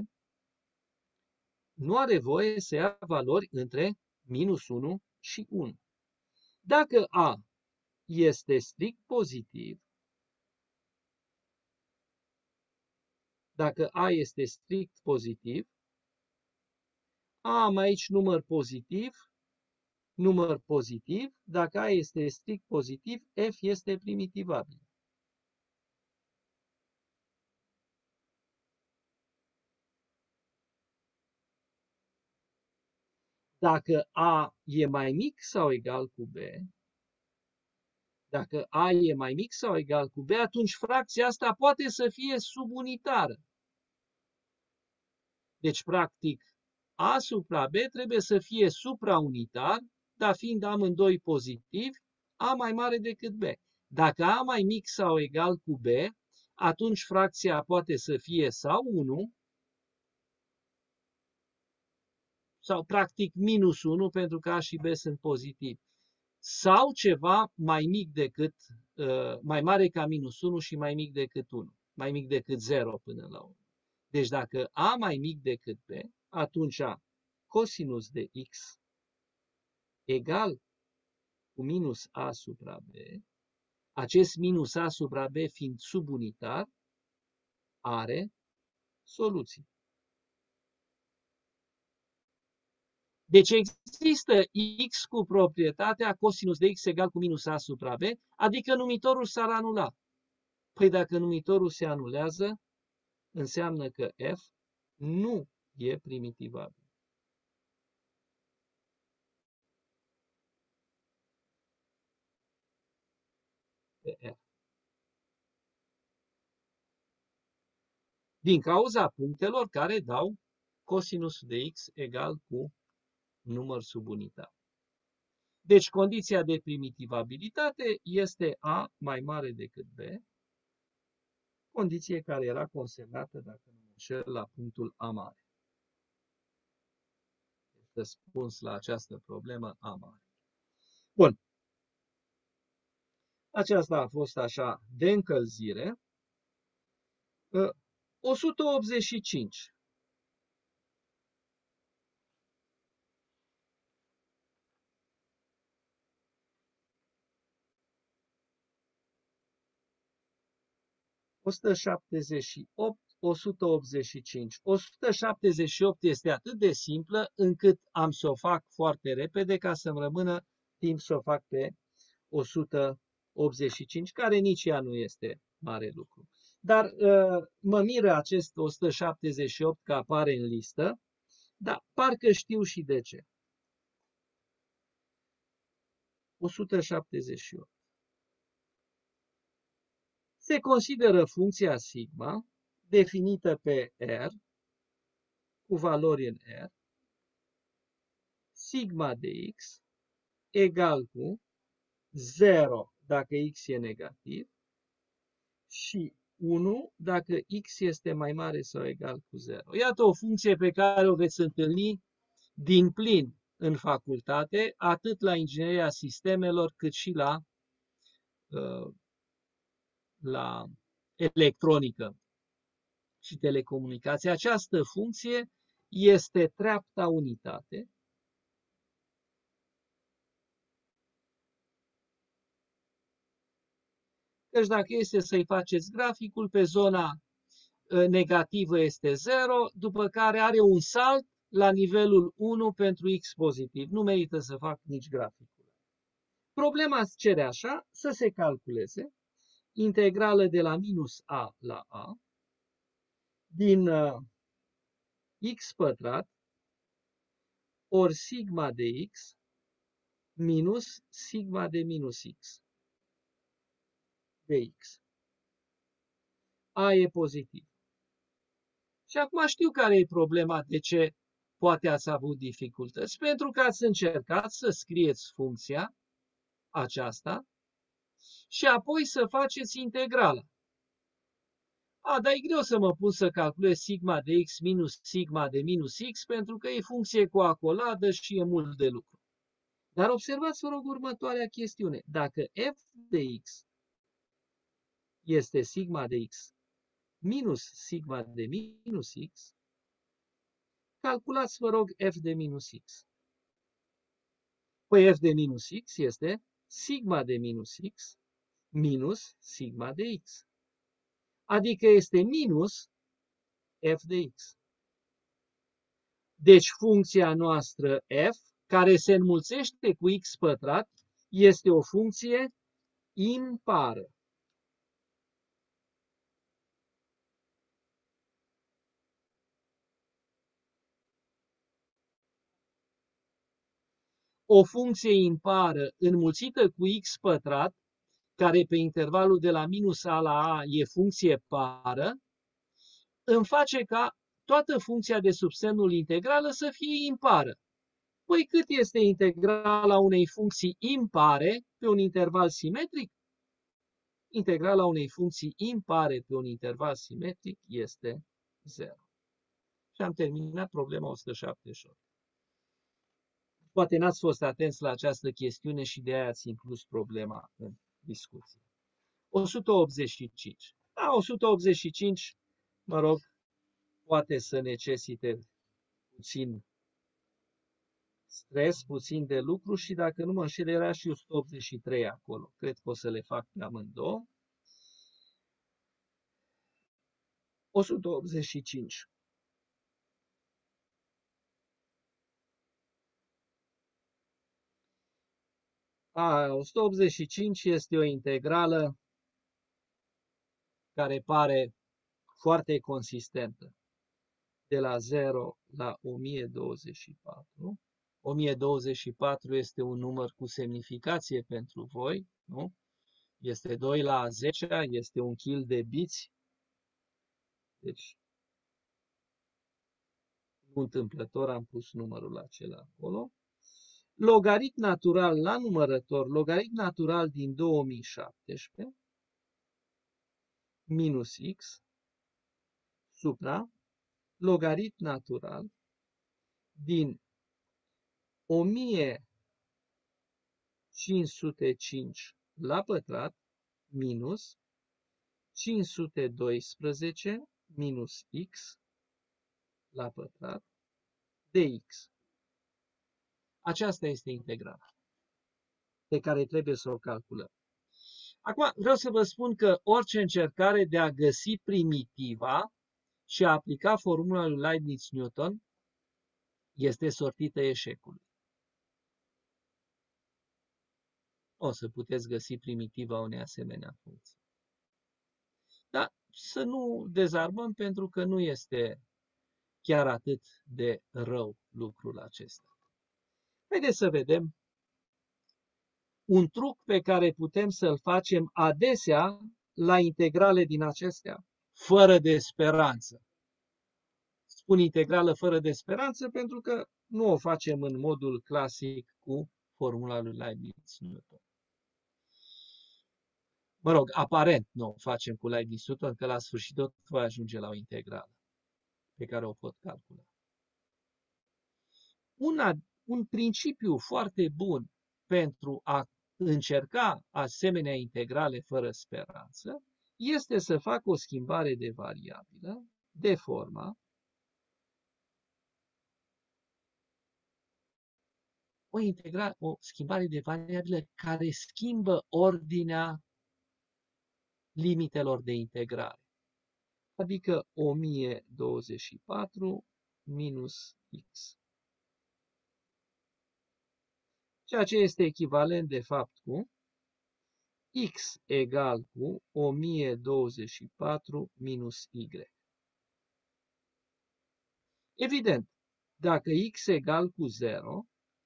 nu are voie să ia valori între minus unu și unu. Dacă a este strict pozitiv, dacă a este strict pozitiv, am aici număr pozitiv, număr pozitiv, dacă a este strict pozitiv, f este primitivabil. Dacă a e mai mic sau egal cu b, dacă a e mai mic sau egal cu b, atunci fracția asta poate să fie subunitară. Deci, practic, a supra b trebuie să fie supraunitar, dar fiind amândoi pozitivi, a mai mare decât b. Dacă a mai mic sau egal cu b, atunci fracția poate să fie sau unu, sau practic minus unu, pentru că a și b sunt pozitivi, sau ceva mai mic decât, mai mare ca minus unu și mai mic decât unu, mai mic decât zero până la urmă. Deci dacă a mai mic decât b, atunci cosinus de x egal cu minus a supra b, acest minus a supra b fiind subunitar, are soluții. Deci există x cu proprietatea cosinus de x egal cu minus a supra b, adică numitorul s-ar anula. Păi dacă numitorul se anulează, înseamnă că f nu e primitivabil. Din cauza punctelor care dau cosinus de x egal cu număr subunitar. Deci condiția de primitivabilitate este a mai mare decât b, condiție care era consemnată, dacă nu mă înșel, la punctul a mare. Răspuns la această problemă a mare. Bun. Aceasta a fost așa de încălzire. o sută optzeci și cinci. o sută șaptezeci și opt, o sută optzeci și cinci. o sută șaptezeci și opt este atât de simplă încât am să o fac foarte repede ca să-mi rămână timp să o fac pe o sută optzeci și cinci, care nici ea nu este mare lucru. Dar uh, mă miră acest o sută șaptezeci și opt că apare în listă, dar parcă știu și de ce. o sută șaptezeci și opt. Se consideră funcția sigma definită pe R, cu valori în R, sigma de x egal cu zero dacă x e negativ și unu dacă x este mai mare sau egal cu zero. Iată o funcție pe care o veți întâlni din plin în facultate, atât la ingineria sistemelor, cât și la, la electronică și telecomunicații. Această funcție este treapta unitate. Deci dacă este să-i faceți graficul, pe zona negativă este zero, după care are un salt la nivelul unu pentru x pozitiv. Nu merită să fac nici graficul. Problema cere așa, să se calculeze integrală de la minus a la a din uh, x pătrat ori sigma de x minus sigma de minus x de x. A e pozitiv. Și acum știu care e problema, de ce poate ați avut dificultăți. Pentru că ați încercat să scrieți funcția aceasta și apoi să faceți integrala. A, dar e greu să mă pun să calculez sigma de x minus sigma de minus x, pentru că e funcție cu acoladă și e mult de lucru. Dar observați, vă rog, următoarea chestiune. Dacă f de x este sigma de x minus sigma de minus x, calculați, vă rog, f de minus x. Păi f de minus x este sigma de minus x minus sigma de x. Adică este minus f de x. Deci funcția noastră f, care se înmulțește cu x pătrat, este o funcție impară. O funcție impară înmulțită cu x pătrat, care pe intervalul de la minus a la a e funcție pară, îmi face ca toată funcția de sub semnul integrală să fie impară. Păi cât este integrala unei funcții impare pe un interval simetric? Integrala unei funcții impare pe un interval simetric este zero. Și am terminat problema o sută șaptezeci și opt. Poate n-ați fost atenți la această chestiune și de aia ați inclus problema în discuție. o sută optzeci și cinci. Da, o sută optzeci și cinci, mă rog, poate să necesite puțin stres, puțin de lucru și dacă nu mă înșel era și o sută optzeci și trei acolo. Cred că o să le fac pe amândouă. o sută optzeci și cinci. A, o sută optzeci și cinci este o integrală care pare foarte consistentă. De la zero la o mie douăzeci și patru. o mie douăzeci și patru este un număr cu semnificație pentru voi, nu? Este doi la a zecea, este un kil de biți. Deci, nu întâmplător am pus numărul acela acolo. Logaritm natural la numărător, logaritm natural din două mii șaptesprezece, minus x, supra, logaritm natural din o mie cinci sute cinci la pătrat, minus cinci sute doisprezece minus x la pătrat de x. Aceasta este integrala pe care trebuie să o calculăm. Acum vreau să vă spun că orice încercare de a găsi primitiva și a aplica formula lui Leibniz-Newton este sortită eșecului. O să puteți găsi primitiva unei asemenea funcții. Dar să nu dezarmăm pentru că nu este chiar atât de rău lucrul acesta. Haideți să vedem un truc pe care putem să-l facem adesea la integrale din acestea, fără de speranță. Spun integrală fără de speranță pentru că nu o facem în modul clasic cu formula lui Leibniz-Newton. Mă rog, aparent nu o facem cu Leibniz-Newton, că la sfârșit tot va ajunge la o integrală pe care o pot calcula. Una, un principiu foarte bun pentru a încerca asemenea integrale fără speranță este să fac o schimbare de variabilă de forma o, integrare, o schimbare de variabilă care schimbă ordinea limitelor de integrare. Adică o mie douăzeci și patru minus x. Ceea ce este echivalent de fapt cu x egal cu o mie douăzeci și patru minus y. Evident, dacă x egal cu zero,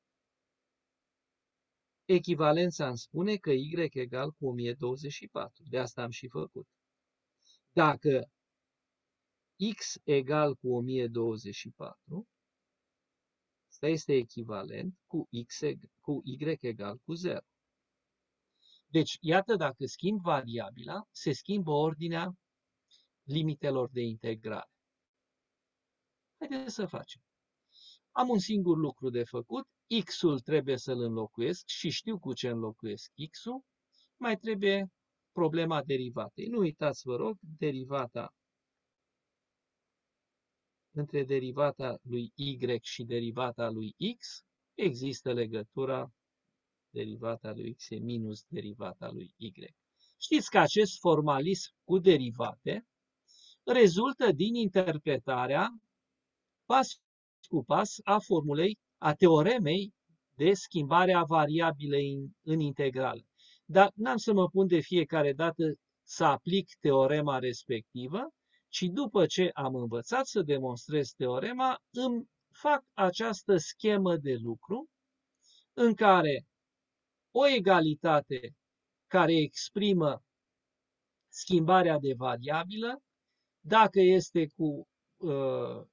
echivalența îmi spune că y egal cu o mie douăzeci și patru. De asta am și făcut. Dacă x egal cu o mie douăzeci și patru, asta este echivalent cu, x, cu y egal cu zero. Deci, iată, dacă schimb variabila, se schimbă ordinea limitelor de integrare. Haideți să facem. Am un singur lucru de făcut, x-ul trebuie să-l înlocuiesc și știu cu ce înlocuiesc x-ul, mai trebuie problema derivatei. Nu uitați, vă rog, derivata între derivata lui y și derivata lui x, există legătura derivata lui x e minus derivata lui y. Știți că acest formalism cu derivate rezultă din interpretarea pas cu pas a formulei, a teoremei de schimbare a variabilei în, în integrală. Dar n-am să mă pun de fiecare dată să aplic teorema respectivă, ci după ce am învățat să demonstrez teorema, îmi fac această schemă de lucru în care o egalitate care exprimă schimbarea de variabilă, dacă este cu uh,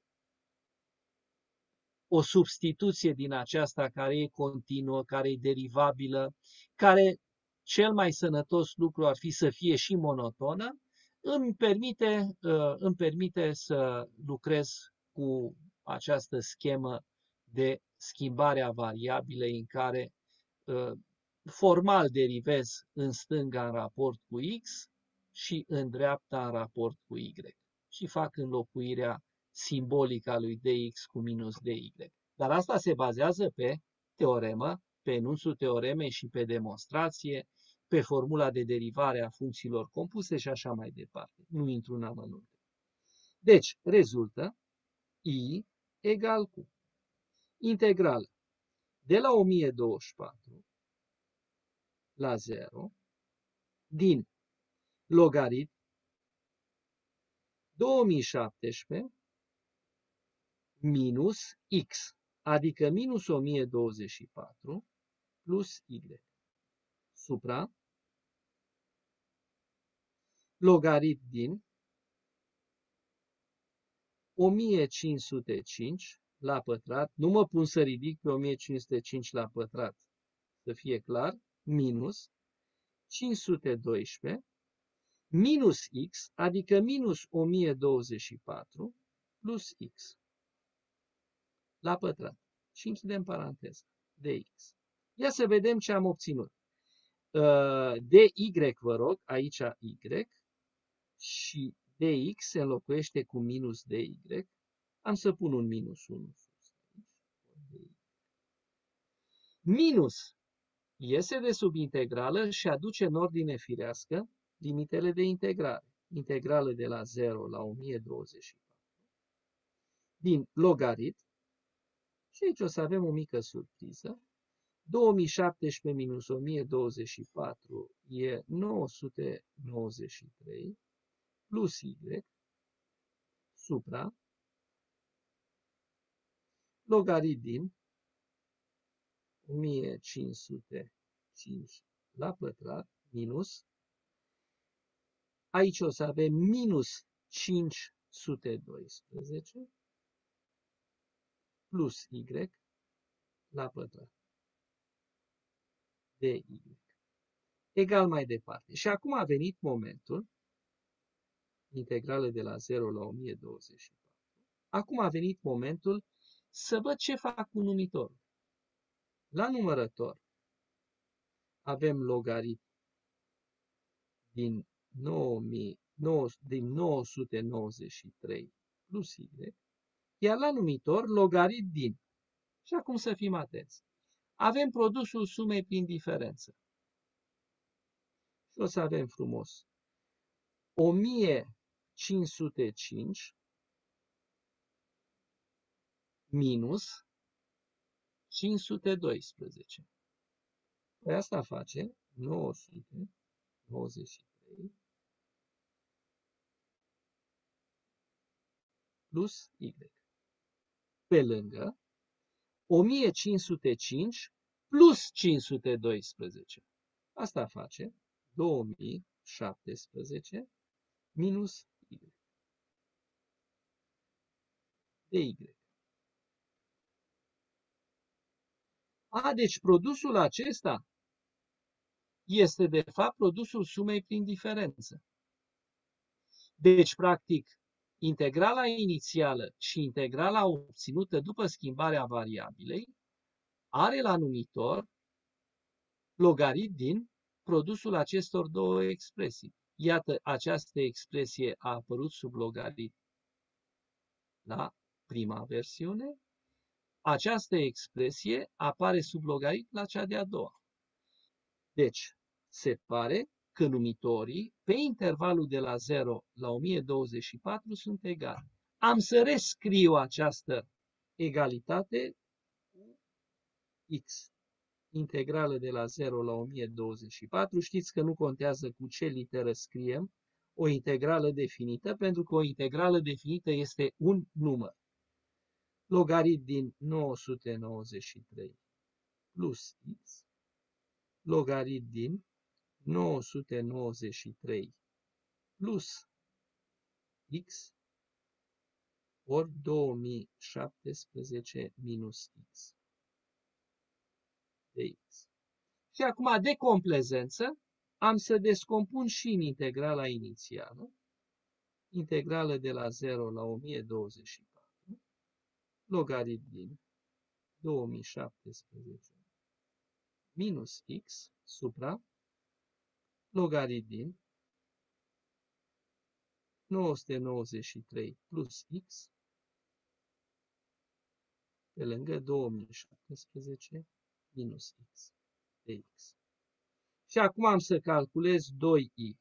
o substituție din aceasta care e continuă, care e derivabilă, care cel mai sănătos lucru ar fi să fie și monotonă, îmi permite, îmi permite să lucrez cu această schemă de schimbare a variabilei în care formal derivez în stânga în raport cu x și în dreapta în raport cu y și fac înlocuirea simbolică a lui dx cu minus dy. Dar asta se bazează pe teoremă, pe enunțul teoremei și pe demonstrație, pe formula de derivare a funcțiilor compuse și așa mai departe. Nu intru în amănunte. Deci, rezultă i egal cu integrală de la o mie douăzeci și patru la zero din logarit două mii șaptesprezece minus x, adică minus o mie douăzeci și patru plus y, supra logarit din o mie cinci sute cinci la pătrat, nu mă pun să ridic pe o mie cinci sute cinci la pătrat, să fie clar, minus cinci sute doisprezece minus x, adică minus o mie douăzeci și patru plus x la pătrat. Și închidem paranteza, dx. Ia să vedem ce am obținut. dy, vă rog, aici y, și dx se înlocuiește cu minus dy. Am să pun un minus unu. Minus iese de sub integrală și aduce în ordine firească limitele de integrare. Integrală de la zero la o mie douăzeci și patru. Din logarit. Și aici o să avem o mică surpriză. două mii șaptesprezece minus o mie douăzeci și patru e nouă sute nouăzeci și trei plus y supra logarit din o mie cinci sute cinci la pătrat minus, aici o să avem minus cinci sute doisprezece plus y la pătrat de y. Egal mai departe. Și acum a venit momentul, integrală de la zero la o mie douăzeci și patru, acum a venit momentul să văd ce fac cu numitorul. La numărător avem logarit din, nouă mii, nouă, din nouă sute nouăzeci și trei plus y, iar la numitor logarit din. Și acum să fim atenți. Avem produsul sumei prin diferență. Și o să avem frumos o mie cinci sute cinci minus cinci sute doisprezece. Păi asta face nouă sute nouăzeci și trei plus y. Pe lângă o mie cinci sute cinci plus cinci sute doisprezece. Asta face două mii șaptesprezece minus y. de Y. A, deci produsul acesta este de fapt produsul sumei prin diferență. Deci, practic, integrala inițială și integrala obținută după schimbarea variabilei are la numitor logarit din produsul acestor două expresii. Iată, această expresie a apărut sub logarit la prima versiune. Această expresie apare sub logarit la cea de-a doua. Deci, se pare că numitorii pe intervalul de la zero la o mie douăzeci și patru sunt egali. Am să rescriu această egalitate cu x. Integrală de la zero la o mie douăzeci și patru. Știți că nu contează cu ce literă scriem o integrală definită, pentru că o integrală definită este un număr. Logarit din nouă sute nouăzeci și trei plus x, logarit din nouă sute nouăzeci și trei plus x ori două mii șaptesprezece minus x de x. Și acum, de complezență, am să descompun și în integrala inițială, integrală de la zero la o mie douăzeci și patru, logarit din două mii șaptesprezece minus x supra logarit din nouă sute nouăzeci și trei plus x pe lângă două mii șaptesprezece minus x de x. Și acum am să calculez doi i.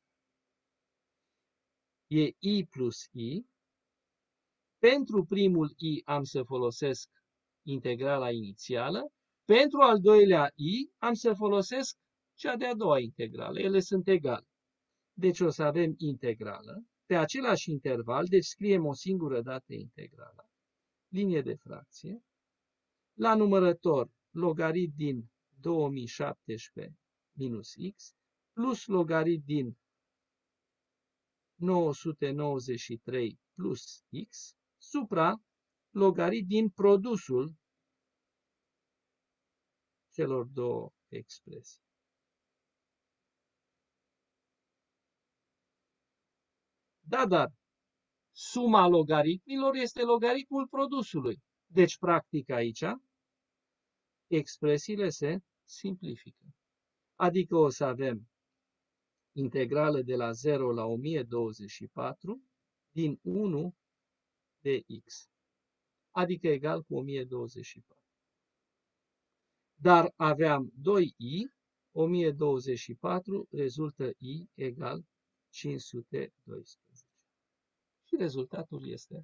E i plus i. Pentru primul i am să folosesc integrala inițială. Pentru al doilea i am să folosesc cea de-a doua integrală. Ele sunt egale. Deci o să avem integrală pe același interval, deci scriem o singură dată integrala, linie de fracție, la numărător logarit din două mii șaptesprezece minus x, plus logarit din nouă sute nouăzeci și trei plus x, supra logarit din produsul celor două expresii. Da, dar suma logaritmilor este logaritmul produsului. Deci, practic, aici, expresiile se simplifică. Adică o să avem integrală de la zero la o mie douăzeci și patru din unu de x. Adică egal cu o mie douăzeci și patru. Dar aveam doi i, o mie douăzeci și patru rezultă i egal cinci sute doisprezece. Și rezultatul este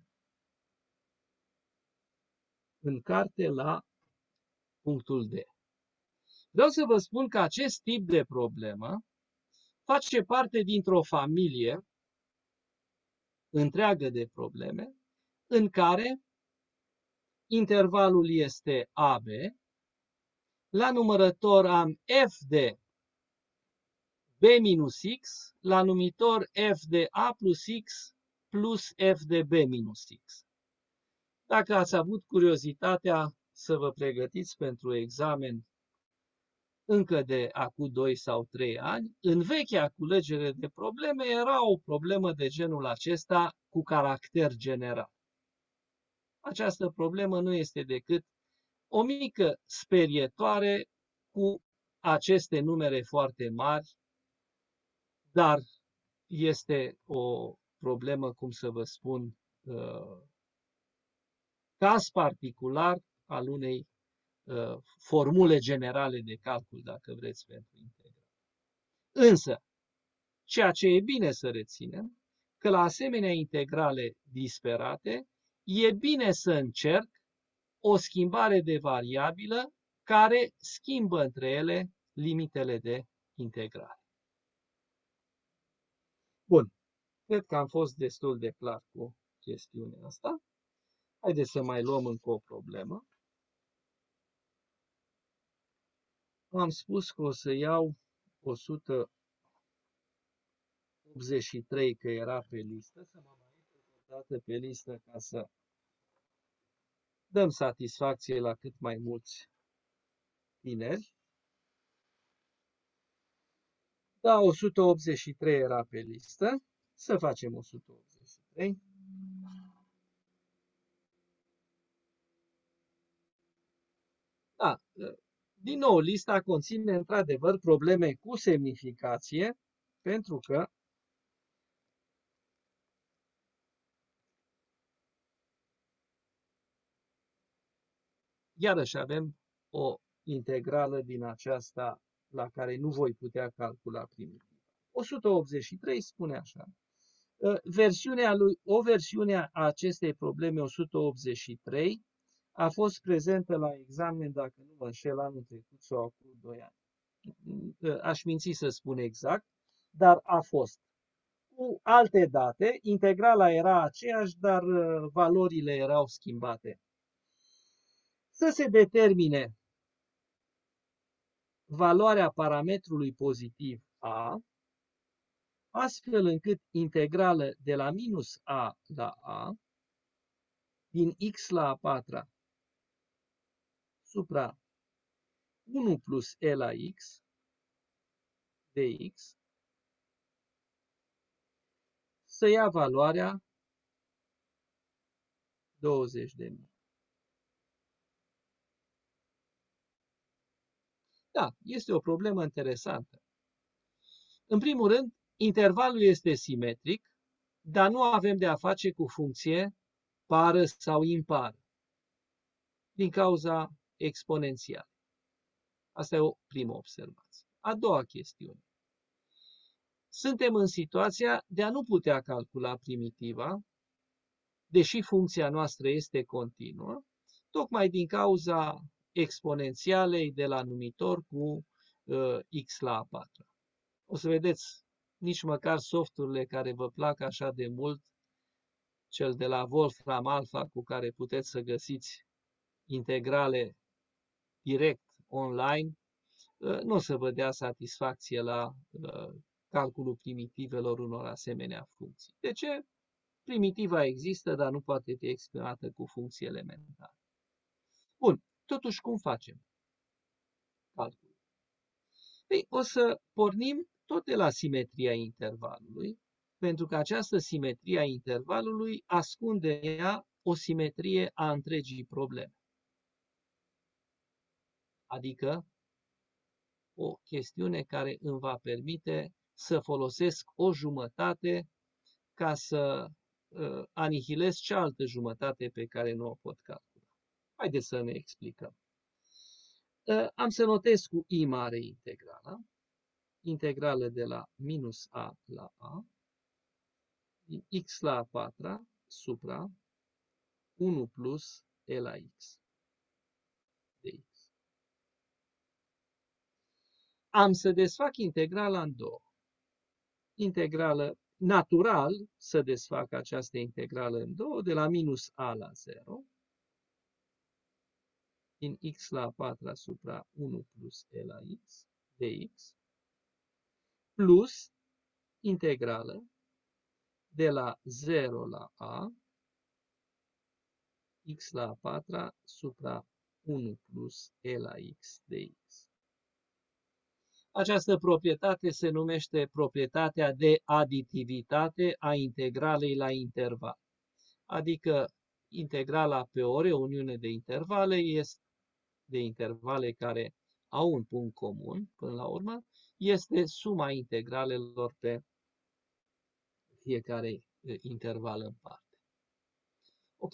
în carte la punctul D. Vreau să vă spun că acest tip de problemă face parte dintr-o familie întreagă de probleme în care intervalul este A B, la numărător am f de b minus x, la numitor f de a plus x plus f de b minus x. Dacă ați avut curiozitatea să vă pregătiți pentru examen încă de acum doi sau trei ani, în vechea culegere de probleme era o problemă de genul acesta cu caracter general. Această problemă nu este decât o mică sperietoare cu aceste numere foarte mari, dar este o problemă, cum să vă spun, caz particular al unei formule generale de calcul, dacă vreți, pentru integral. Însă, ceea ce e bine să reținem, că la asemenea integrale disperate, e bine să încerc o schimbare de variabilă care schimbă între ele limitele de integrare. Bun, cred că am fost destul de clar cu chestiunea asta. Haideți să mai luăm încă o problemă. Am spus că o să iau o sută optzeci și trei, că era pe listă, să mă mai uit o dată pe listă ca să Dăm satisfacție la cât mai mulți tineri. Da, o sută optzeci și trei era pe listă. Să facem o sută optzeci și trei. Da, din nou, lista conține într-adevăr probleme cu semnificație, pentru că iarăși avem o integrală din aceasta la care nu voi putea calcula primitiva. o sută optzeci și trei spune așa. Versiunea lui, o versiune a acestei probleme o sută optzeci și trei a fost prezentă la examen, dacă nu mă înșel, anul trecut sau acum doi ani. Aș minți să spun exact, dar a fost. Cu alte date, integrala era aceeași, dar valorile erau schimbate. Să se determine valoarea parametrului pozitiv a, astfel încât integrală de la minus a la a, din x la a patra supra unu plus e la x dx să ia valoarea douăzeci de mii. Da, este o problemă interesantă. În primul rând, intervalul este simetric, dar nu avem de a face cu funcție pară sau impară, din cauza exponențială. Asta e o primă observație. A doua chestiune. Suntem în situația de a nu putea calcula primitiva, deși funcția noastră este continuă, tocmai din cauza exponențialei de la numitor cu uh, x la a patra. O să vedeți, nici măcar softurile care vă plac așa de mult, cel de la Wolfram Alpha, cu care puteți să găsiți integrale direct online, nu o să vă dea satisfacție la calculul primitivelor unor asemenea funcții. De ce? Primitiva există, dar nu poate fi exprimată cu funcții elementare. Bun, totuși cum facem calculul? Ei, o să pornim tot de la simetria intervalului, pentru că această simetrie a intervalului ascunde în ea o simetrie a întregii probleme. Adică o chestiune care îmi va permite să folosesc o jumătate ca să uh, anihilez cealaltă jumătate pe care nu o pot calcula. Haideți să ne explicăm. Uh, am să notez cu I mare integrala, integrală de la minus a la a, din x la a patra supra unu plus e la x dx. Am să desfac integrala în două. Integrală natural să desfac această integrală în două, de la minus a la zero, din x la a patra supra unu plus e la x dx, plus integrală de la zero la a, x la a patra supra unu plus e la x dx. Această proprietate se numește proprietatea de aditivitate a integralei la interval. Adică integrala pe o reuniune de intervale este de intervale care au un punct comun, până la urmă, este suma integralelor pe fiecare interval în parte. Ok.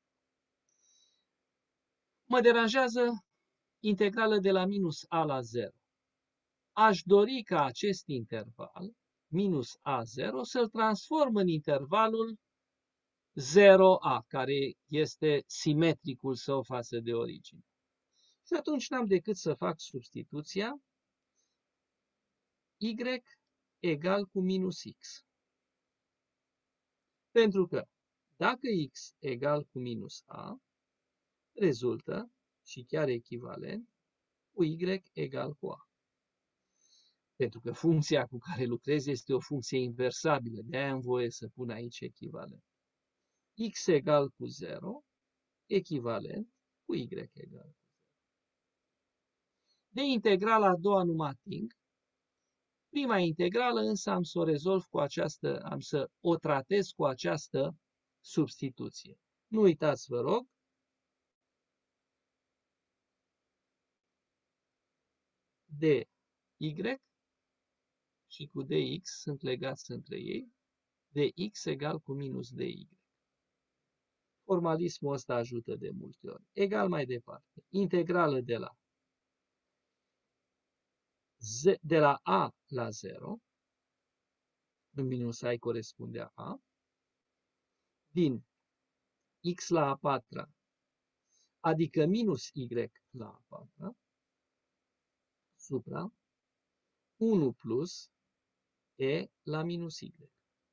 Mă deranjează integrală de la minus a la zero. Aș dori ca acest interval, minus a zero, să-l transform în intervalul zero a, care este simetricul său față de origine. Și atunci n-am decât să fac substituția y egal cu minus x. Pentru că dacă x egal cu minus a, rezultă, și chiar echivalent, cu y egal cu a. Pentru că funcția cu care lucrez este o funcție inversabilă, de-aia am voie să pun aici echivalent. X egal cu zero echivalent cu y egal. De integrala a doua nu mă ating. Prima integrală însă am să o rezolv cu această, am să o tratez cu această substituție. Nu uitați, vă rog, dy și cu dx sunt legați între ei, dx egal cu minus dy. Formalismul ăsta ajută de multe ori. Egal mai departe. Integrală de la, de la a la zero, în minus a corespundea a, din x la a patra, adică minus y la a patra, supra unu plus e la minus y.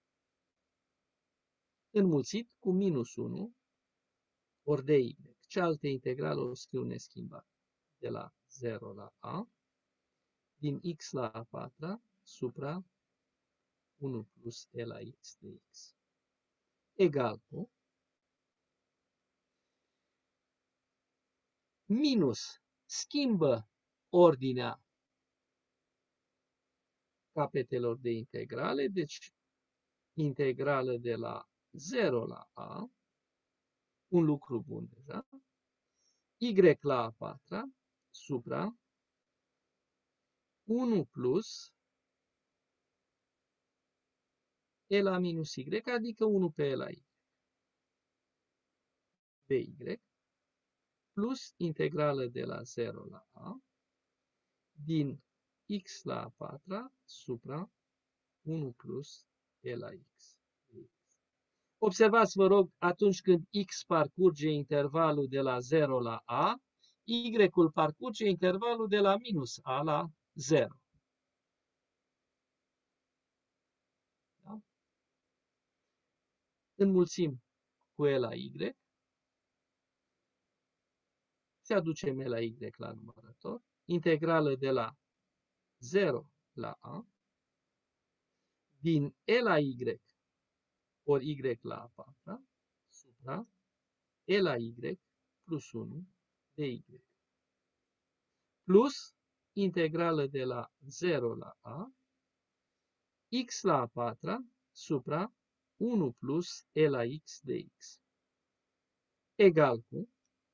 Înmulțit cu minus unu ori dy. Cealaltă integrală o scriu neschimbat. De la zero la a, din x la a patra, supra unu plus e la x dx. Egal cu minus, schimbă ordinea capetelor de integrale, deci integrală de la zero la a, un lucru bun deja, y la a patra, supra unu plus e la minus y, adică unu pe e la y. dy plus integrală de la zero la a, din x la a patra, supra unu plus e la x. Observați, vă rog, atunci când x parcurge intervalul de la zero la a, y-ul parcurge intervalul de la minus a la zero. Da? Înmulțim cu e la y, se aduce e la y la numărător, integrală de la zero la a, din e la y ori y la a patra, supra e la y plus unu dy. Plus integrală de la zero la a, x la a patra, supra unu plus e la x dx. Egal cu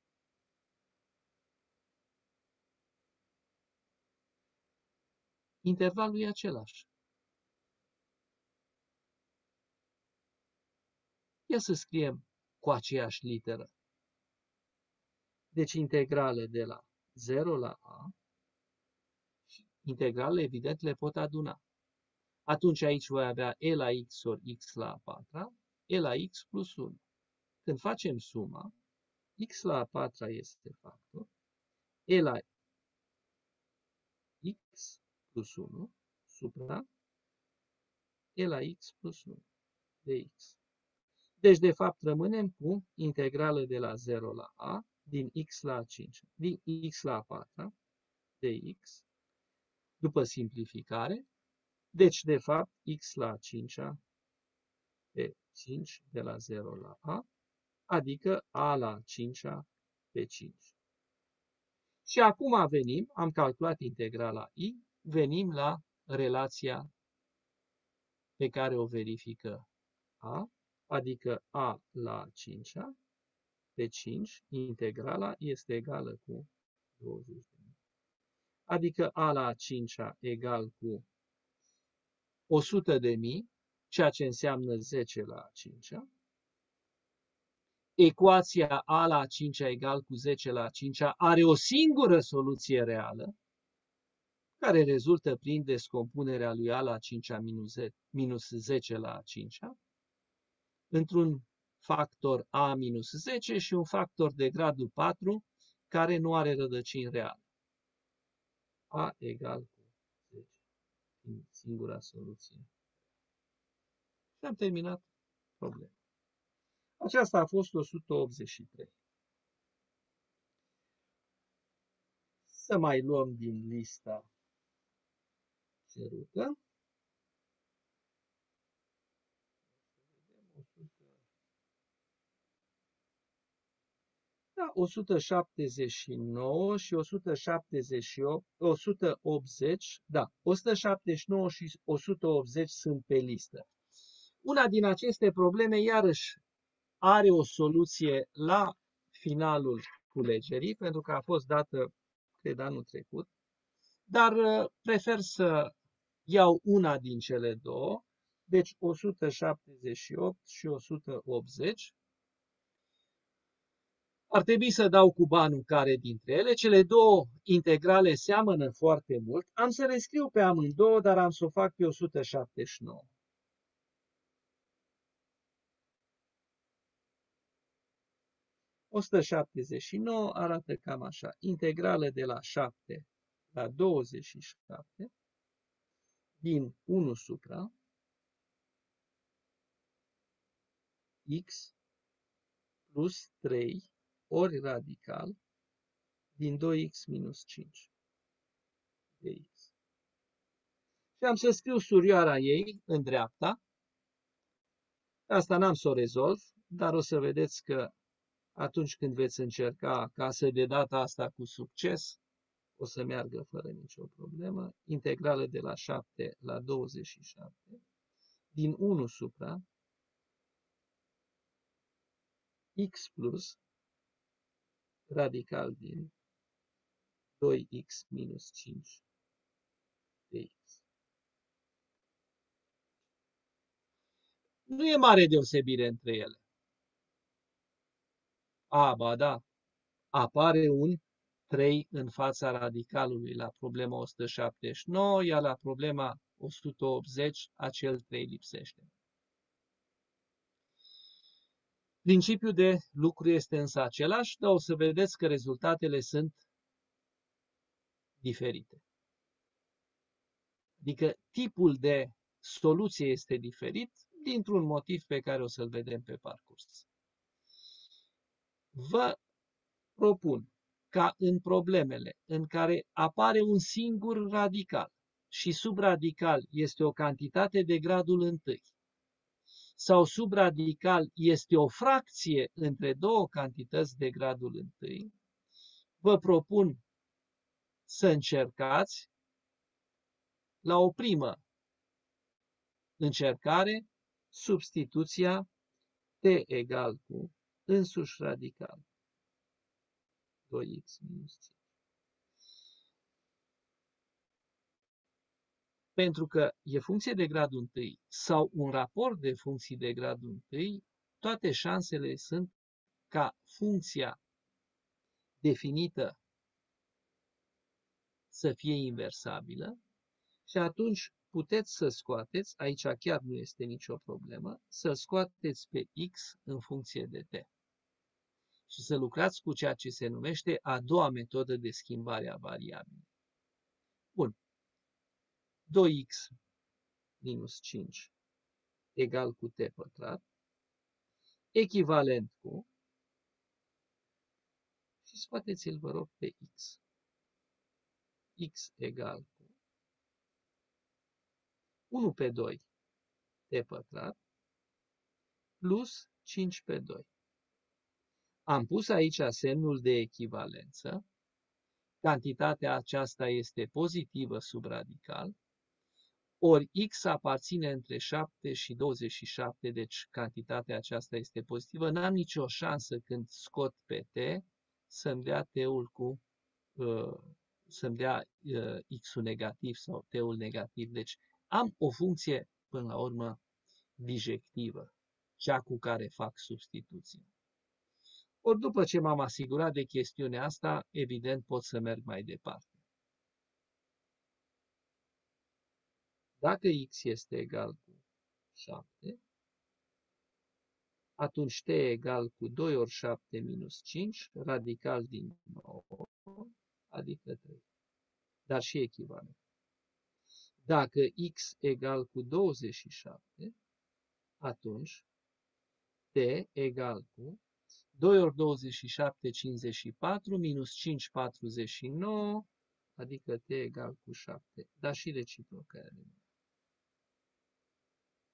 intervalul e același. Ia să scriem cu aceeași literă. Deci integrale de la zero la a, integrale evident le pot aduna. Atunci aici voi avea e la x ori x la a patra, e la x plus unu. Când facem suma, x la a patra este factor, e la x plus unu, supra e la x plus unu, dx. Deci, de fapt, rămânem cu integrală de la zero la a, din x la a cinci, din x la a patra, dx, după simplificare. Deci, de fapt, x la a cincea pe cinci de la zero la a, adică a la a cincea pe cinci. Și acum venim, am calculat integrala i, venim la relația pe care o verifică a, adică a la a cincea pe cinci, integrala este egală cu douăzeci de mii. Adică a la a cincea egal cu o sută de mii, ceea ce înseamnă zece la a cincea. Ecuația a la a cincea egal cu zece la a cincea are o singură soluție reală, care rezultă prin descompunerea lui a la a cincea minus zece la a cincea, într-un factor a minus zece și un factor de gradul patru, care nu are rădăcini reale. A egal cu zece, fiind singura soluție. Și am terminat problema. Aceasta a fost o sută optzeci și trei. Să mai luăm din lista cerută. Da, o sută șaptezeci și nouă și o sută șaptezeci și opt, o sută optzeci, da, o sută șaptezeci și nouă și o sută optzeci sunt pe listă. Una din aceste probleme, iarăși, are o soluție la finalul culegerii, pentru că a fost dată, cred, anul trecut, dar prefer să iau una din cele două, deci o sută șaptezeci și opt și o sută optzeci. Ar trebui să dau cu banul care dintre ele. Cele două integrale seamănă foarte mult. Am să le scriu pe amândouă, dar am să o fac pe o sută șaptezeci și nouă. o sută șaptezeci și nouă arată cam așa. Integrală de la șapte la douăzeci și șapte din unu supra x plus trei ori radical din doi x minus cinci dx. Și am să scriu surioara ei în dreapta. Asta n-am să o rezolv, dar o să vedeți că atunci când veți încerca acasă de data asta cu succes, o să meargă fără nicio problemă. Integrală de la șapte la douăzeci și șapte din unu supra x plus radical din doi x minus cinci dx. Nu e mare deosebire între ele. A, ba da, apare un trei în fața radicalului la problema o sută șaptezeci și nouă, iar la problema o sută optzeci acel trei lipsește. Principiul de lucru este însă același, dar o să vedeți că rezultatele sunt diferite. Adică tipul de soluție este diferit dintr-un motiv pe care o să-l vedem pe parcurs. Vă propun ca în problemele în care apare un singur radical și subradical este o cantitate de gradul întâi, sau subradical este o fracție între două cantități de gradul întâi, vă propun să încercați la o primă încercare substituția t egal cu însuși radical doi x minus cinci. Pentru că e funcție de gradul întâi sau un raport de funcții de gradul întâi, toate șansele sunt ca funcția definită să fie inversabilă și atunci puteți să scoateți, aici chiar nu este nicio problemă, să scoateți pe x în funcție de t și să lucrați cu ceea ce se numește a doua metodă de schimbare a variabilei. Bun. doi x minus cinci egal cu t pătrat, echivalent cu, și scoateți-l, vă rog, pe x. X egal cu unu pe doi t pătrat plus cinci pe doi. Am pus aici semnul de echivalență. Cantitatea aceasta este pozitivă sub radical, ori x aparține între șapte și douăzeci și șapte, deci cantitatea aceasta este pozitivă. N-am nicio șansă când scot pe t să-mi dea t-ul cu uh, să-mi dea uh, x-ul negativ sau t-ul negativ. Deci am o funcție, până la urmă, bijectivă, cea cu care fac substituție. Ori după ce m-am asigurat de chestiunea asta, evident pot să merg mai departe. Dacă x este egal cu șapte, atunci t e egal cu doi ori șapte minus cinci, radical din nouă, adică trei. Dar și echivalent. Dacă x egal cu douăzeci și șapte, atunci t egal cu doi ori douăzeci și șapte, cincizeci și patru, minus cinci, patruzeci și nouă, adică t egal cu șapte, dar și reciproca.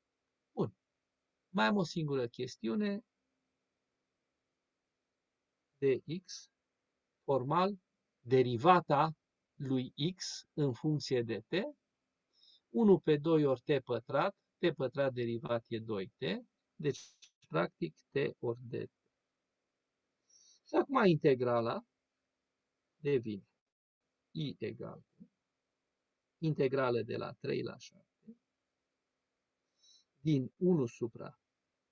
Bun. Mai am o singură chestiune. dx, formal, derivata lui x în funcție de t, unu pe doi ori t pătrat, t pătrat derivat e doi t, deci practic t ori dt. Și acum integrala devine i egal integrală de la trei la șapte din unu supra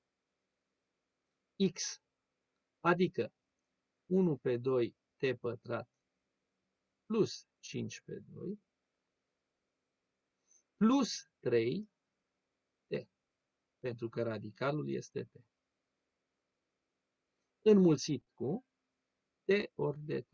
x, adică unu pe doi t pătrat plus cinci pe doi plus trei t, pentru că radicalul este t, înmulțit cu t ori dt.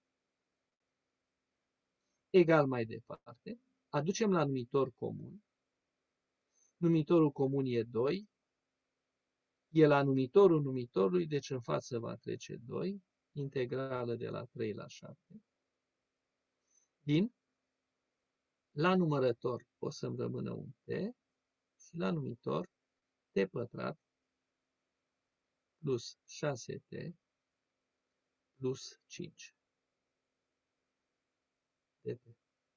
Egal mai departe, aducem la numitor comun. Numitorul comun e doi, e la numitorul numitorului, deci în față va trece doi, integrală de la trei la șapte, din, la numărător o să-mi rămână un t și la numitor t pătrat plus șase t plus cinci dt.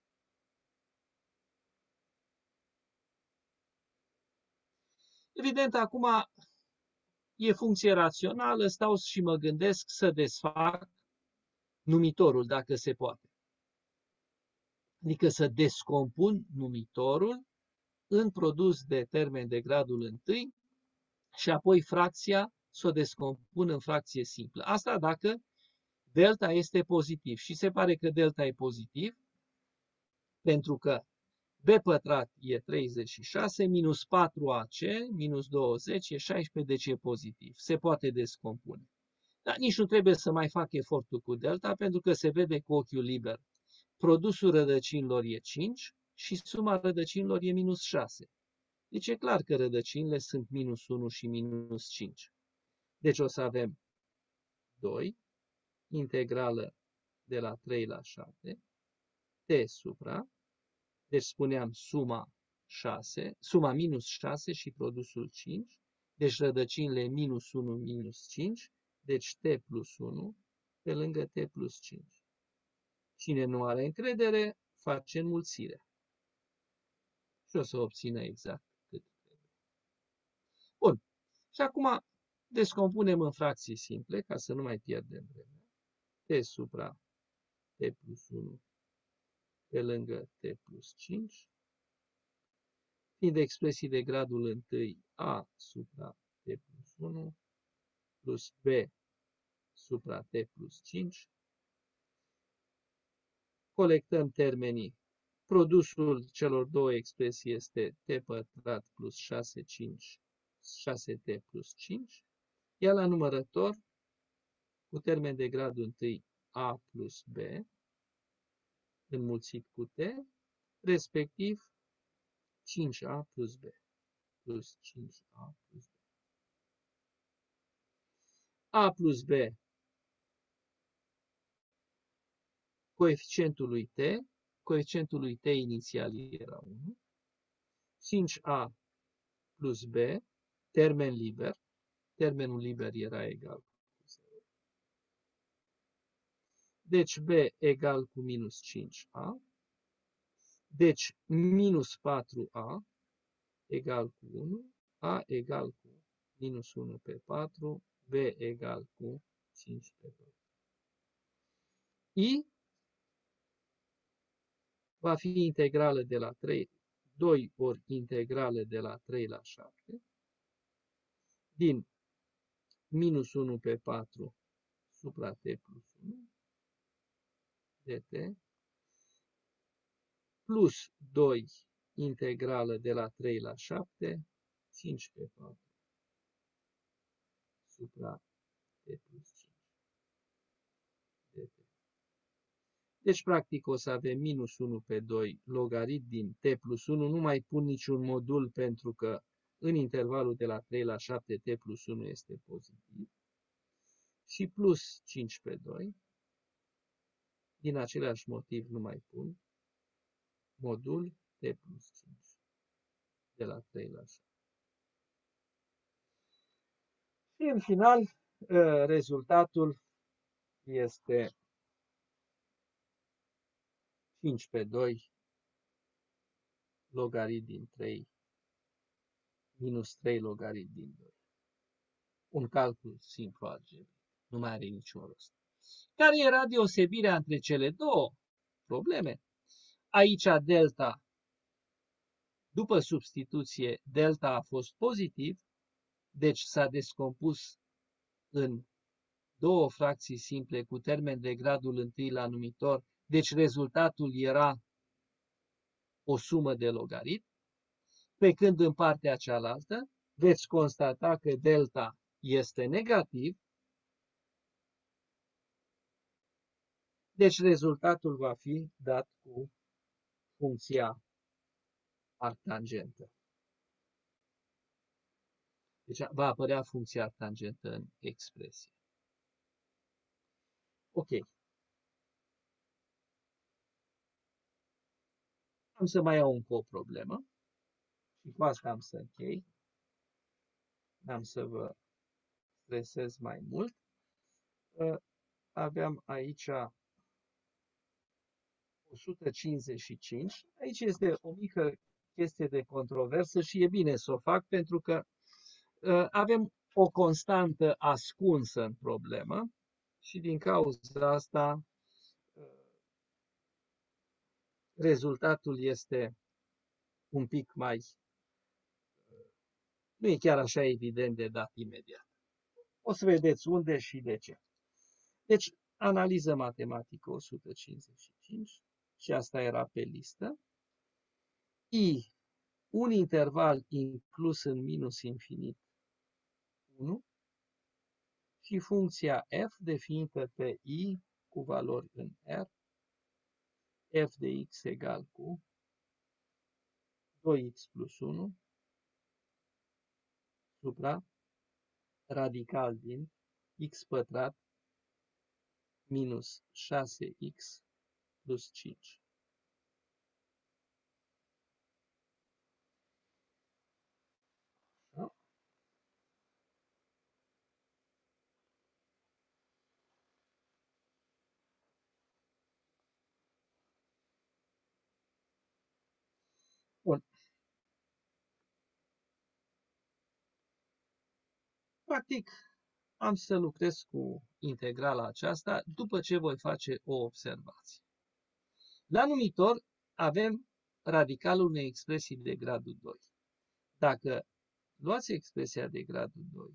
Evident, acum e funcție rațională, stau și mă gândesc să desfac numitorul, dacă se poate. Adică să descompun numitorul în produs de termen de gradul întâi și apoi fracția să o descompun în fracție simplă. Asta dacă delta este pozitiv. Și se pare că delta e pozitiv, pentru că b pătrat e treizeci și șase, minus patru a c, minus douăzeci, e șaisprezece, deci e pozitiv. Se poate descompune. Dar nici nu trebuie să mai fac efortul cu delta, pentru că se vede cu ochiul liber. Produsul rădăcinilor e cinci și suma rădăcinilor e minus șase. Deci e clar că rădăcinile sunt minus unu și minus cinci. Deci o să avem doi, integrală de la trei la șapte, t supra, deci spuneam suma șase, suma minus șase și produsul cinci, deci rădăcinile minus unu, minus cinci, deci t plus unu pe lângă t plus cinci. Cine nu are încredere, face înmulțire. Și o să obțină exact cât trebuie. Bun. Și acum descompunem în fracții simple, ca să nu mai pierdem vremea. T supra t plus unu pe lângă t plus cinci, fiind expresii de gradul întâi a supra t plus unu plus b supra t plus cinci. Colectăm termenii. Produsul celor două expresii este t pătrat plus șase, cinci, șase t plus cinci, iar la numărător, cu termen de gradul întâi a plus b, înmulțit cu t, respectiv cinci a plus b, plus cinci a plus b. A plus b, coeficientul lui t, coeficientul lui t inițial era unu, cinci a plus b, termen liber, termenul liber era egal cu zero. Deci b egal cu minus cinci a, deci minus patru a egal cu unu, a egal cu minus unu pe patru, b egal cu cinci pe doi. I va fi integrală de la trei, doi ori integrală de la trei la șapte, din minus unu pe patru supra t plus unu, dt, plus doi integrală de la trei la șapte, cinci pe patru supra t plus cinci, dt. Deci, practic, o să avem minus unu pe doi logarit din t plus unu. Nu mai pun niciun modul pentru că în intervalul de la trei la șapte t plus unu este pozitiv. Și plus cinci pe doi. Din același motiv nu mai pun modul t plus cinci de la trei la șapte. Și în final, rezultatul este cinci pe doi logarit din trei minus trei logarit din doi. Un calcul simplu algebric. Nu mai are niciun rost. Care era deosebirea între cele două probleme? Aici delta, după substituție, delta a fost pozitiv, deci s-a descompus în două fracții simple cu termen de gradul întâi la numitor, deci rezultatul era o sumă de logarit, pe când în partea cealaltă veți constata că delta este negativ, deci rezultatul va fi dat cu funcția arctangentă. Deci va apărea funcția arctangentă în expresie. Ok. Am să mai iau încă o problemă și cu asta am să închei. N-am să vă stresez mai mult. Aveam aici o sută cincizeci și cinci. Aici este o mică chestie de controversă și e bine să o fac pentru că avem o constantă ascunsă în problemă și din cauza asta rezultatul este un pic mai, nu e chiar așa evident de dat imediat. O să vedeți unde și de ce. Deci, analiză matematică o sută cincizeci și cinci și asta era pe listă. I, un interval inclus în minus infinit unu și funcția f definită pe I cu valori în R, f de x egal cu doi x plus unu supra radical din x pătrat minus șase x plus cinci. Da? Bun. Practic, am să lucrez cu integrala aceasta după ce voi face o observație. La numitor avem radicalul unei expresii de gradul doi. Dacă luați expresia de gradul doi,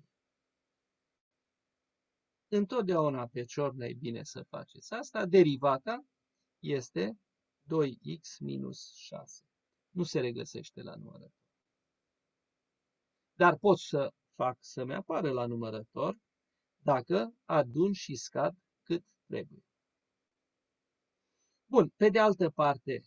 întotdeauna pe ciornă e bine să faceți asta, derivata este doi x minus șase. Nu se regăsește la numărător. Dar pot să fac să-mi apară la numărător dacă adun și scad cât trebuie. Bun, pe de altă parte,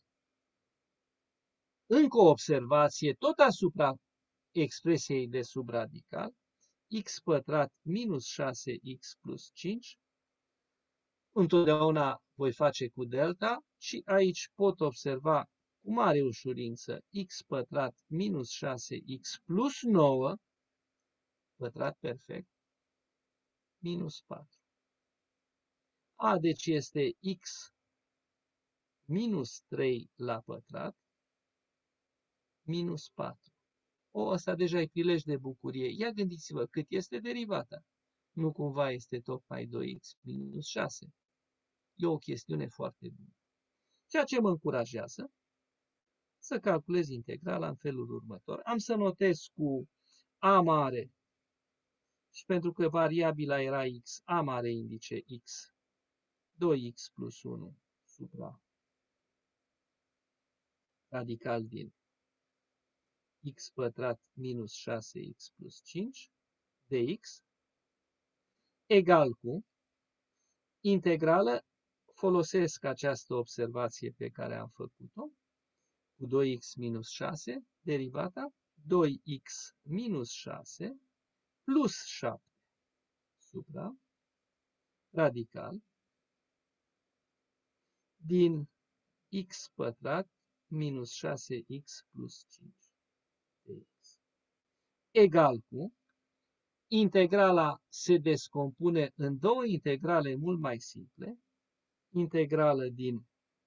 încă o observație tot asupra expresiei de subradical, x pătrat minus șase x plus cinci, întotdeauna voi face cu delta și aici pot observa cu mare ușurință x pătrat minus șase x plus nouă, pătrat perfect, minus patru. A, deci este x minus trei la pătrat, minus patru. O, ăsta deja e prilej de bucurie. Ia gândiți-vă cât este derivata. Nu cumva este tocmai doi x minus șase. E o chestiune foarte bună. Ceea ce mă încurajează să calculez integrala în felul următor. Am să notez cu A mare și pentru că variabila era x, A mare indice x, doi x plus unu supra radical din x pătrat minus șase x plus cinci dx egal cu integrală, folosesc această observație pe care am făcut-o, cu doi x minus șase, derivata doi x minus șase plus șapte supra radical din x pătrat minus șase x plus cinci dx egal cu integrala se descompune în două integrale mult mai simple. Integrală din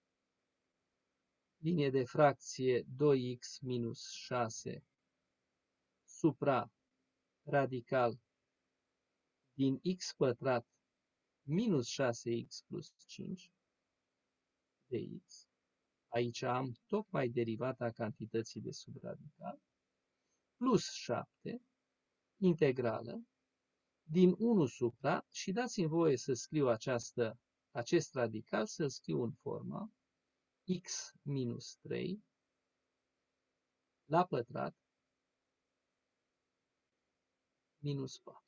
linie de fracție doi x minus șase supra radical din x pătrat minus șase x plus cinci dx. Aici am tocmai derivata cantității de sub radical, plus șapte, integrală, din unu supra, și dați-mi voie să scriu această, acest radical, să-l scriu în forma x minus trei la pătrat minus patru.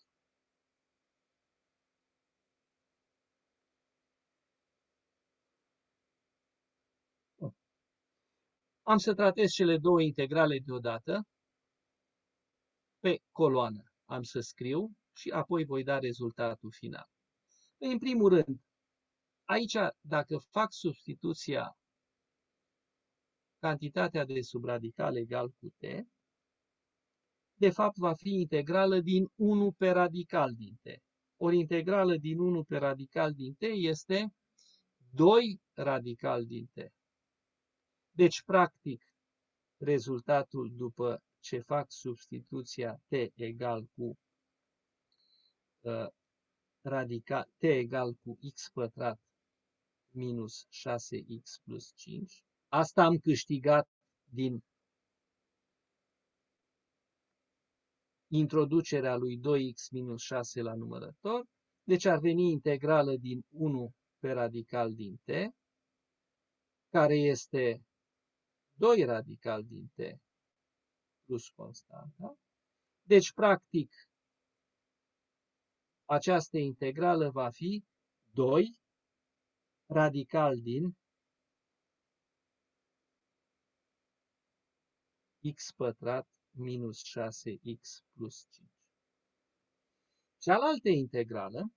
Am să tratez cele două integrale deodată. Pe coloană am să scriu și apoi voi da rezultatul final. În primul rând, aici, dacă fac substituția cantitatea de subradical egal cu t, de fapt va fi integrală din unu pe radical din t. Ori integrală din unu pe radical din t este doi radical din t. Deci, practic, rezultatul după ce fac substituția t egal cu uh, radical, t egal cu x pătrat minus șase x plus cinci. Asta am câștigat din introducerea lui doi x minus șase la numărător. Deci ar veni integrală din unu pe radical din t, care este doi radical din t plus constanta. Deci, practic, această integrală va fi doi radical din x pătrat minus șase x plus cinci. Cealaltă integrală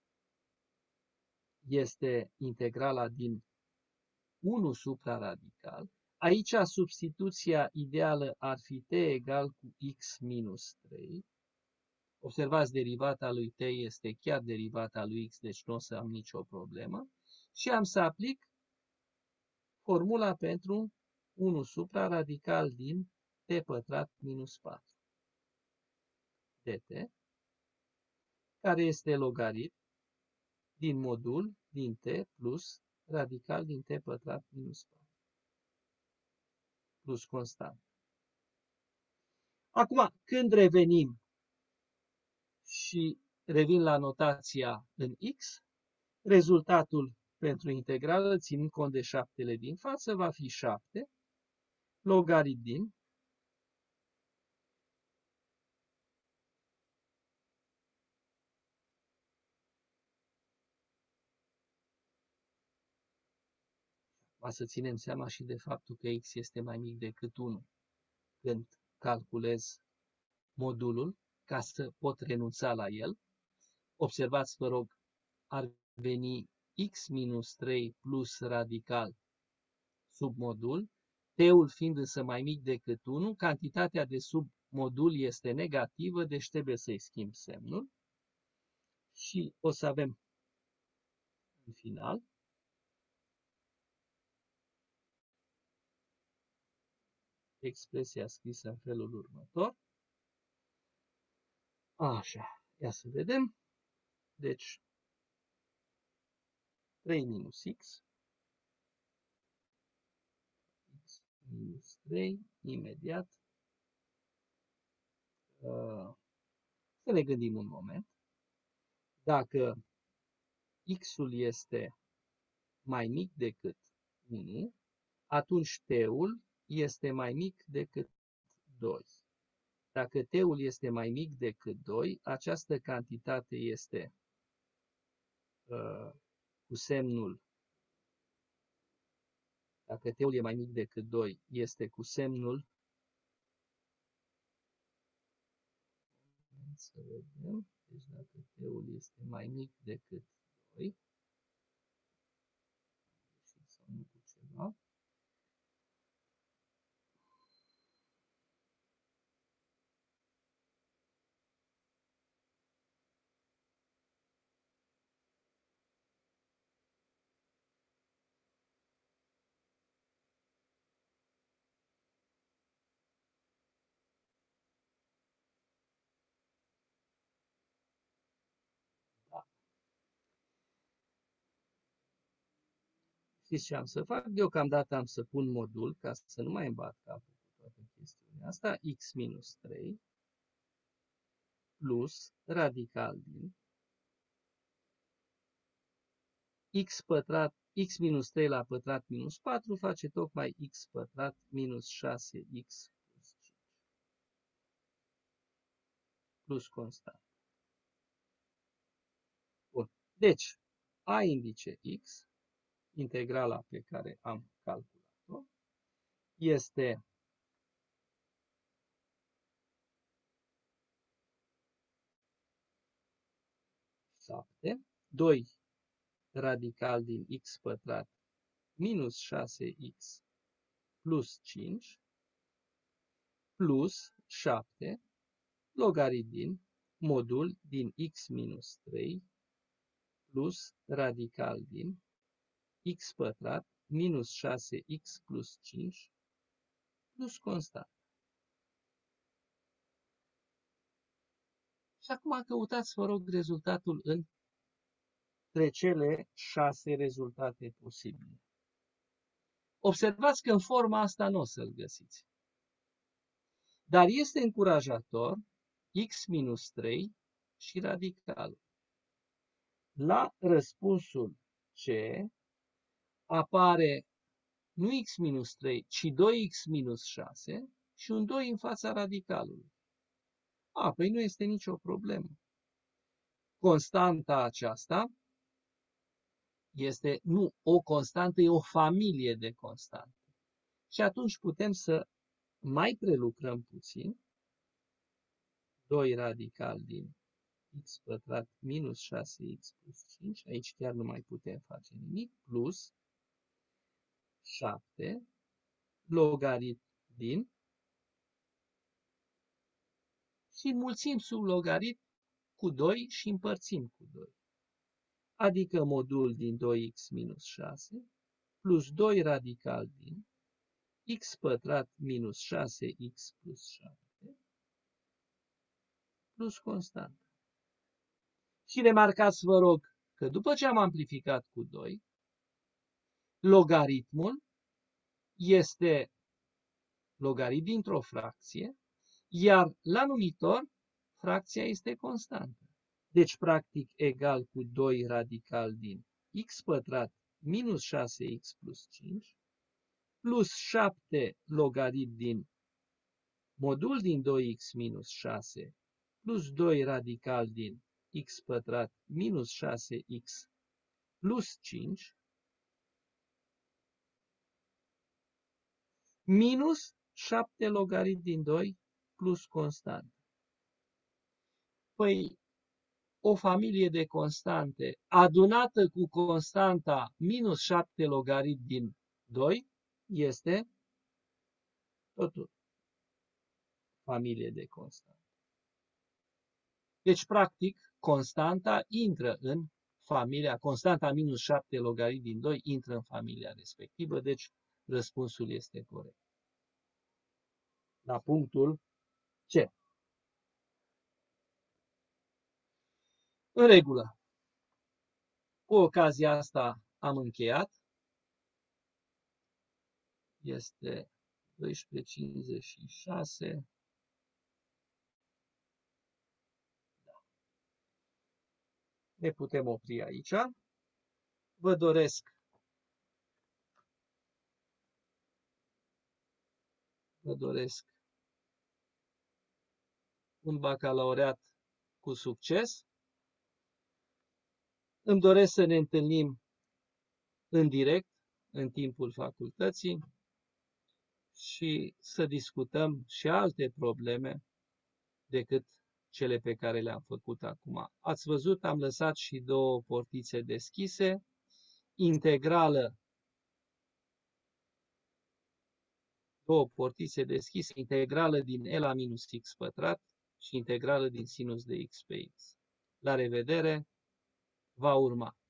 este integrala din unu supra radical. Aici substituția ideală ar fi t egal cu x minus trei. Observați, derivata lui t este chiar derivata lui x, deci nu o să am nicio problemă. Și am să aplic formula pentru unu supra radical din t pătrat minus patru dt, care este logaritm din modul din t plus radical din t pătrat minus patru plus constant. Acum, când revenim și revin la notația în x, rezultatul pentru integrală, ținând cont de șaptele din față, va fi șapte logaritm din va să ținem seama și de faptul că x este mai mic decât unu când calculez modulul, ca să pot renunța la el. Observați, vă rog, ar veni x minus trei plus radical sub modul, t-ul fiind însă mai mic decât unu, cantitatea de sub modul este negativă, deci trebuie să-i schimb semnul. Și o să avem în final expresia scrisă în felul următor. Așa, ia să vedem. Deci, trei minus x, x minus trei, imediat. Uh, să ne gândim un moment. Dacă x-ul este mai mic decât unu, atunci t-ul este mai mic decât doi. Dacă t-ul este mai mic decât doi, această cantitate este uh, cu semnul, dacă t-ul e mai mic decât doi, este cu semnul, să vedem, deci dacă t-ul este mai mic decât doi, sau nu cu ceva, Știți ce am să fac? Deocamdată am să pun modul, ca să nu mai îmbat capul cu toată chestiunea asta, x minus trei plus radical din x pătrat, x minus trei la pătrat minus patru face tocmai x pătrat minus șase x plus cinci. Plus constant. Bun. Deci, a indice x, integrala pe care am calculat-o, este șapte, doi radical din x pătrat minus șase x plus cinci plus șapte logarit din modul din x minus trei plus radical din x pătrat minus șase x plus cinci plus constant. Și acum căutați, vă rog, rezultatul între cele șase rezultate posibile. Observați că în forma asta nu o să-l găsiți. Dar este încurajator x minus trei și radical. La răspunsul C apare nu x minus trei, ci doi x minus șase și un doi în fața radicalului. A, păi nu este nicio problemă. Constanta aceasta este, nu o constantă, e o familie de constante. Și atunci putem să mai prelucrăm puțin. doi radical din x pătrat minus șase x plus cinci, aici chiar nu mai putem face nimic, plus șapte logarit din și înmulțim sub logarit cu doi și împărțim cu doi. Adică modul din doi x minus șase plus doi radical din x pătrat minus șase x plus șapte plus constant. Și remarcați, vă rog, că după ce am amplificat cu doi, logaritmul este logarit dintr-o fracție, iar la numitor fracția este constantă. Deci, practic, egal cu doi radical din x pătrat minus șase x plus cinci plus șapte logarit din modul din doi x minus șase plus doi radical din x pătrat minus șase x plus cinci minus șapte logarit din doi plus constant. Păi, o familie de constante adunată cu constanta minus șapte logarit din doi este totul familie de constante. Deci, practic, constanta intră în familia, constanta minus șapte logarit din doi intră în familia respectivă, deci răspunsul este corect. La punctul C. În regulă. Cu ocazia asta am încheiat. Este doisprezece cincizeci și șase. Da. Ne putem opri aici. Vă doresc vă doresc un bacalaureat cu succes. Îmi doresc să ne întâlnim în direct, în timpul facultății, și să discutăm și alte probleme decât cele pe care le-am făcut acum. Ați văzut, am lăsat și două portițe deschise, integrală, două portițe deschise, integrală din e la minus x pătrat și integrală din sinus de x pe x. La revedere! Va urma.